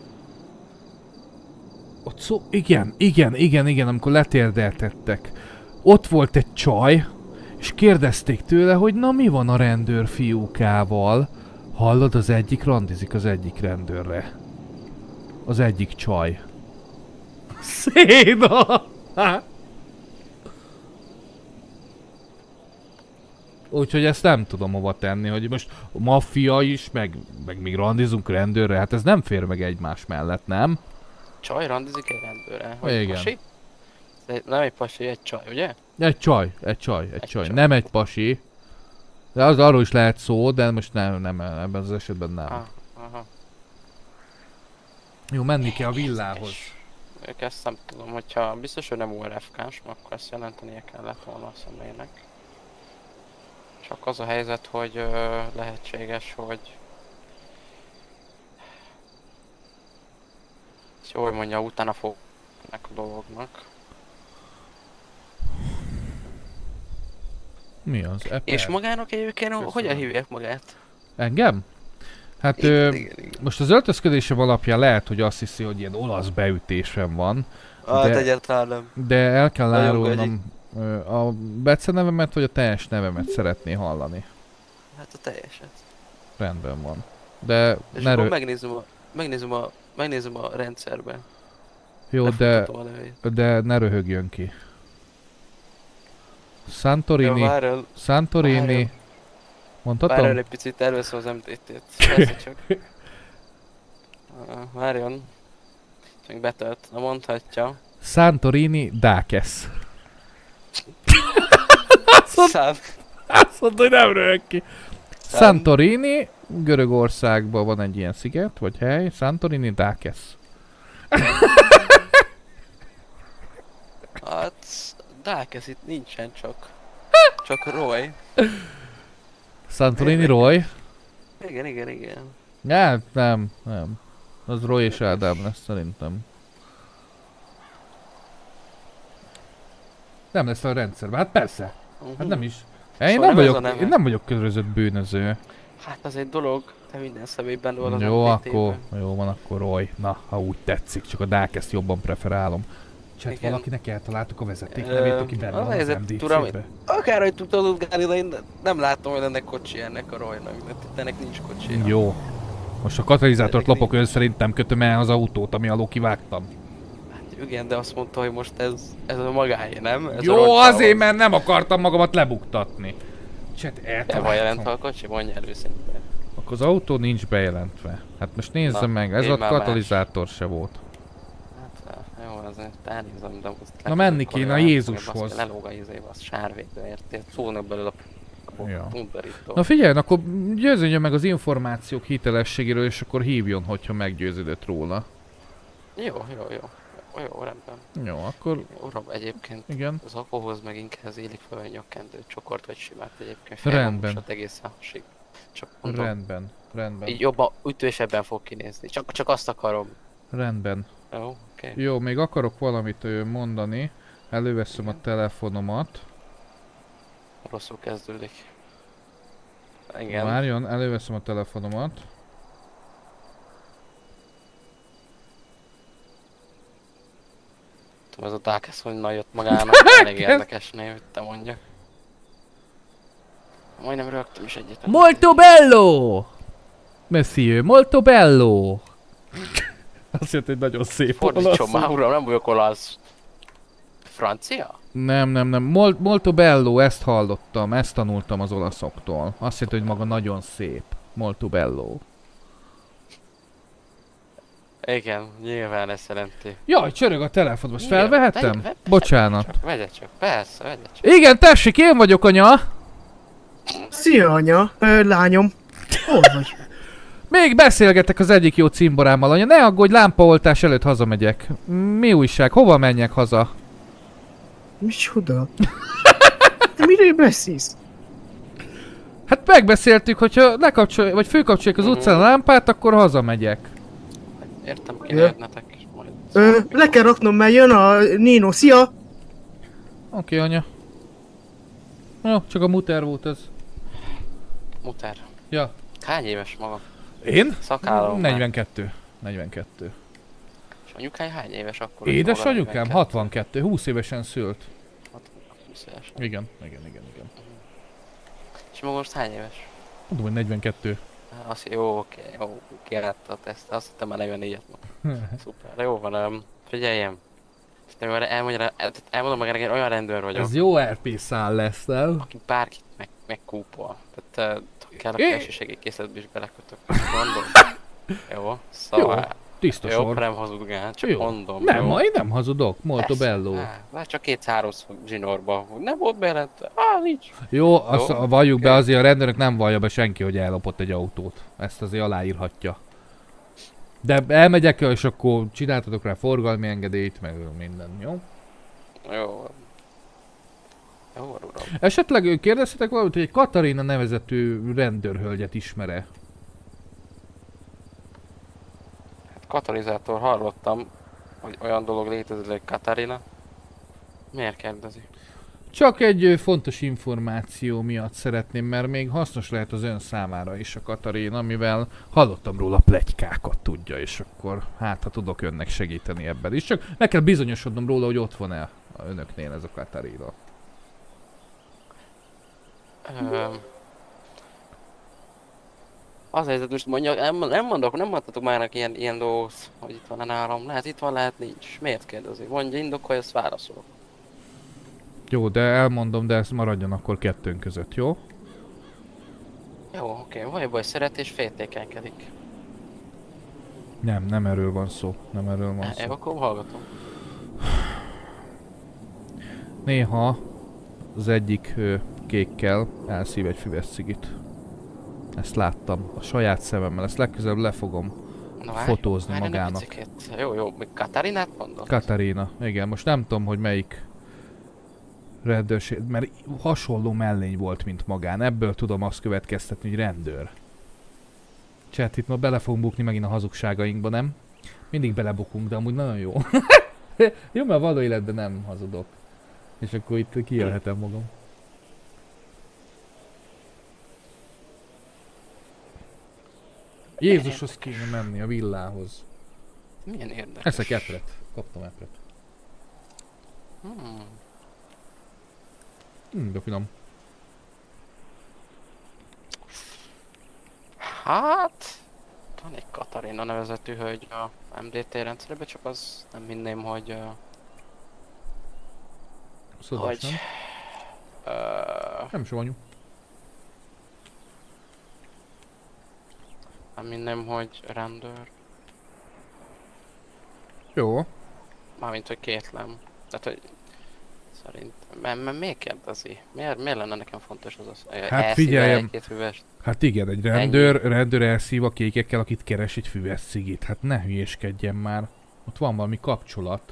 Speaker 1: ott szó... Igen, igen, igen, igen, amikor letérdeltettek. Ott volt egy csaj, és kérdezték tőle, hogy na mi van a rendőr fiúkával. Hallod, az egyik randizik az egyik rendőrre. Az egyik csaj. Széna! Úgyhogy ezt nem tudom hova tenni, hogy most a maffia is, meg, meg még randizunk rendőrre, hát ez nem fér meg egymás mellett, nem?
Speaker 13: Csaj randizik egy rendőrre?
Speaker 1: Vagy igen.
Speaker 13: Pasi? Nem egy pasi, egy csaj, ugye?
Speaker 1: Egy csaj, egy csaj, egy, egy csaj. csaj. Nem egy pasi. De az arról is lehet szó, de most nem, nem ebben az esetben nem.
Speaker 13: Ah, aha.
Speaker 1: Jó, menni kell a villához.
Speaker 13: Ők ezt nem tudom, hogyha biztos, hogy nem u er ef ká-s, akkor ezt jelentenie kellett volna a személynek. Csak az a helyzet, hogy ö, lehetséges, hogy... És jól mondja, utána fognak a dolognak.
Speaker 1: Mi az? Eper?
Speaker 13: És magának egyébként hogyan hívják magát?
Speaker 1: Engem? Hát
Speaker 13: igen,
Speaker 1: ö,
Speaker 13: igen, igen.
Speaker 1: most az öltözködésem alapján lehet, hogy azt hiszi, hogy ilyen olasz beütésem van.
Speaker 13: Hát egyáltalán nem.
Speaker 1: De el kell árulnom a becenevemet, vagy a teljes nevemet szeretné hallani.
Speaker 13: Hát a teljeset.
Speaker 1: Rendben van. De
Speaker 13: és
Speaker 1: ne
Speaker 13: akkor
Speaker 1: rö...
Speaker 13: megnézem a, megnézem a, megnézem a rendszerben.
Speaker 1: Jó, de, de ne röhögjön ki. Santorini,
Speaker 13: ja,
Speaker 1: Santorini, mondhatom?
Speaker 13: Várjál egy picit, elveszem az em té té-t. Persze csak. Uh, várjon. Még betölt, na mondhatja.
Speaker 1: Santorini Dakes.
Speaker 13: Szám...
Speaker 1: Azt mondta, hogy nem röhög ki. Szám... Santorini, Görögországban van egy ilyen sziget, vagy hely. Santorini Dakes.
Speaker 13: Hát... Dakes itt nincsen, csak... Csak Roy.
Speaker 1: Santorini Roy?
Speaker 13: Igen, igen, igen.
Speaker 1: Ja, nem, nem. Az Roy és Ádám lesz szerintem. Nem lesz a rendszerben, hát persze. Uh-huh. Hát nem is. Én
Speaker 13: szóval
Speaker 1: nem, vagyok, én nem vagyok közrözött bűnöző.
Speaker 13: Hát az egy dolog, te minden személyben van az
Speaker 1: jó, akkor, jó van, akkor Roy. Na, ha úgy tetszik, csak a Dakest jobban preferálom. Csak valakinek eltaláltuk a vezetéknevét, aki benne van az em dé cé-be.
Speaker 13: Akárhogy tudtad utgálni, de én nem látom, hogy ennek kocsi ennek a Roynak, de ennek nincs kocsi.
Speaker 1: Jó. Most a katalizátort lopok, ön szerint nem kötöm el az autót, ami alól kivágtam.
Speaker 13: Hát igen, de azt mondta, hogy most ez, ez a magáé, nem? Ez
Speaker 1: Jó, azért, mert nem akartam magamat lebuktatni. Cset,
Speaker 13: Be van jelentve a kocsi? Mondja el őszintén.
Speaker 1: Akkor az autó nincs bejelentve. Hát most nézze
Speaker 13: Na,
Speaker 1: meg, ez
Speaker 13: én
Speaker 1: ott
Speaker 13: már
Speaker 1: katalizátor se volt.
Speaker 13: Hát jó, azért elnézem, de most...
Speaker 1: Na menni kéne a Jézushoz.
Speaker 13: Lelóg a izébe, az sárvédő, érted? Szólnak belőle a
Speaker 1: Ja.
Speaker 13: punterítól.
Speaker 1: Na figyelj, akkor győződjön meg az információk hitelességéről, és akkor hívjon, hogyha meggyőződött róla.
Speaker 13: Jó, jó, jó. Jó, rendben.
Speaker 1: Jó, akkor...
Speaker 13: Uram, egyébként
Speaker 1: igen.
Speaker 13: Az alkoholhoz meg inkább élik fel a nyakkendő, csokort vagy simát egyébként.
Speaker 1: Rendben.
Speaker 13: Egészen hasig. Csak mondom,
Speaker 1: Rendben, rendben.
Speaker 13: így jobban, ütősebben fog kinézni. Csak, csak azt akarom.
Speaker 1: Rendben.
Speaker 13: Jó, oké. Okay.
Speaker 1: Jó, még akarok valamit ö, mondani. Előveszem a telefonomat.
Speaker 13: Rosszul kezdődik. Igen.
Speaker 1: Várjon, előveszem a telefonomat.
Speaker 13: Ez a Dákesz, hogy na jött magának, elég érdekes név, te mondja. Majdnem rögtem is egyet.
Speaker 1: Molto bello! Monsieur, molto bello! Azt jelenti, hogy nagyon szép.
Speaker 13: Fordítson már, uram, nem vagyok olasz. Francia?
Speaker 1: Nem, nem, nem. Mol molto bello, ezt hallottam, ezt tanultam az olaszoktól. Azt jelenti, hogy maga nagyon szép. Molto bello.
Speaker 13: Igen, nyilván ezt jelenti.
Speaker 1: Jaj, csörög a telefon, most felvehettem?
Speaker 13: Vegye,
Speaker 1: Bocsánat.
Speaker 13: Csak, vegye csak, persze, vegye csak.
Speaker 1: Igen, tessék, én vagyok, anya!
Speaker 8: Szia, anya, Ö, lányom. Hol vagy?
Speaker 1: Még beszélgetek az egyik jó cimborámmal, anya. Ne aggódj, lámpaoltás előtt hazamegyek. Mi újság? Hova menjek haza?
Speaker 8: Micsoda? Te miről beszélsz?
Speaker 1: Hát megbeszéltük, hogyha lekapcsoljuk, vagy főkapcsoljuk az utcán a lámpát, akkor hazamegyek.
Speaker 13: Értem, kéne jöttnetek is majd.
Speaker 8: Ö, le kell raknom, mert jön a Nino. Szia!
Speaker 1: Oké, okay, anya. Jó, csak a muter volt ez.
Speaker 13: Muter?
Speaker 1: Ja.
Speaker 13: Hány éves maga?
Speaker 1: Én?
Speaker 13: Szakállom
Speaker 1: negyvenkettő. negyvenkettő.
Speaker 13: És anyukája hány éves akkor?
Speaker 1: Édesanyukám hatvankettő, húsz évesen szült.
Speaker 13: húsz évesen.
Speaker 1: Igen, igen, igen, igen.
Speaker 13: És maga most hány éves?
Speaker 1: Mondom, hogy negyvenkettő.
Speaker 13: Azt jó, oké, jó, kiállta a teszt, azt hittem már negyvennégyet ma. Szuper, jó van, um, figyeljem. Elmondja, elmondom meg, én olyan rendőr vagyok.
Speaker 1: Ez jó er pé szál lesz, nem?
Speaker 13: Aki bárkit meg, megkúpol. Tehát uh, kell a felső segélykészletbe is belekötök. Mondom. Jó, szóval...
Speaker 1: Jó, tiszta
Speaker 13: jó,
Speaker 1: sor.
Speaker 13: nem hazudgál, csak
Speaker 1: jó.
Speaker 13: mondom.
Speaker 1: Nem,
Speaker 13: jó.
Speaker 1: ma én nem hazudok, molto
Speaker 13: Persze,
Speaker 1: bello.
Speaker 13: Á, csak két-három zsinórba. Nem volt bejelentve. Á, nincs.
Speaker 1: Jó, azt
Speaker 13: Jó,
Speaker 1: valljuk be,
Speaker 13: oké.
Speaker 1: azért a rendőrök nem vallja be senki, hogy ellopott egy autót. Ezt azért aláírhatja. De elmegyek, és akkor csináltatok rá forgalmi engedélyt, meg minden, jó?
Speaker 13: Jó. Jó, uram.
Speaker 1: Esetleg kérdezhetek valamit, hogy egy Katarina nevezetű rendőrhölgyet ismer-e?
Speaker 13: Hát katalizátor hallottam, hogy olyan dolog létezik, hogy Katarina. Miért kérdezi?
Speaker 1: Csak egy ö, fontos információ miatt szeretném, mert még hasznos lehet az ön számára is a Katarina, mivel hallottam róla pletykákat, tudja, és akkor hát ha tudok önnek segíteni ebben is. Csak meg kell bizonyosodnom róla, hogy ott van-e önöknél ez a Katarina.
Speaker 13: Öm, az a helyzet, most mondja, nem, nem mondok, nem mondhatok már ilyen, ilyen dolgot, hogy itt van nálam. Lehet itt van, lehet nincs. Miért kérdezi? Mondja, indokolja, ezt válaszolok.
Speaker 1: Jó, de elmondom, de ez maradjon akkor kettőnk között, jó?
Speaker 13: Jó, oké, okay. Vagy baj, szeret és féltékenykedik.
Speaker 1: Nem, nem erről van szó. Nem erről van szó.
Speaker 13: Jó, akkor hallgatom.
Speaker 1: Néha az egyik ö, kékkel elszív egy füves cigit. Ezt láttam a saját szememmel, ezt legközelebb le fogom
Speaker 13: Na, várj,
Speaker 1: fotózni
Speaker 13: várj,
Speaker 1: magának.
Speaker 13: Jó, jó, még Katarinát mondod?
Speaker 1: Katarina, igen, most nem tudom, hogy melyik rendőrség, mert hasonló mellény volt, mint magán. Ebből tudom azt következtetni, hogy rendőr. Chat, itt ma bele fogunk bukni megint a hazugságainkba, nem? Mindig belebukunk, de amúgy nagyon jó. Jó, mert való életben nem hazudok. És akkor itt kijelhetem magam. Jézushoz kéne menni, a villához.
Speaker 13: Milyen érdekes.
Speaker 1: Eszek epret. Kaptam epret.
Speaker 13: Hmm.
Speaker 1: Hmm, de finom.
Speaker 13: Hát... Van egy Katarina nevezetű hölgy a em dé té rendszerben, csak az nem hinném, hogy... Uh,
Speaker 1: Szodos,
Speaker 13: hogy...
Speaker 1: nem?
Speaker 13: Uh,
Speaker 1: nem savanyú.
Speaker 13: Nem hinném, hogy rendőr.
Speaker 1: Jó.
Speaker 13: Mármint, hogy kétlem. Tehát, hogy... Szerint... Mert, mert miért kérdezi? Miért, miért lenne nekem fontos az az?
Speaker 1: Hát figyeljem.
Speaker 13: Egy-két füvest?
Speaker 1: Hát igen, egy rendőr, rendőr elszív a kékekkel, akit keres egy füves cigit. Hát ne hülyéskedjen már. Ott van valami kapcsolat.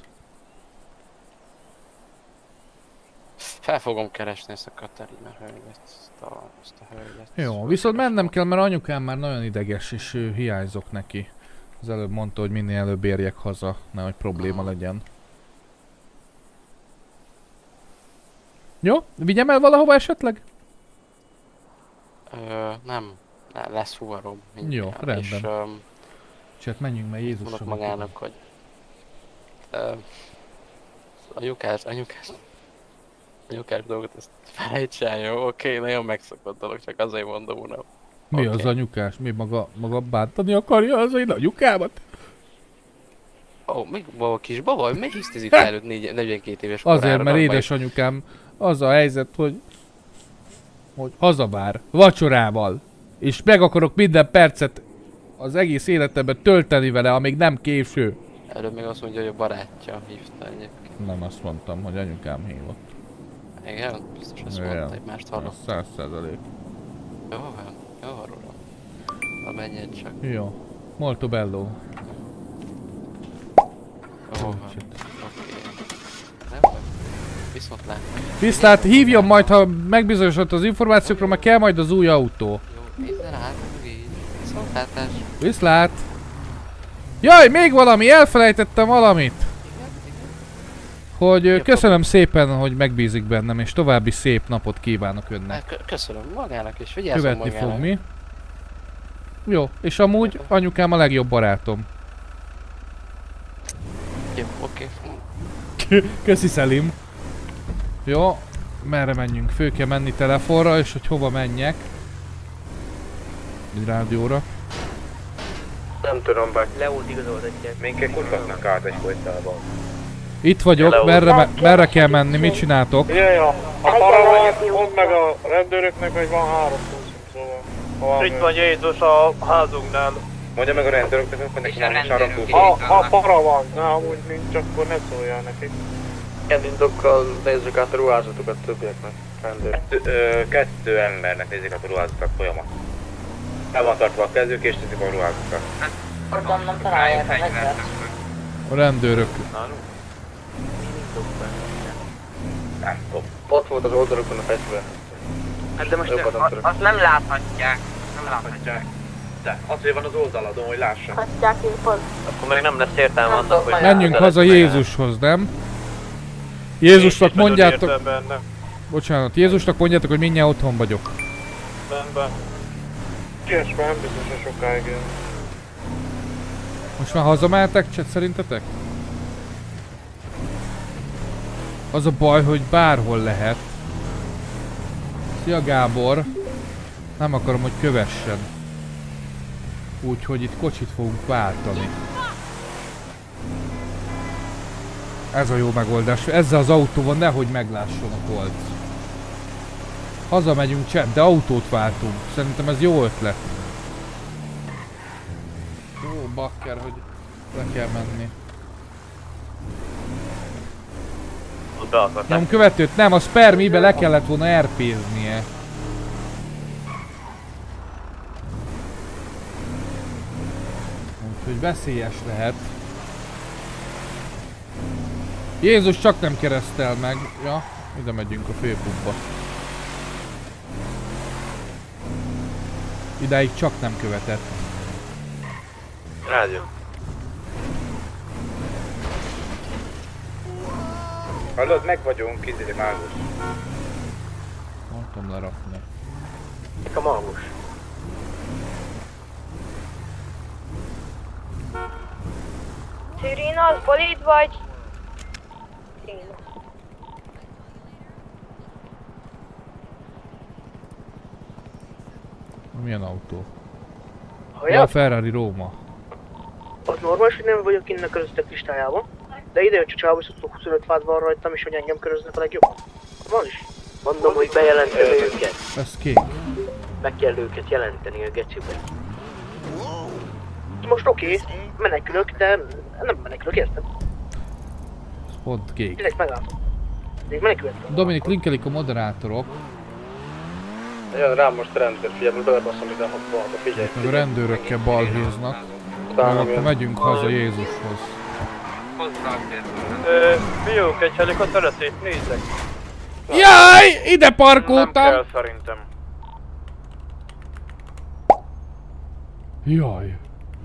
Speaker 13: Fel fogom keresni ezt a Katarina hölgyet, ezt a, ezt a hölgyet.
Speaker 1: Jó, viszont mennem kell, mert anyukám már nagyon ideges, és ő, hiányzok neki. Az előbb mondta, hogy minél előbb érjek haza, nehogy probléma legyen. Jó? Vigyem el valahova esetleg?
Speaker 13: Ö, nem. Ne, lesz fuvarom.
Speaker 1: Jó, rendben.
Speaker 13: És, um,
Speaker 1: Csak menjünk, mert Jézus
Speaker 13: mondok magának, hogy... Uh, anyukás, anyukás... Anyukás dolgot, ezt felejts el, jó? Oké, okay, nagyon megszokott dolog, csak azért mondom, uram.
Speaker 1: Mi okay. Az anyukás? Mi maga, maga bántani akarja az én anyukámat?
Speaker 13: Ó, oh, még baba kis baba, miért hisztizik előtt negyvenkét éves korára?
Speaker 1: Azért, mert édesanyukám az a helyzet, hogy... hogy hazavár, vacsorával. És meg akarok minden percet az egész életemben tölteni vele, amíg nem késő.
Speaker 13: Előbb még azt mondja, hogy a barátja hívta egyébként.
Speaker 1: Nem azt mondtam, hogy anyukám hívott.
Speaker 13: Igen? Biztos azt mondta, hogy mást hallott.
Speaker 1: Száz százalék.
Speaker 13: Jó van, jó van, uram. Na menjen csak.
Speaker 1: Jó. Molto bello.
Speaker 13: Jó van, oké. Nem van. Viszont látni.
Speaker 1: Viszlát, hívjon majd, ha megbizonyosodott az információkról, mert kell majd az új autó.
Speaker 13: Jó, minden át, így. Viszontlátás.
Speaker 1: Viszlát. Jaj, még valami, elfelejtettem valamit. Hogy köszönöm szépen, hogy megbízik bennem, és további szép napot kívánok önnek.
Speaker 13: Köszönöm magának, és vigyázzon
Speaker 1: Követni
Speaker 13: magának.
Speaker 1: fog mi. Jó, és amúgy anyukám a legjobb barátom.
Speaker 13: Jó, oké.
Speaker 1: Köszi Szelim. Jó, merre menjünk? Fő kell menni telefonra, és hogy hova menjek. Egy rádióra.
Speaker 6: Nem tudom, bár
Speaker 10: Leót igazoltatják.
Speaker 6: minket kutatnak át egyfolytában.
Speaker 1: Itt vagyok, merre, me merre kell menni, mit csináltok?
Speaker 3: Jaj, a, a paravan, mondd meg a rendőröknek, hogy van három túlszunk, szóval.
Speaker 6: Itt van Jézus a házunknál. Mondja meg a rendőröknek, hogy neki van három túlszunk.
Speaker 3: Ha, ha para van, de amúgy nincs, akkor ne szóljál neki.
Speaker 6: Ilyen indokkal nézzük át a ruházatokat többieknek, rendőr. Kettő, kettő embernek nézik át a ruházatokat folyamat. El van tartva a kezük és nézik a ruházatokat.
Speaker 2: Akkor nem találják a fegyvert.
Speaker 1: A rendőrök.
Speaker 6: Nem tudom. Ott volt az oldalukon a fegyver.
Speaker 10: Hát de most azt nem láthatják. Nem láthatják.
Speaker 6: De azért van az oldaladon, hogy lássam.
Speaker 2: Hatják én pont.
Speaker 6: Akkor meg nem lesz értelme annak, hogy...
Speaker 1: Menjünk haza Jézushoz, nem? Jézusnak mondjátok... Bocsánat, Jézusnak mondjátok, hogy mindjárt otthon vagyok.
Speaker 3: Rendben. Ilyesben nem biztos, hogy sokáig jön.
Speaker 1: Most már hazamehetek, cset szerintetek? Az a baj, hogy bárhol lehet. Szia Gábor! Nem akarom, hogy kövessen. Úgyhogy itt kocsit fogunk váltani. Ez a jó megoldás. Ezzel az autóval nehogy meglásson a polc. Hazamegyünk cset, de autót váltunk. Szerintem ez jó ötlet. Ó, bakker, hogy le kell menni. Nem követőt, nem, a spermibe le kellett volna er péznie. Úgyhogy veszélyes lehet. Jézus csak nem keresztel meg. Ja, ide megyünk a főpubba. Idáig csak nem követett.
Speaker 6: Rádió. Hallod, meg vagyunk, kizéri mágus.
Speaker 1: Mondtam lerakni.
Speaker 6: A mágus.
Speaker 14: Szirina, az bolid vagy?
Speaker 1: Milyen autó? Ja, a Ferrari Róma.
Speaker 8: Az normális, hogy nem vagyok innen közöttek listájában. De ide jön Csicsába, és ott huszonöt fát van rajtam, és hogy engem köröznek a legjobb. Van is.
Speaker 15: Mondom, hogy bejelenteni őket.
Speaker 1: Ez kék.
Speaker 15: Meg kell őket jelenteni a gecibe.
Speaker 8: Most oké, okay, menekülök, de nem menekülök, érted?
Speaker 1: Ez pont kék.
Speaker 8: Direkt megálltam. Még menekültem.
Speaker 1: Dominik, linkelik a moderátorok.
Speaker 6: Jön rám most rendőr, figyelj, most belebaszom ide hatba, figyelj.
Speaker 1: A rendőrökkel balhéznak. Akkor megyünk haza Jézushoz.
Speaker 6: Ö, fiúk, egy helikopteret itt nézzek.
Speaker 1: Jaj! Ide parkoltam!
Speaker 6: Nem kell szerintem.
Speaker 1: Jaj.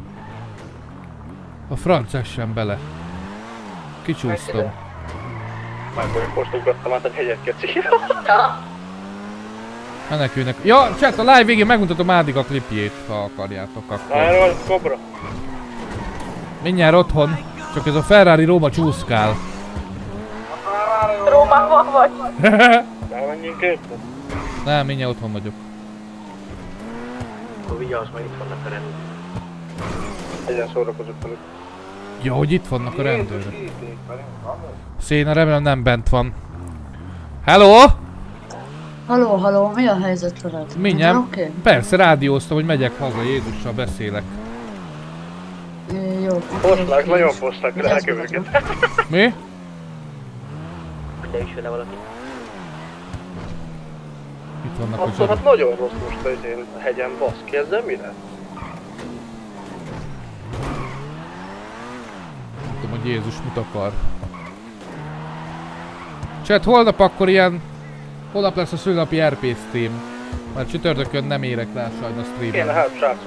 Speaker 1: A franc essen bele. Kicsúsztam.
Speaker 6: Már most ugrottam át egy hegyet, keci.
Speaker 1: Menekülnek. Ja, chat, a live végén megmutatom Ádig a klipjét, ha akarjátok akkor.
Speaker 3: Erről Cobra.
Speaker 1: Mindjárt otthon, csak ez a Ferrari Róma csúszkál.
Speaker 14: Rómában vagy?
Speaker 3: Elmenjünk érted?
Speaker 1: Nem, mindjárt otthon vagyok.
Speaker 15: Akkor vigyázz, mert itt vannak a rendőrök.
Speaker 6: Egyen szórakozott velük.
Speaker 1: Ja, hogy itt vannak a rendőrök. Széna, remélem nem bent van. Hello?
Speaker 2: Haló, haló, mi a helyzet veled?
Speaker 1: Mindjárt.
Speaker 2: Oké? Okay?
Speaker 1: Persze, rádióztam, hogy megyek haza, Jézussal beszélek.
Speaker 2: Jó.
Speaker 6: Poszlák, nagyon poszlák, lelkem őket.
Speaker 1: Mi?
Speaker 15: De is vele valaki.
Speaker 1: Itt vannak a
Speaker 6: Attól
Speaker 1: zsarok.
Speaker 6: hát nagyon rossz most az én hegyen, baszki, ezzel mi lesz?
Speaker 1: Tudom, hogy Jézus mit akar. Chat, holnap akkor ilyen... Holnap lesz a szülnapi er pé stream. Mert csütörtökön nem érek rá sajnos streamen.
Speaker 6: Kéne hát, srácok.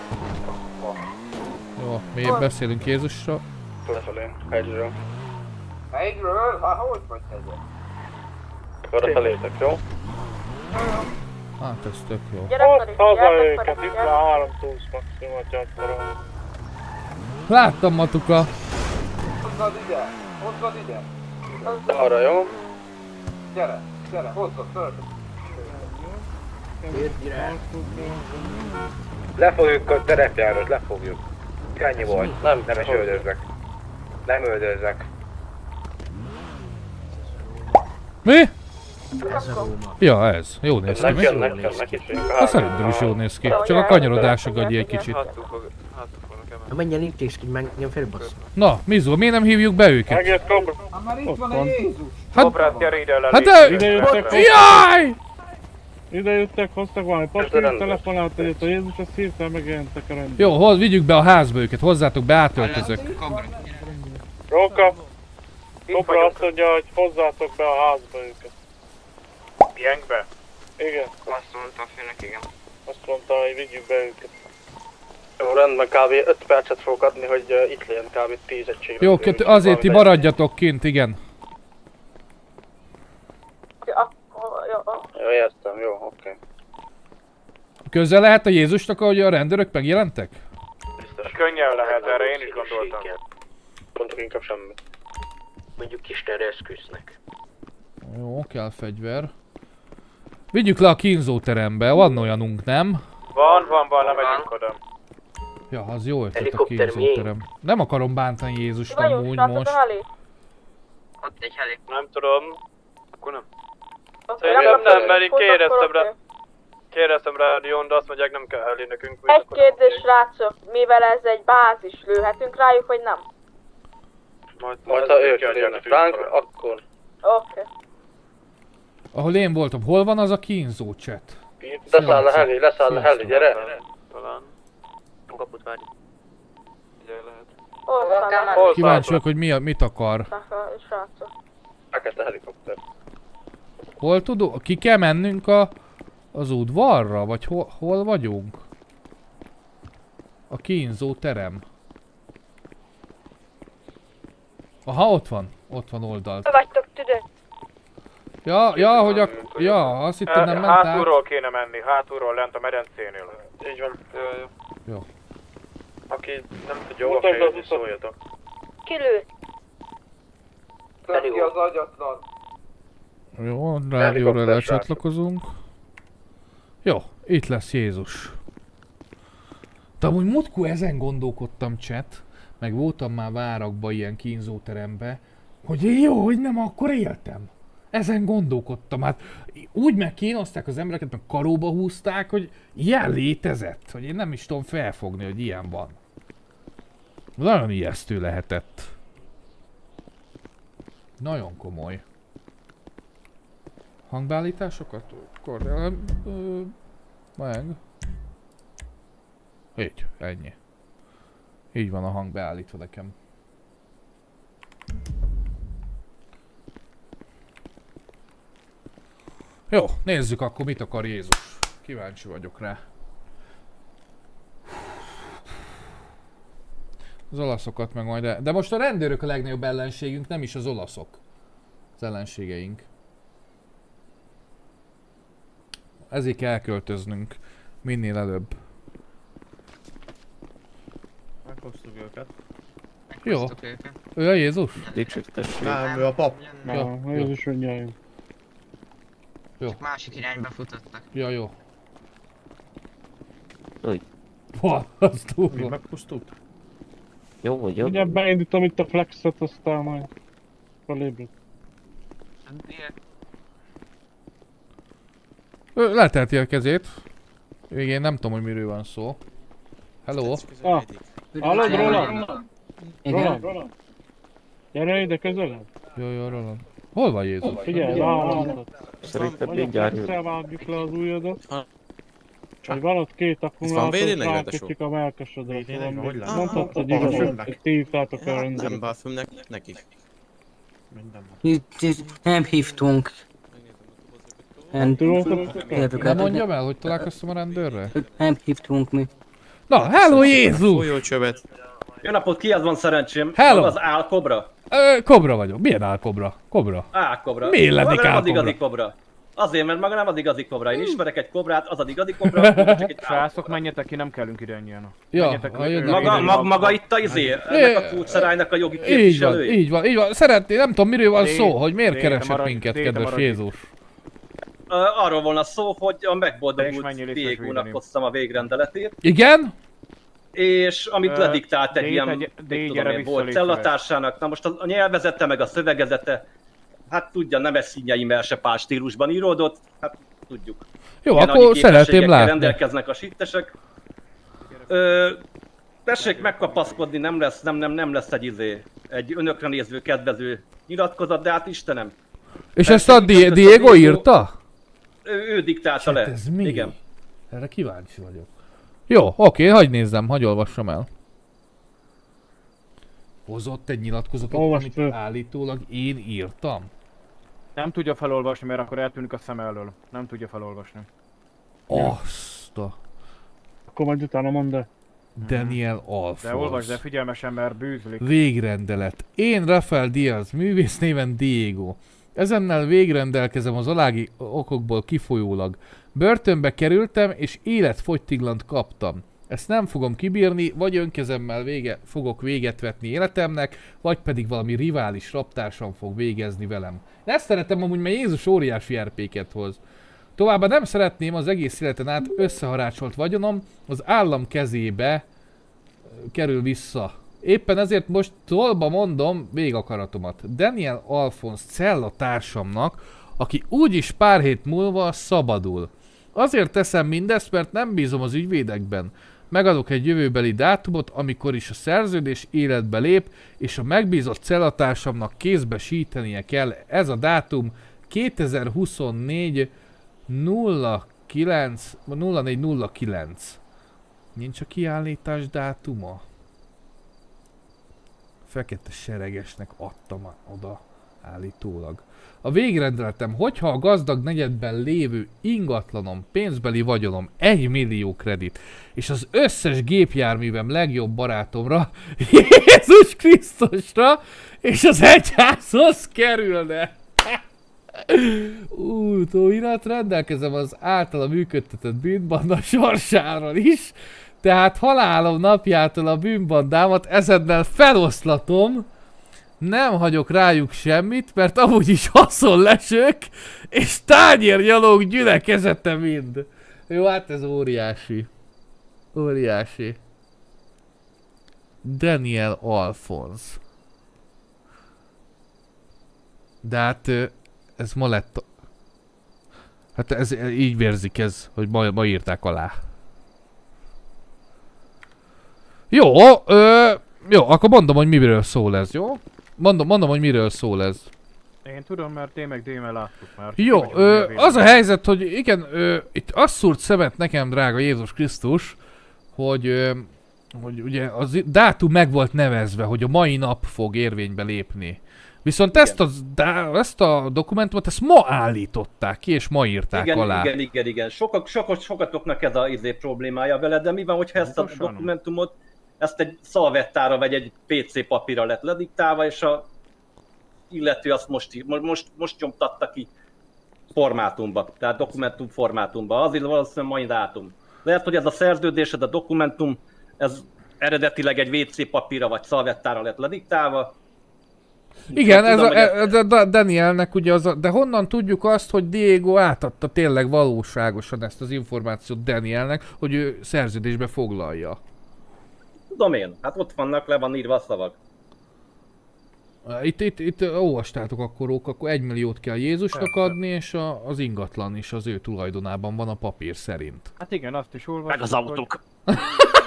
Speaker 1: Jó, mi beszélünk Jézusról.
Speaker 6: Lefelé, hegyről.
Speaker 16: Hegyről? Hát hogy vagy hegyek?
Speaker 6: Arra felétek, jó?
Speaker 1: Hát ez tök jó.
Speaker 3: Ott haza őket, itt már három túsz maximumot gyakorol.
Speaker 1: Láttam, Matuka.
Speaker 16: Hozzad ide! Hozzad ide!
Speaker 6: Arra, jó?
Speaker 16: Gyere! Gyere! Hozzad! Töltöd!
Speaker 5: Lefogjuk a terepjárót, lefogjuk. Ennyi volt.
Speaker 6: Nem,
Speaker 5: nem is öldözzek. Nem öldözzek.
Speaker 1: Mi?
Speaker 15: Ez a Róma.
Speaker 1: Ja, ez. Jó néz ki, mi?
Speaker 6: Nekem, nekem, neki
Speaker 1: Hát szerintem is jól néz ki. Csak a kanyarodás a gagyi egy kicsit.
Speaker 15: Na menjen itt és ki, menjen felbasz.
Speaker 1: Na, Mizu, miért nem hívjuk be őket?
Speaker 3: Megjött Cobra.
Speaker 16: Hát már itt van a Jézus!
Speaker 1: Hát...
Speaker 6: Cobrát gyere ide le.
Speaker 1: Hát de...
Speaker 3: Ide jöttek,
Speaker 1: Jaj!
Speaker 3: ide jöttek, hoztak valami papírt, telefonált egyet a Jézus, azt hirtelen megjelentek a rendőrök.
Speaker 1: Jó, hol vigyük be a házba őket, hozzátok be, átöltözök.
Speaker 3: Róka, Cobra azt mondja, hogy hozzátok be a házba őket.
Speaker 6: Piengbe?
Speaker 3: Igen.
Speaker 10: Azt mondta a főnök, igen.
Speaker 3: Azt mondta, hogy vigyük be őket.
Speaker 6: Jó, rendben, kb. öt percet fogok adni, hogy uh, itt legyen kb. tíz egység.
Speaker 1: Jó, azért ti maradjatok kint, igen.
Speaker 6: Jó, értem, jó, oké. Okay.
Speaker 1: Közel lehet a Jézusnak, ahogy a rendőrök megjelentek?
Speaker 6: Biztos. Könnyen lehet, erre én is gondoltam. Mondok inkább semmit.
Speaker 15: Mondjuk Istenre esküsznek.
Speaker 1: Jó, kell fegyver. Vigyük le a kínzóterembe, van olyanunk, nem?
Speaker 6: Van, van, van, nem megyünk oda.
Speaker 1: Ja, az jó ötlet a kínzóterem. Nem akarom bántani Jézust amúgy most.
Speaker 10: Ott egy helik.
Speaker 6: Nem tudom. Akkor nem. Szerintem nem, mert én kérdeztem rá. Kérdeztem rádión, de azt mondják, nem kell heli nekünk.
Speaker 14: Egy kérdés, srácok, mivel ez egy bázis, lőhetünk rájuk, vagy nem?
Speaker 6: Majd, majd ha ők jönnek ránk, akkor...
Speaker 14: Oké. Okay.
Speaker 1: Ahol én voltam, hol van az a kínzó chat?
Speaker 6: Leszáll a heli, leszáll a heli, gyere! Talán.
Speaker 15: A kaput várj.
Speaker 6: Ugye lehet.
Speaker 1: Kíváncsi vagyok, hogy mi a, mit akar.
Speaker 14: Srácok.
Speaker 6: Fekete helikopter.
Speaker 1: Hol tudunk? Ki kell mennünk a, az udvarra? Vagy hol, hol vagyunk? A kínzó terem. Aha, ott van. Ott van oldalt.
Speaker 14: Vagytok, tudod?
Speaker 1: Ja, ja, hogy a... Ja, azt hittem nem ment át.
Speaker 6: Hátulról kéne menni, hátulról lent a medencénél. Így van. Jó, jó.
Speaker 1: Jó.
Speaker 6: Aki nem tudja hol fejezni, szóljatok.
Speaker 14: Ki lőtt?
Speaker 16: Ki az agyatlan.
Speaker 1: Jó, rádióra lecsatlakozunk. Jó, itt lesz Jézus. De amúgy mutkó ezen gondolkodtam, chat, meg voltam már várakba ilyen kínzóterembe, hogy jó, hogy nem akkor éltem. Ezen gondolkodtam, hát úgy megkínozták az embereket, meg karóba húzták, hogy ilyen létezett, hogy én nem is tudom felfogni, hogy ilyen van. Nagyon ijesztő lehetett. Nagyon komoly. Hangbeállításokat? Akkor... Meg... Így, ennyi. Így van a hang beállítva nekem. Jó, nézzük akkor mit akar Jézus. Kíváncsi vagyok rá. Az olaszokat meg majd el... De most a rendőrök a legnagyobb ellenségünk, nem is az olaszok. Az ellenségeink. Ezért kell elköltöznünk. Minél előbb.
Speaker 6: Meghoztuk őket.
Speaker 1: Jó. Ő a Jézus?
Speaker 6: Nem, ő a pap.
Speaker 1: Ja,
Speaker 17: Jézus mondja.
Speaker 1: Jó.
Speaker 10: Csak másik irányba futottak.
Speaker 1: Ja, jó.
Speaker 18: Úgy.
Speaker 1: Hol? Az túl.
Speaker 6: Mi megpusztult?
Speaker 18: Jó vagy, jó.
Speaker 17: Ugye beindítom itt a flexet, aztán majd felébred.
Speaker 1: Ő letelti a kezét. Végén nem tudom, hogy miről van szó. Hello?
Speaker 17: Ah, hallod, Roland?
Speaker 1: Igen?
Speaker 17: Roland? Gyere ide közelebb.
Speaker 1: Jó, jó, Roland. Hol van Jézus?
Speaker 17: Figyelj, ráadod.
Speaker 18: Szerintem mindjárt jön.
Speaker 17: Vágjuk le az ujjadat. Hogy van ott két akkumulátor, rákötjük a melkasodra. Mondtad, hogy igaz, hogy ti hívtátok el rendőröt.
Speaker 19: Nem báfom neki?
Speaker 15: Nem hívtunk. Nem
Speaker 1: Nem mondjam el, hogy találkoztam a rendőrrel?
Speaker 15: Nem hívtunk mi.
Speaker 1: Na, hello Jézus!
Speaker 19: Folyó csövet.
Speaker 20: Jó napot, ki az van szerencsém?
Speaker 1: Hello!
Speaker 20: Az álkobra?
Speaker 1: Ö, kobra vagyok. Milyen álkobra? Kobra.
Speaker 20: Álkobra.
Speaker 1: Miért lennék
Speaker 20: Maga nem az
Speaker 1: álkobra?
Speaker 20: igazi kobra. Azért, mert maga nem az igazi kobra. Én ismerek egy kobrát, az az igazi kobra, csak egy
Speaker 12: Srácok, menjetek ki, nem kellünk ide ennyien.
Speaker 1: Ja,
Speaker 12: Menjetek,
Speaker 1: ha jönnek
Speaker 20: maga,
Speaker 1: ide.
Speaker 20: maga, maga itt a izé, ennek a kulcszerájnak a jogi
Speaker 1: Így van,
Speaker 20: képviselője.
Speaker 1: így van, így van. Szeretném, nem tudom miről van
Speaker 20: Dé-
Speaker 1: szó, hogy miért
Speaker 20: Dé-
Speaker 1: keresett
Speaker 20: maradj-
Speaker 1: minket,
Speaker 20: Dé-
Speaker 1: kedves
Speaker 20: maradj.
Speaker 1: Jézus.
Speaker 20: Uh, arról volna szó, hogy a megboldogult
Speaker 12: menjél itt
Speaker 20: Diego-nak
Speaker 12: megvédeni.
Speaker 20: hoztam a végrendeletét.
Speaker 1: Igen?
Speaker 20: És amit
Speaker 12: Ö,
Speaker 20: lediktált egy
Speaker 12: Dé-
Speaker 20: ilyen,
Speaker 12: egy-
Speaker 20: mit
Speaker 12: Dé,
Speaker 20: tudom
Speaker 12: gyere
Speaker 20: én,
Speaker 12: vissza,
Speaker 20: volt
Speaker 12: légy
Speaker 20: cellatársának. Na most a, a nyelvezete meg a szövegezete, hát tudja, nemes színjeimmel se pár stílusban íródott, hát tudjuk.
Speaker 1: Jó,
Speaker 20: Ilyen
Speaker 1: akkor
Speaker 20: annyi
Speaker 1: szeretném
Speaker 20: képességekkel
Speaker 1: látni.
Speaker 20: rendelkeznek a sittesek. Ö, tessék megkapaszkodni, nem lesz, nem, nem, nem lesz egy izé, egy önökre néző kedvező nyilatkozat, de hát Istenem.
Speaker 1: És ezt a Di- Diego írta?
Speaker 20: Ő, ő diktálta le.
Speaker 1: Ez mi?
Speaker 20: Igen.
Speaker 1: Erre kíváncsi vagyok. Jó, oké, hagyd nézzem, hagyj olvassam el. Hozott egy nyilatkozatot,
Speaker 17: Olvasd
Speaker 1: amit
Speaker 17: föl.
Speaker 1: állítólag én írtam.
Speaker 12: Nem tudja felolvasni, mert akkor eltűnik a szem elől. Nem tudja felolvasni.
Speaker 1: Azt a...
Speaker 17: Akkor majd utána mondd el.
Speaker 1: Daniel Alfons.
Speaker 12: De olvasd, de figyelmesen, mert bűzlik.
Speaker 1: Végrendelet. Én Rafael Diaz, művész néven Diego. Ezennel végrendelkezem az alábbi okokból kifolyólag. Börtönbe kerültem és életfogytiglant kaptam. Ezt nem fogom kibírni, vagy önkezemmel vége, fogok véget vetni életemnek, vagy pedig valami rivális raptársam fog végezni velem. Ezt szeretem amúgy, mert Jézus óriási er pé-ket hoz. Továbbá nem szeretném az egész életen át összeharácsolt vagyonom az állam kezébe kerül vissza. Éppen ezért most tolba mondom végakaratomat. Daniel Alfons cellatársamnak, aki úgyis pár hét múlva szabadul. Azért teszem mindezt, mert nem bízom az ügyvédekben. Megadok egy jövőbeli dátumot, amikor is a szerződés életbe lép, és a megbízott cellatársamnak kézbe sítenie kell. Ez a dátum kétezer-huszonnégy nulla kilenc nulla négy nulla kilenc. Nincs a kiállítás dátuma? Fekete seregesnek adtam oda állítólag. A végrendeletem, hogyha a gazdag negyedben lévő ingatlanom, pénzbeli vagyonom egy millió kredit, és az összes gépjárművem legjobb barátomra, Jézus Krisztusra, és az egyházhoz kerülne. Utóirat, rendelkezem az általa működtetett bűnbanda sorsáról is, tehát halálom napjától a bűnbandámat ezennel feloszlatom, nem hagyok rájuk semmit, mert amúgy is haszonlesők, és tányérnyalók gyülekezete mind. Jó, hát ez óriási. Óriási. Daniel Alphonse. De hát ez ma lett... Hát ez így vérzik ez, hogy ma, ma írták alá. Jó, ö, jó, akkor mondom, hogy miről szól ez, jó? Mondom, mondom, hogy miről szól ez.
Speaker 12: Én tudom, mert én meg Démmel láttuk már.
Speaker 1: Jó, ö, az a helyzet, hogy igen, ö, itt azt szúrt szemet nekem, drága Jézus Krisztus, hogy, ö, hogy ugye az dátum meg volt nevezve, hogy a mai nap fog érvénybe lépni. Viszont ezt a, ezt a dokumentumot, ezt ma állították ki, és ma írták
Speaker 20: igen,
Speaker 1: alá.
Speaker 20: Igen, igen, igen. Sokak, sokak, sokatoknak ez a izé problémája vele, de mi van, hogyha ezt a dokumentumot, ezt egy szalvettára vagy egy pé cé papírra lett lediktálva, és a illető azt most, most, most nyomtatta ki formátumba, tehát dokumentum formátumba. Azért valószínűleg mai dátum. Lehet, hogy ez a szerződés, ez a dokumentum, ez eredetileg egy vé cé papírra vagy szalvettára lett lediktálva.
Speaker 1: Igen, ez tudom, a, ez a Danielnek ugye az a, de honnan tudjuk azt, hogy Diego átadta tényleg valóságosan ezt az információt Danielnek, hogy ő szerződésbe foglalja?
Speaker 20: Tudom én, hát ott vannak, le van írva a szavak.
Speaker 1: Itt, itt, itt olvastátok akkor, akkor egy milliót kell Jézusnak adni, és a, az ingatlan is az ő tulajdonában van a papír szerint.
Speaker 12: Hát igen, azt is olvastuk.
Speaker 20: Meg az autók.
Speaker 12: Hogy...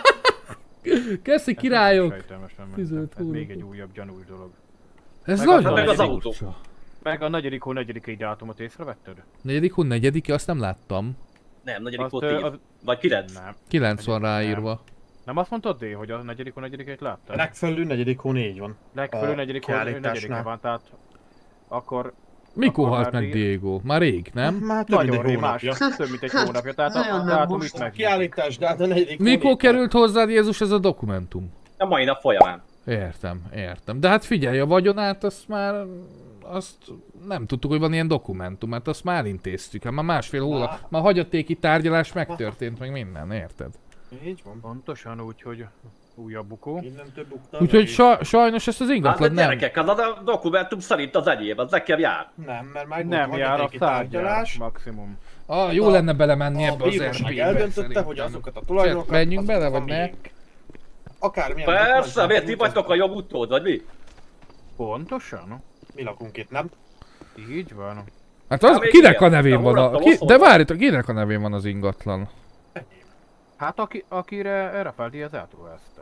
Speaker 1: Köszi királyok!
Speaker 12: Ez még egy újabb gyanús dolog.
Speaker 1: Ez
Speaker 12: meg
Speaker 1: nagyon
Speaker 12: az,
Speaker 20: meg az autó.
Speaker 12: Meg a negyedik hó negyedik dátumot észrevetted?
Speaker 1: Negyedik hó negyedike, azt nem láttam.
Speaker 20: Nem, negyedik hó tíz. Vagy kilenc.
Speaker 12: Nem.
Speaker 1: kilenc van ráírva.
Speaker 12: Nem. Nem azt mondtad, D, hogy a negyedik hó negyedikét láttad?
Speaker 19: Legfelül negyedik hó négy van.
Speaker 12: Legfelül negyedik hó negyedike van, tehát akkor...
Speaker 1: Mikor halt meg Diego? Már rég, nem?
Speaker 19: Már több mint egy
Speaker 12: hónapja. Több mint egy hónapja, tehát a dátum itt meg.
Speaker 19: Kiállítás, de hát a negyedik hó
Speaker 1: Mikor került hozzád Jézus ez a dokumentum?
Speaker 20: A mai nap folyamán.
Speaker 1: Értem, értem. De hát figyelj, a vagyonát azt már... Azt nem tudtuk, hogy van ilyen dokumentum, mert azt már intéztük. Hát már másfél hónap, már hagyatéki tárgyalás megtörtént, meg minden, érted?
Speaker 19: Így van.
Speaker 12: Pontosan úgy, hogy újabb bukó.
Speaker 1: Úgyhogy sa sajnos ezt az ingatlan
Speaker 20: nem. Hát gyerekek, az a dokumentum szerint az enyém, az nekem jár.
Speaker 19: Nem, mert meg
Speaker 12: nem jár a tárgyalás. Maximum.
Speaker 1: Ah, jó lenne belemenni ebbe az
Speaker 19: er pé-be. Eldöntötte, hogy azokat a tulajdonokat...
Speaker 1: Menjünk bele, vagy ne?
Speaker 19: Akármilyen...
Speaker 20: Persze, miért ti vagytok a jobb utód, vagy mi?
Speaker 12: Pontosan.
Speaker 19: Mi lakunk itt, nem?
Speaker 12: Így van.
Speaker 1: Hát az, kinek a nevén van a... Ki, de várjátok, kinek a nevén van az ingatlan?
Speaker 12: Hát aki, akire erre feldiaz átruházta.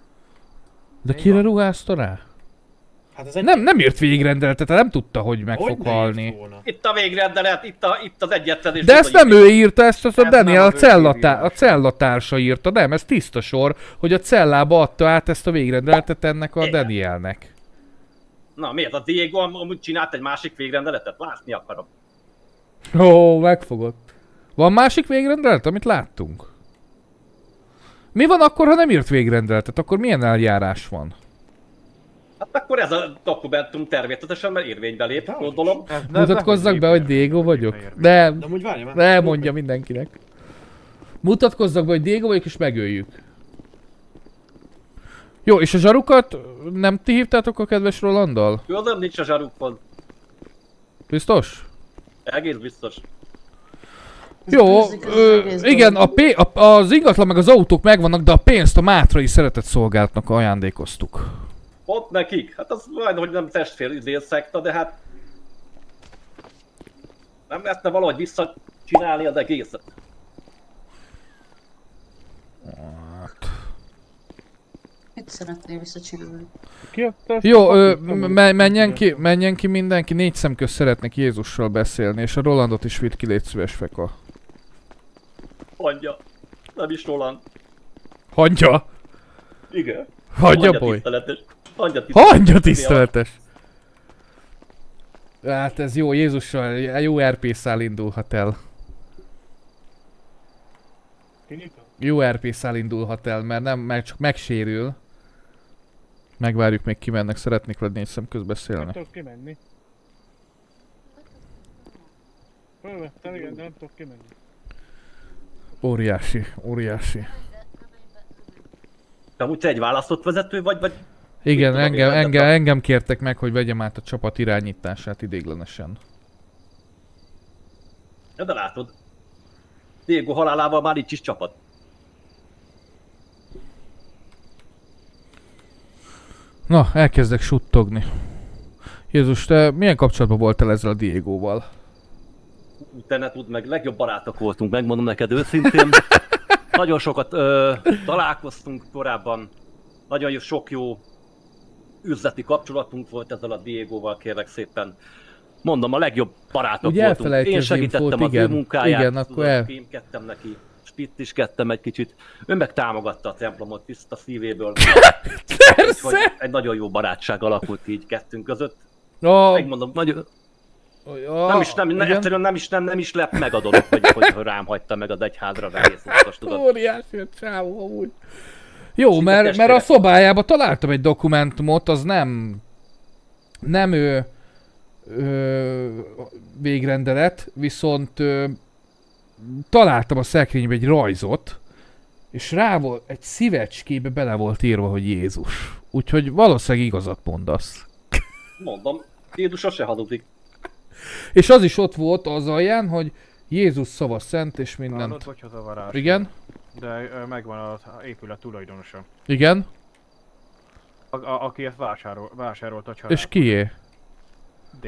Speaker 1: De kire ruházta rá?
Speaker 19: Hát ez egy...
Speaker 1: Nem, nem írt végrendeletet, nem tudta, hogy meg fog halni.
Speaker 20: Itt a végrendelet, itt, a, itt az egyetlen...
Speaker 1: De ezt nem ő írta, ezt az a Daniel, a, cellatá, a cellatársa írta, nem, ez tiszta sor, hogy a cellába adta át ezt a végrendeletet ennek a Danielnek.
Speaker 20: Na miért? A Diego amúgy csinált egy másik végrendeletet? Látni akarom.
Speaker 1: Ó, megfogott. Van másik végrendelet, amit láttunk? Mi van akkor, ha nem írt végrendeletet? Akkor milyen eljárás van?
Speaker 20: Hát akkor ez a dokumentum természetesen, mert érvénybe lép, gondolom.
Speaker 1: Mutatkozzak be, hogy Diego vagyok? De, de mondja mindenkinek. Mutatkozzak be, hogy Diego vagyok, és megöljük. Jó, és a zsarukat nem ti hívtátok a kedves Rolanddal?
Speaker 20: Tudom, nincs a zsarukon.
Speaker 1: Biztos?
Speaker 20: Egész biztos.
Speaker 1: Jó, ö, igen, a pé a, az ingatlan meg az autók megvannak, de a pénzt a Mátrai Szeretett Szolgálatnak ajándékoztuk.
Speaker 20: Ott nekik? Hát az majd, hogy nem testfél izélszekta, de hát... Nem lehetne valahogy visszacsinálni az egészet.
Speaker 2: Mit szeretnél visszacsinálni?
Speaker 1: Jó, ö, menjen ki, menjen ki mindenki, négy szemköz szeretnek Jézussal beszélni, és a Rolandot is vidd ki, légy szíves, Feka.
Speaker 20: Hagyja. Nem is Roland.
Speaker 1: Hagyja?
Speaker 20: Igen.
Speaker 1: Hagyja, boly.
Speaker 20: Tiszteletes. Hagyja tiszteletes.
Speaker 1: Hagyja tiszteletes. Hát ez jó, Jézussal jó er pé szál indulhat el. Jó er pé szál indulhat el, mert nem, mert csak megsérül. Megvárjuk, még kimennek, szeretnék veled négy szemköz beszélni.
Speaker 17: Nem tudok kimenni. Fölvettem, igen, de nem tudok kimenni.
Speaker 1: Óriási, óriási.
Speaker 20: De amúgy te egy választott vezető vagy, vagy...
Speaker 1: Igen, engem, engem, engem kértek meg, hogy vegyem át a csapat irányítását idéglenesen.
Speaker 20: Ja, de látod. Diego halálával már nincs is csapat.
Speaker 1: Na, elkezdek suttogni. Jézus, te milyen kapcsolatban voltál ezzel a Diegóval?
Speaker 20: Te ne tudd meg, legjobb barátok voltunk, megmondom neked őszintén. Nagyon sokat ö, találkoztunk korábban, nagyon jó, sok jó üzleti kapcsolatunk volt ezzel a Diegóval, kérlek szépen. Mondom, a legjobb barátok
Speaker 1: ugye
Speaker 20: voltunk. Én segítettem az ő munkáját,
Speaker 1: igen, akkor el...
Speaker 20: kémkedtem neki, spittiskedtem egy kicsit. Ő meg támogatta a templomot tiszta szívéből. Úgyhogy egy nagyon jó barátság alakult így kettőnk között.
Speaker 1: Oh.
Speaker 20: Megmondom, nagyon...
Speaker 1: Oh,
Speaker 20: nem is, nem, ne, egyszerűen nem is, nem, nem is lep meg a dolog, hogy, hogy rám hagyta meg az egyházra rá Jézus, tudod.
Speaker 1: Óriási a csávó amúgy. Jó, mert, mert a szobájában találtam egy dokumentumot, az nem... Nem ő... Ö, végrendelet, viszont ö, találtam a szekrénybe egy rajzot, és rá volt, egy szívecskébe bele volt írva, hogy Jézus. Úgyhogy valószínűleg igazat mondasz.
Speaker 20: Mondom, Jézus sose hazudik.
Speaker 1: És az is ott volt az alján, hogy Jézus szava szent és mindent.
Speaker 12: Hallod, hogy az a varázs.
Speaker 1: Igen?
Speaker 12: De ö, megvan az épület tulajdonosa.
Speaker 1: Igen?
Speaker 12: A, a, aki ezt vásárol, vásárolt a család.
Speaker 1: És kié?
Speaker 12: D.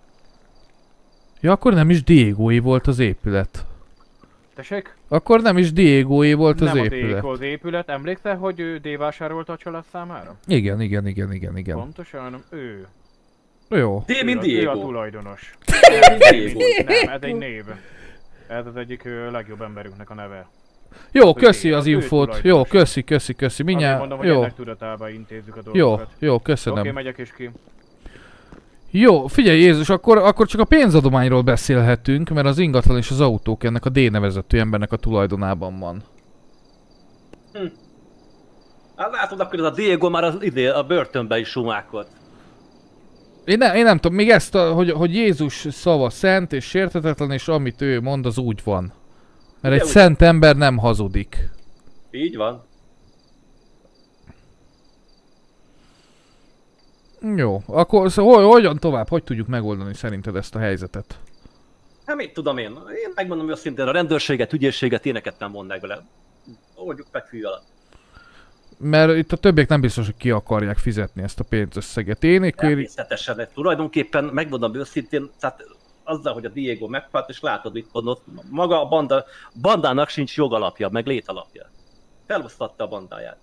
Speaker 1: Ja, akkor nem is Diegóé volt az épület.
Speaker 12: Tessék?
Speaker 1: Akkor nem is Diegóé volt az
Speaker 12: nem
Speaker 1: épület.
Speaker 12: Nem a Diego az épület. Emlékszel, hogy ő D vásárolta a család számára?
Speaker 1: Igen, igen, igen, igen, igen.
Speaker 12: Pontosan, ő.
Speaker 1: Jó.
Speaker 20: D mint Diego.
Speaker 12: Ő a tulajdonos.
Speaker 20: Diego.
Speaker 12: Nem, ez egy név. Ez az egyik ö, legjobb emberünknek a neve.
Speaker 1: Jó, köszi az infót. Jó, köszi, köszi, köszi. Mindjárt.
Speaker 12: Mondom, hogy
Speaker 1: jó.
Speaker 12: ennek tudatába intézzük a dolgokat.
Speaker 1: Jó, jó, köszönöm.
Speaker 12: Oké, okay, megyek is ki.
Speaker 1: Jó, figyelj Jézus, akkor, akkor csak a pénzadományról beszélhetünk, mert az ingatlan és az autók ennek a D nevezetű embernek a tulajdonában van.
Speaker 20: Hm. Hát látod, akkor ez a Diego már az idő, a börtönben is sumákolt.
Speaker 1: Én, ne, én nem tudom, még ezt, a, hogy, hogy Jézus szava szent és sérthetetlen, és amit ő mond, az úgy van. Mert
Speaker 20: ugye,
Speaker 1: egy szent ember nem hazudik.
Speaker 20: Így van.
Speaker 1: Jó, akkor szóval, hogyan tovább? Hogy tudjuk megoldani szerinted ezt a helyzetet?
Speaker 20: Hát mit tudom én? Én megmondom őszintén, a rendőrséget, ügyészséget éneket nem mondnak bele. Oldjuk meg fű alatt.
Speaker 1: Mert itt a többiek nem biztos, hogy ki akarják fizetni ezt a pénzösszeget. Én akkor...
Speaker 20: Természetesen, tulajdonképpen megmondom őszintén, tehát azzal, hogy a Diego meghalt, és látod itt van ott, maga a banda, bandának sincs jogalapja, meg létalapja. Felosztatta a bandáját.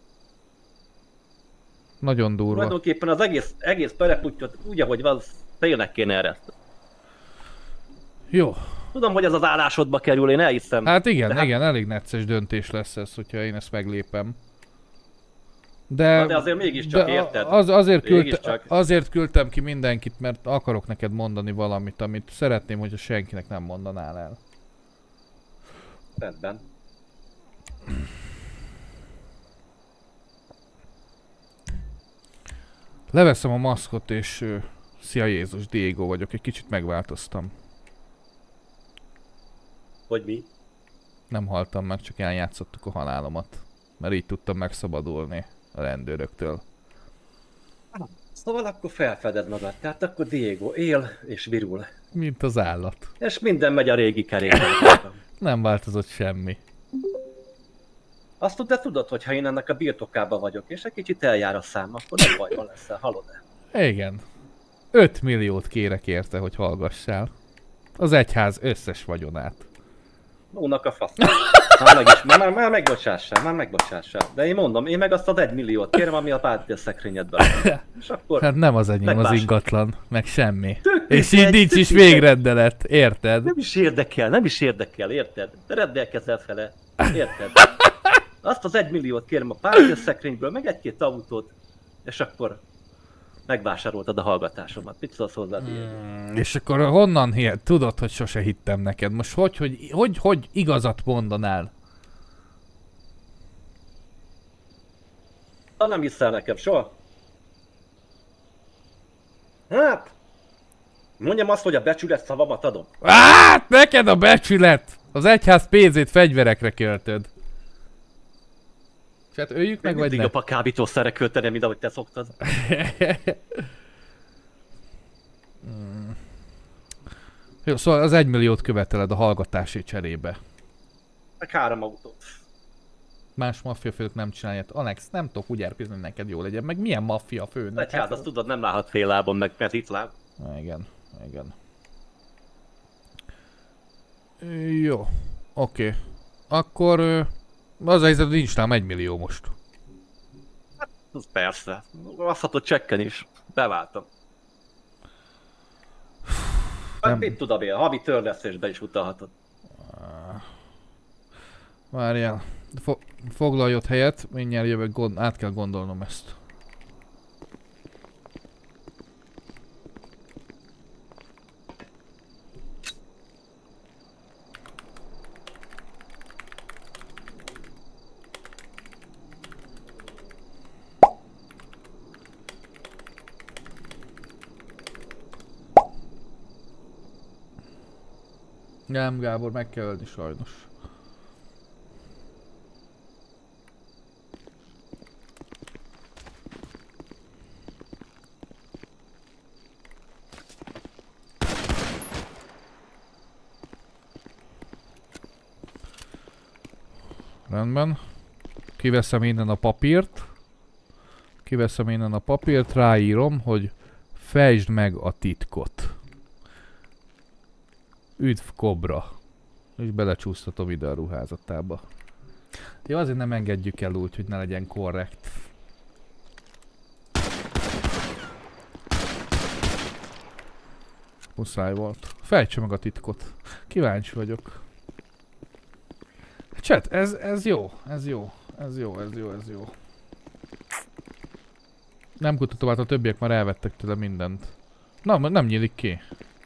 Speaker 1: Nagyon durva.
Speaker 20: Tulajdonképpen az egész, egész pereputtyot úgy, ahogy van, tényleg kéne ereszteni.
Speaker 1: Jó.
Speaker 20: Tudom, hogy ez az állásodba kerül, én elhiszem.
Speaker 1: Hát igen,
Speaker 20: hát...
Speaker 1: igen, elég necces döntés lesz ez, hogyha én ezt meglépem. De,
Speaker 20: de azért mégiscsak
Speaker 1: de
Speaker 20: érted.
Speaker 1: Az, azért, küldte,
Speaker 20: mégiscsak.
Speaker 1: azért küldtem ki mindenkit, mert akarok neked mondani valamit, amit szeretném, hogyha senkinek nem mondanál el.
Speaker 20: Rendben.
Speaker 1: Leveszem a maszkot és... Uh, szia Jézus, Diego vagyok, egy kicsit megváltoztam.
Speaker 20: Hogy mi?
Speaker 1: Nem haltam meg, csak eljátszottuk a halálomat. Mert így tudtam megszabadulni a rendőröktől.
Speaker 20: Szóval akkor felfeded magad, tehát akkor Diego él és virul.
Speaker 1: Mint az állat.
Speaker 20: És minden megy a régi kerékben.
Speaker 1: Nem változott semmi.
Speaker 20: Azt tudod, tudod, hogy ha én ennek a birtokában vagyok, és egy kicsit eljár a szám, akkor nem bajban leszel, hallod-e?
Speaker 1: Igen. öt milliót kérek érte, hogy hallgassál. Az egyház összes vagyonát.
Speaker 20: Nónak a fasz. Már meg is, már, már megbocsássál, már megbocsássál. De én mondom, én meg azt az egy milliót kérem, ami a pántélszekrényedben van. És akkor...
Speaker 1: Hát nem az enyém
Speaker 20: megbásol.
Speaker 1: Az ingatlan, meg semmi.
Speaker 20: Tök
Speaker 1: és így nincs is végrendelet, érted?
Speaker 20: Nem is érdekel, nem is érdekel, érted? De rendelkezel fele, érted? Azt az egy milliót kérem a pántélszekrényből, meg egy-két autót, és akkor megvásároltad a hallgatásomat. Mit szólsz hozzá,
Speaker 1: mm, És akkor honnan hihet? Tudod, hogy sose hittem neked. Most hogy, hogy, hogy, hogy igazat mondanál?
Speaker 20: Ha nem hiszel nekem soha? Hát, mondjam azt, hogy a becsület szavamat adom.
Speaker 1: Hát, neked a becsület! Az egyház pénzét fegyverekre költöd. Hát öljük meg, vagy
Speaker 20: nem? Mindig a kábítószerre költeni, mint ahogy te szoktad.
Speaker 1: hmm. Jó, szóval az egymilliót követeled a hallgatási cserébe.
Speaker 20: Meg három autót.
Speaker 1: más maffia főnök nem csinálják. Alex, nem tudok úgy erpizni, hogy neked jó legyen. Meg milyen maffia főnök?
Speaker 20: Hát, hát azt tudod, nem láthat fél lábon, meg itt láb.
Speaker 1: Igen, igen. Jó, oké. Okay. Akkor az a helyzet, hogy nincs nálam egy millió most.
Speaker 20: Hát, az persze. Azt csekken is. Beváltam. Hát mit tudom én, havi törlesztésbe is utalhatod.
Speaker 1: Várjál. Fo foglalj ott helyet, mindjárt jövök, gond át kell gondolnom ezt. Nem, Gábor, meg kell ölni sajnos. Rendben. Kiveszem innen a papírt. Kiveszem innen a papírt, ráírom, hogy fejtsd meg a titkot. Üdv Kobra. És belecsúsztatom ide a ruházatába. Jó, azért nem engedjük el úgy, hogy ne legyen korrekt. Muszáj volt. Fejtse meg a titkot. Kíváncsi vagyok. Chat, ez, ez jó, ez jó, ez jó, ez jó, ez jó. Nem kutatom át, a többiek már elvettek tőle mindent. Na, nem nyílik ki.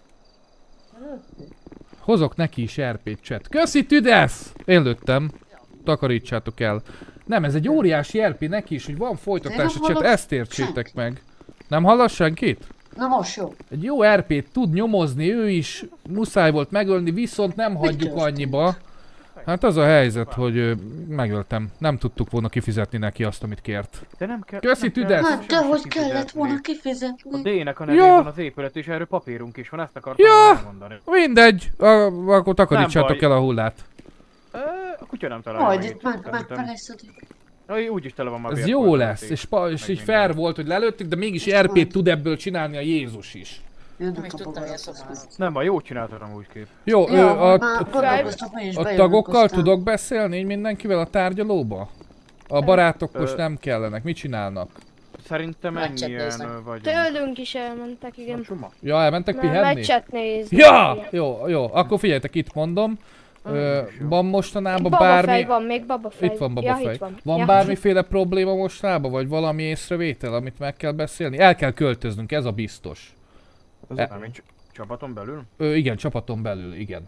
Speaker 1: Hozok neki is er pét, chat. Köszi, Tüdesz! Én lőttem. Takarítsátok el. Nem, ez egy óriási er pé neki is, hogy van folytatás a chat, ezt értsétek meg. Nem hallasz senkit?
Speaker 2: Na most jó.
Speaker 1: Egy jó er pét tud nyomozni, ő is muszáj volt megölni, viszont nem hagyjuk annyiba. Hát az a helyzet, hogy ö, megöltem. Nem tudtuk volna kifizetni neki azt, amit kért.
Speaker 12: De nem kell.
Speaker 1: Köszi, Tüdesz!
Speaker 2: Hát dehogy kellett volna kifizetni.
Speaker 12: A D-nek a nevében
Speaker 1: Ja.
Speaker 12: az épület, és erről papírunk is van, ezt akartam
Speaker 1: Ja,
Speaker 12: elmondani.
Speaker 1: mindegy, a, akkor takarítsátok el a hullát.
Speaker 12: Ö, a kutya nem találja
Speaker 2: Majd
Speaker 12: meg
Speaker 2: itt
Speaker 12: itt,
Speaker 2: meg,
Speaker 12: szerintem.
Speaker 2: megfelejszedik.
Speaker 12: Na, úgyis tele van már
Speaker 1: Ez
Speaker 12: bért
Speaker 1: jó
Speaker 12: volt,
Speaker 1: lesz,
Speaker 12: meg
Speaker 1: és, pa, és
Speaker 12: meg
Speaker 1: így
Speaker 12: minden.
Speaker 1: fair volt, hogy lelőttük, de mégis er pét tud ebből csinálni a Jézus is.
Speaker 2: Nem is tudtam, hogy ezt
Speaker 12: Nem, a jót csináltad amúgy kép.
Speaker 1: Jó,
Speaker 2: Ja,
Speaker 1: ő, a,
Speaker 2: már gondolkoztam, mi is
Speaker 1: a
Speaker 2: bejövünk
Speaker 1: tagokkal
Speaker 2: aztán.
Speaker 1: tudok beszélni így mindenkivel a tárgyalóba? A barátok most
Speaker 12: Ö.
Speaker 1: nem kellenek, mit csinálnak?
Speaker 12: Szerintem ennyien vagy.
Speaker 21: Tőlünk is elmentek, igen.
Speaker 1: Ja, elmentek
Speaker 21: Mert
Speaker 1: pihenni?
Speaker 21: meccset nézni.
Speaker 1: Ja! Jó, jó, akkor figyeljetek, itt mondom. Ö, van mostanában
Speaker 21: Babafej
Speaker 1: bármi...
Speaker 21: van, még babafej.
Speaker 1: Itt van
Speaker 21: Ja,
Speaker 1: babafej.
Speaker 21: itt van.
Speaker 1: Van
Speaker 21: Ja.
Speaker 1: bármiféle probléma mostanában, vagy valami észrevétel, amit meg kell beszélni? El kell költöznünk, ez a biztos.
Speaker 12: E csapaton belül?
Speaker 1: Ö, igen, csapaton belül, igen.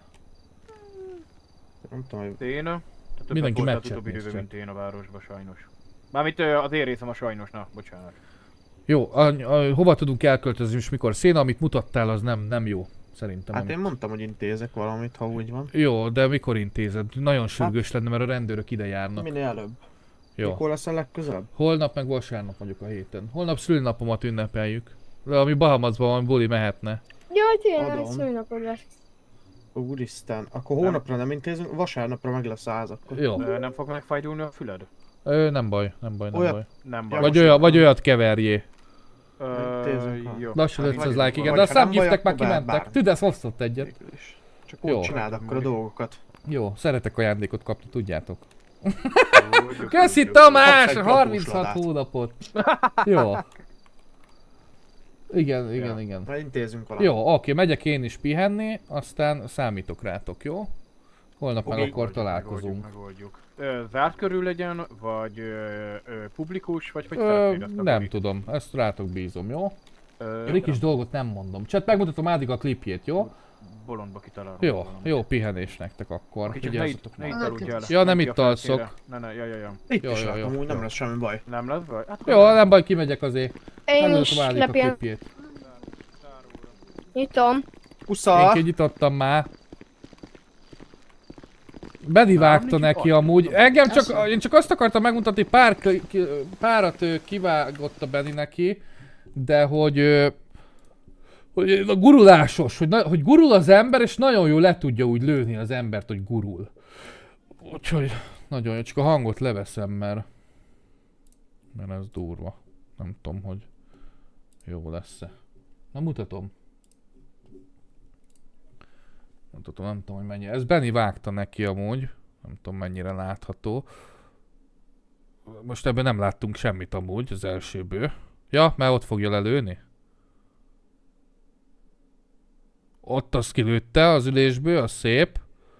Speaker 12: Nem tudom, hogy... Téna?
Speaker 1: Mindenki
Speaker 12: meccset
Speaker 1: meccset
Speaker 12: utóbbi
Speaker 1: néz
Speaker 12: időben,
Speaker 1: csak.
Speaker 12: mint én a városba, sajnos. Mármint ö, az én részem a sajnos, na, bocsánat.
Speaker 1: Jó, a, a, hova tudunk elköltözni és mikor? Széna, amit mutattál, az nem, nem jó, szerintem.
Speaker 19: Hát
Speaker 1: amit...
Speaker 19: én mondtam, hogy intézek valamit, ha úgy van.
Speaker 1: Jó, de mikor intézed? Nagyon sürgős lenne, mert a rendőrök ide járnak.
Speaker 19: Minél előbb.
Speaker 1: Jó.
Speaker 19: Mikor lesz a legközelebb?
Speaker 1: Holnap meg vasárnap vagyok a héten. Holnap szülinapomat ünnepeljük. De ami Bahamasban van, buli mehetne.
Speaker 21: Jaj, tényleg,
Speaker 19: Adom.
Speaker 21: szülnapod lesz.
Speaker 19: Úristen, akkor hónapra nem intézünk, vasárnapra meg lesz száz akkor.
Speaker 1: Jó.
Speaker 12: Ö, nem fog megfájdulni a füled?
Speaker 1: Ö, nem baj, nem baj, nem
Speaker 19: Olyat-
Speaker 1: baj.
Speaker 12: Nem baj.
Speaker 1: Vagy, olyat, vagy olyat keverjé.
Speaker 12: Ö, jó.
Speaker 1: Lassan
Speaker 12: Hát,
Speaker 1: ötszáz
Speaker 12: vagy-
Speaker 1: like, igen,
Speaker 19: vagy
Speaker 1: de a
Speaker 19: ha nem baj,
Speaker 1: számgiftek már
Speaker 19: akkor bár-
Speaker 1: kimentek.
Speaker 19: bár.
Speaker 1: Tüdesz osztott egyet.
Speaker 19: Csak úgy
Speaker 1: Jó.
Speaker 19: csináld akkor a dolgokat.
Speaker 1: Jó, szeretek ajándékot kapni, tudjátok. Köszi Tamás,
Speaker 19: Kapsz egy
Speaker 1: harminchat
Speaker 19: lapós
Speaker 1: hónapot. Jó. Igen, igen,
Speaker 19: Ja.
Speaker 1: igen.
Speaker 19: Na, intézünk valamit.
Speaker 1: Jó, oké, megyek én is pihenni, aztán számítok rátok, jó? Holnap meg
Speaker 12: Oké.
Speaker 1: akkor találkozunk.
Speaker 12: Megoldjuk. Ö, zárt körül legyen, vagy ö, ö, publikus, vagy hogy
Speaker 1: Ö,
Speaker 12: szeretnéd ezt a
Speaker 1: nem
Speaker 12: bulit?
Speaker 1: tudom, ezt rátok bízom, jó?
Speaker 12: Ö,
Speaker 1: Rikis
Speaker 12: nem.
Speaker 1: dolgot nem mondom. Csak megmutatom addig a klipjét, jó?
Speaker 12: Bolondba kitalálom.
Speaker 1: Jó,
Speaker 12: valamit.
Speaker 1: jó pihenés nektek akkor.
Speaker 12: Oké, csak ne
Speaker 1: Vigyázzatok
Speaker 12: itt, ne
Speaker 1: meg.
Speaker 12: itt aludjál.
Speaker 1: Ja, nem
Speaker 12: Menj ki
Speaker 1: itt
Speaker 12: a
Speaker 1: alszok.
Speaker 12: felszínre. Ne, ne, ja, ja, ja.
Speaker 19: Itt
Speaker 1: Jó,
Speaker 19: is
Speaker 1: jó,
Speaker 19: látom,
Speaker 1: jó,
Speaker 19: úgy nem
Speaker 1: jó.
Speaker 19: lesz semmi baj.
Speaker 12: Nem lesz baj? Hát,
Speaker 1: Jó, nem baj, kimegyek azért.
Speaker 21: Én
Speaker 1: Megmutatom
Speaker 21: is
Speaker 1: Ádik a
Speaker 21: lepjem.
Speaker 1: klipjét.
Speaker 21: Nyitom.
Speaker 19: Pusza!
Speaker 1: Én kinyitottam már. Bedi vágta neki amúgy. Engem csak, én csak azt akartam megmutatni, pár, ki- párat ö, kivágott a Bedi neki, de hogy, ö, hogy a gurulásos, hogy, na, hogy gurul az ember, és nagyon jól le tudja úgy lőni az embert, hogy gurul. Úgyhogy nagyon jó, csak a hangot leveszem, mert... Mert ez durva. Nem tudom, hogy jó lesz-e. Na mutatom. Mutatom, nem tudom, hogy mennyi. Ez Benny vágta neki amúgy. Nem tudom, mennyire látható. Most ebben nem láttunk semmit amúgy az elsőből. Ja, mert ott fogja lelőni. Ott azt kilőtte az ülésből, az szép.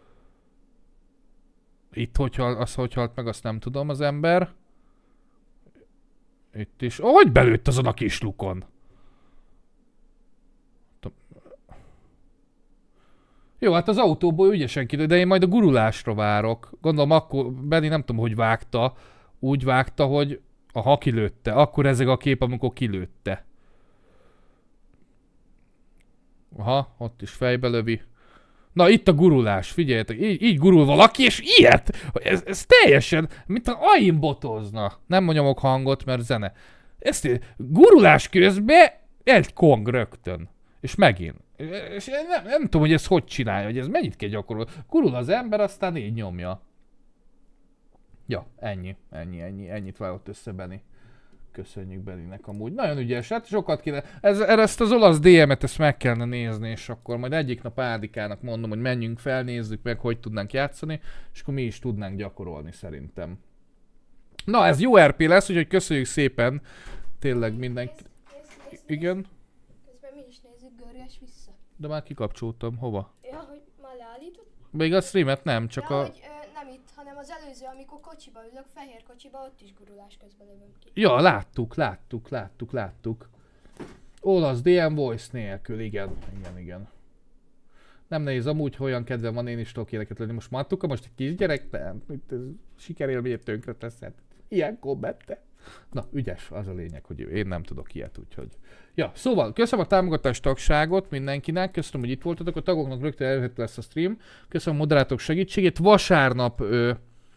Speaker 1: Itt hogy, hal, az hogy halt meg, azt nem tudom az ember. Itt is. Oh, hogy belőtt azon a kis lukon? Jó, hát az autóból ügyesen kilőtt, de én majd a gurulásra várok. Gondolom akkor, Benni nem tudom, hogy vágta. Úgy vágta, hogy aha, kilőtte. Akkor ezek a kép, amikor kilőtte. Aha, ott is fejbe lövi. Na itt a gurulás, figyeljetek, így, így gurul valaki, és ilyet! Ez, ez teljesen, mint a aimbotozna. Nem nyomok hangot, mert zene. Ezt gurulás közben egy kong rögtön. És megint. És nem, nem tudom, hogy ez hogy csinálja, hogy ez mennyit kell gyakorolni. Gurul az ember, aztán így nyomja. Ja, ennyi, ennyi, ennyi, ennyit vágott össze Benni. Köszönjük Benninek amúgy. Nagyon ügyes, hát sokat kéne. Ez, ezt az olasz dé em-et ezt meg kellene nézni, és akkor majd egyik nap Ádikának mondom, hogy menjünk fel, nézzük meg, hogy tudnánk játszani, és akkor mi is tudnánk gyakorolni szerintem. Na, ez jó er pé lesz, úgyhogy köszönjük szépen. Tényleg mindenki... Igen?
Speaker 21: Közben mi is nézzük, görges vissza.
Speaker 1: De már kikapcsoltam, hova?
Speaker 21: Ja, hogy már leállított?
Speaker 1: Még a streamet nem, csak
Speaker 21: ja,
Speaker 1: a...
Speaker 21: hogy ö, nem itt, hanem az előző, amikor kocsiba ülök, fehér kocsiba, ott is gurulás közben lövöm ki.
Speaker 1: Ja, láttuk, láttuk, láttuk, láttuk. Olasz dé em voice nélkül, igen, igen, igen. Nem nehéz amúgy, hogy olyan kedvem van, én is tudok ilyeneket lenni. Most Mattuka, most egy kisgyerek, nem, itt ez sikerélményét tönkre teszed. Ilyen kommente. Na, ügyes, az a lényeg, hogy én nem tudok ilyet, úgyhogy... Ja, szóval, köszönöm a támogatás tagságot mindenkinek, köszönöm, hogy itt voltatok, a tagoknak rögtön elérhető lesz a stream, köszönöm a moderátorok segítségét, vasárnap ö,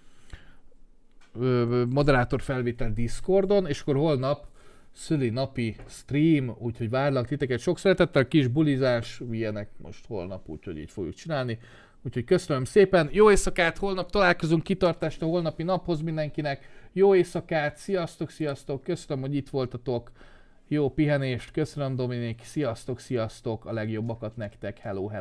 Speaker 1: ö, moderátor felvétel Discordon, és akkor holnap szüli napi stream, úgyhogy várlak titeket sok szeretettel, kis bulizás, ilyenek most holnap, úgyhogy így fogjuk csinálni. Úgyhogy köszönöm szépen, jó éjszakát, holnap találkozunk, kitartást a holnapi naphoz mindenkinek, jó éjszakát, sziasztok, sziasztok, köszönöm, hogy itt voltatok, jó pihenést, köszönöm Dominik, sziasztok, sziasztok, a legjobbakat nektek, hello, hello.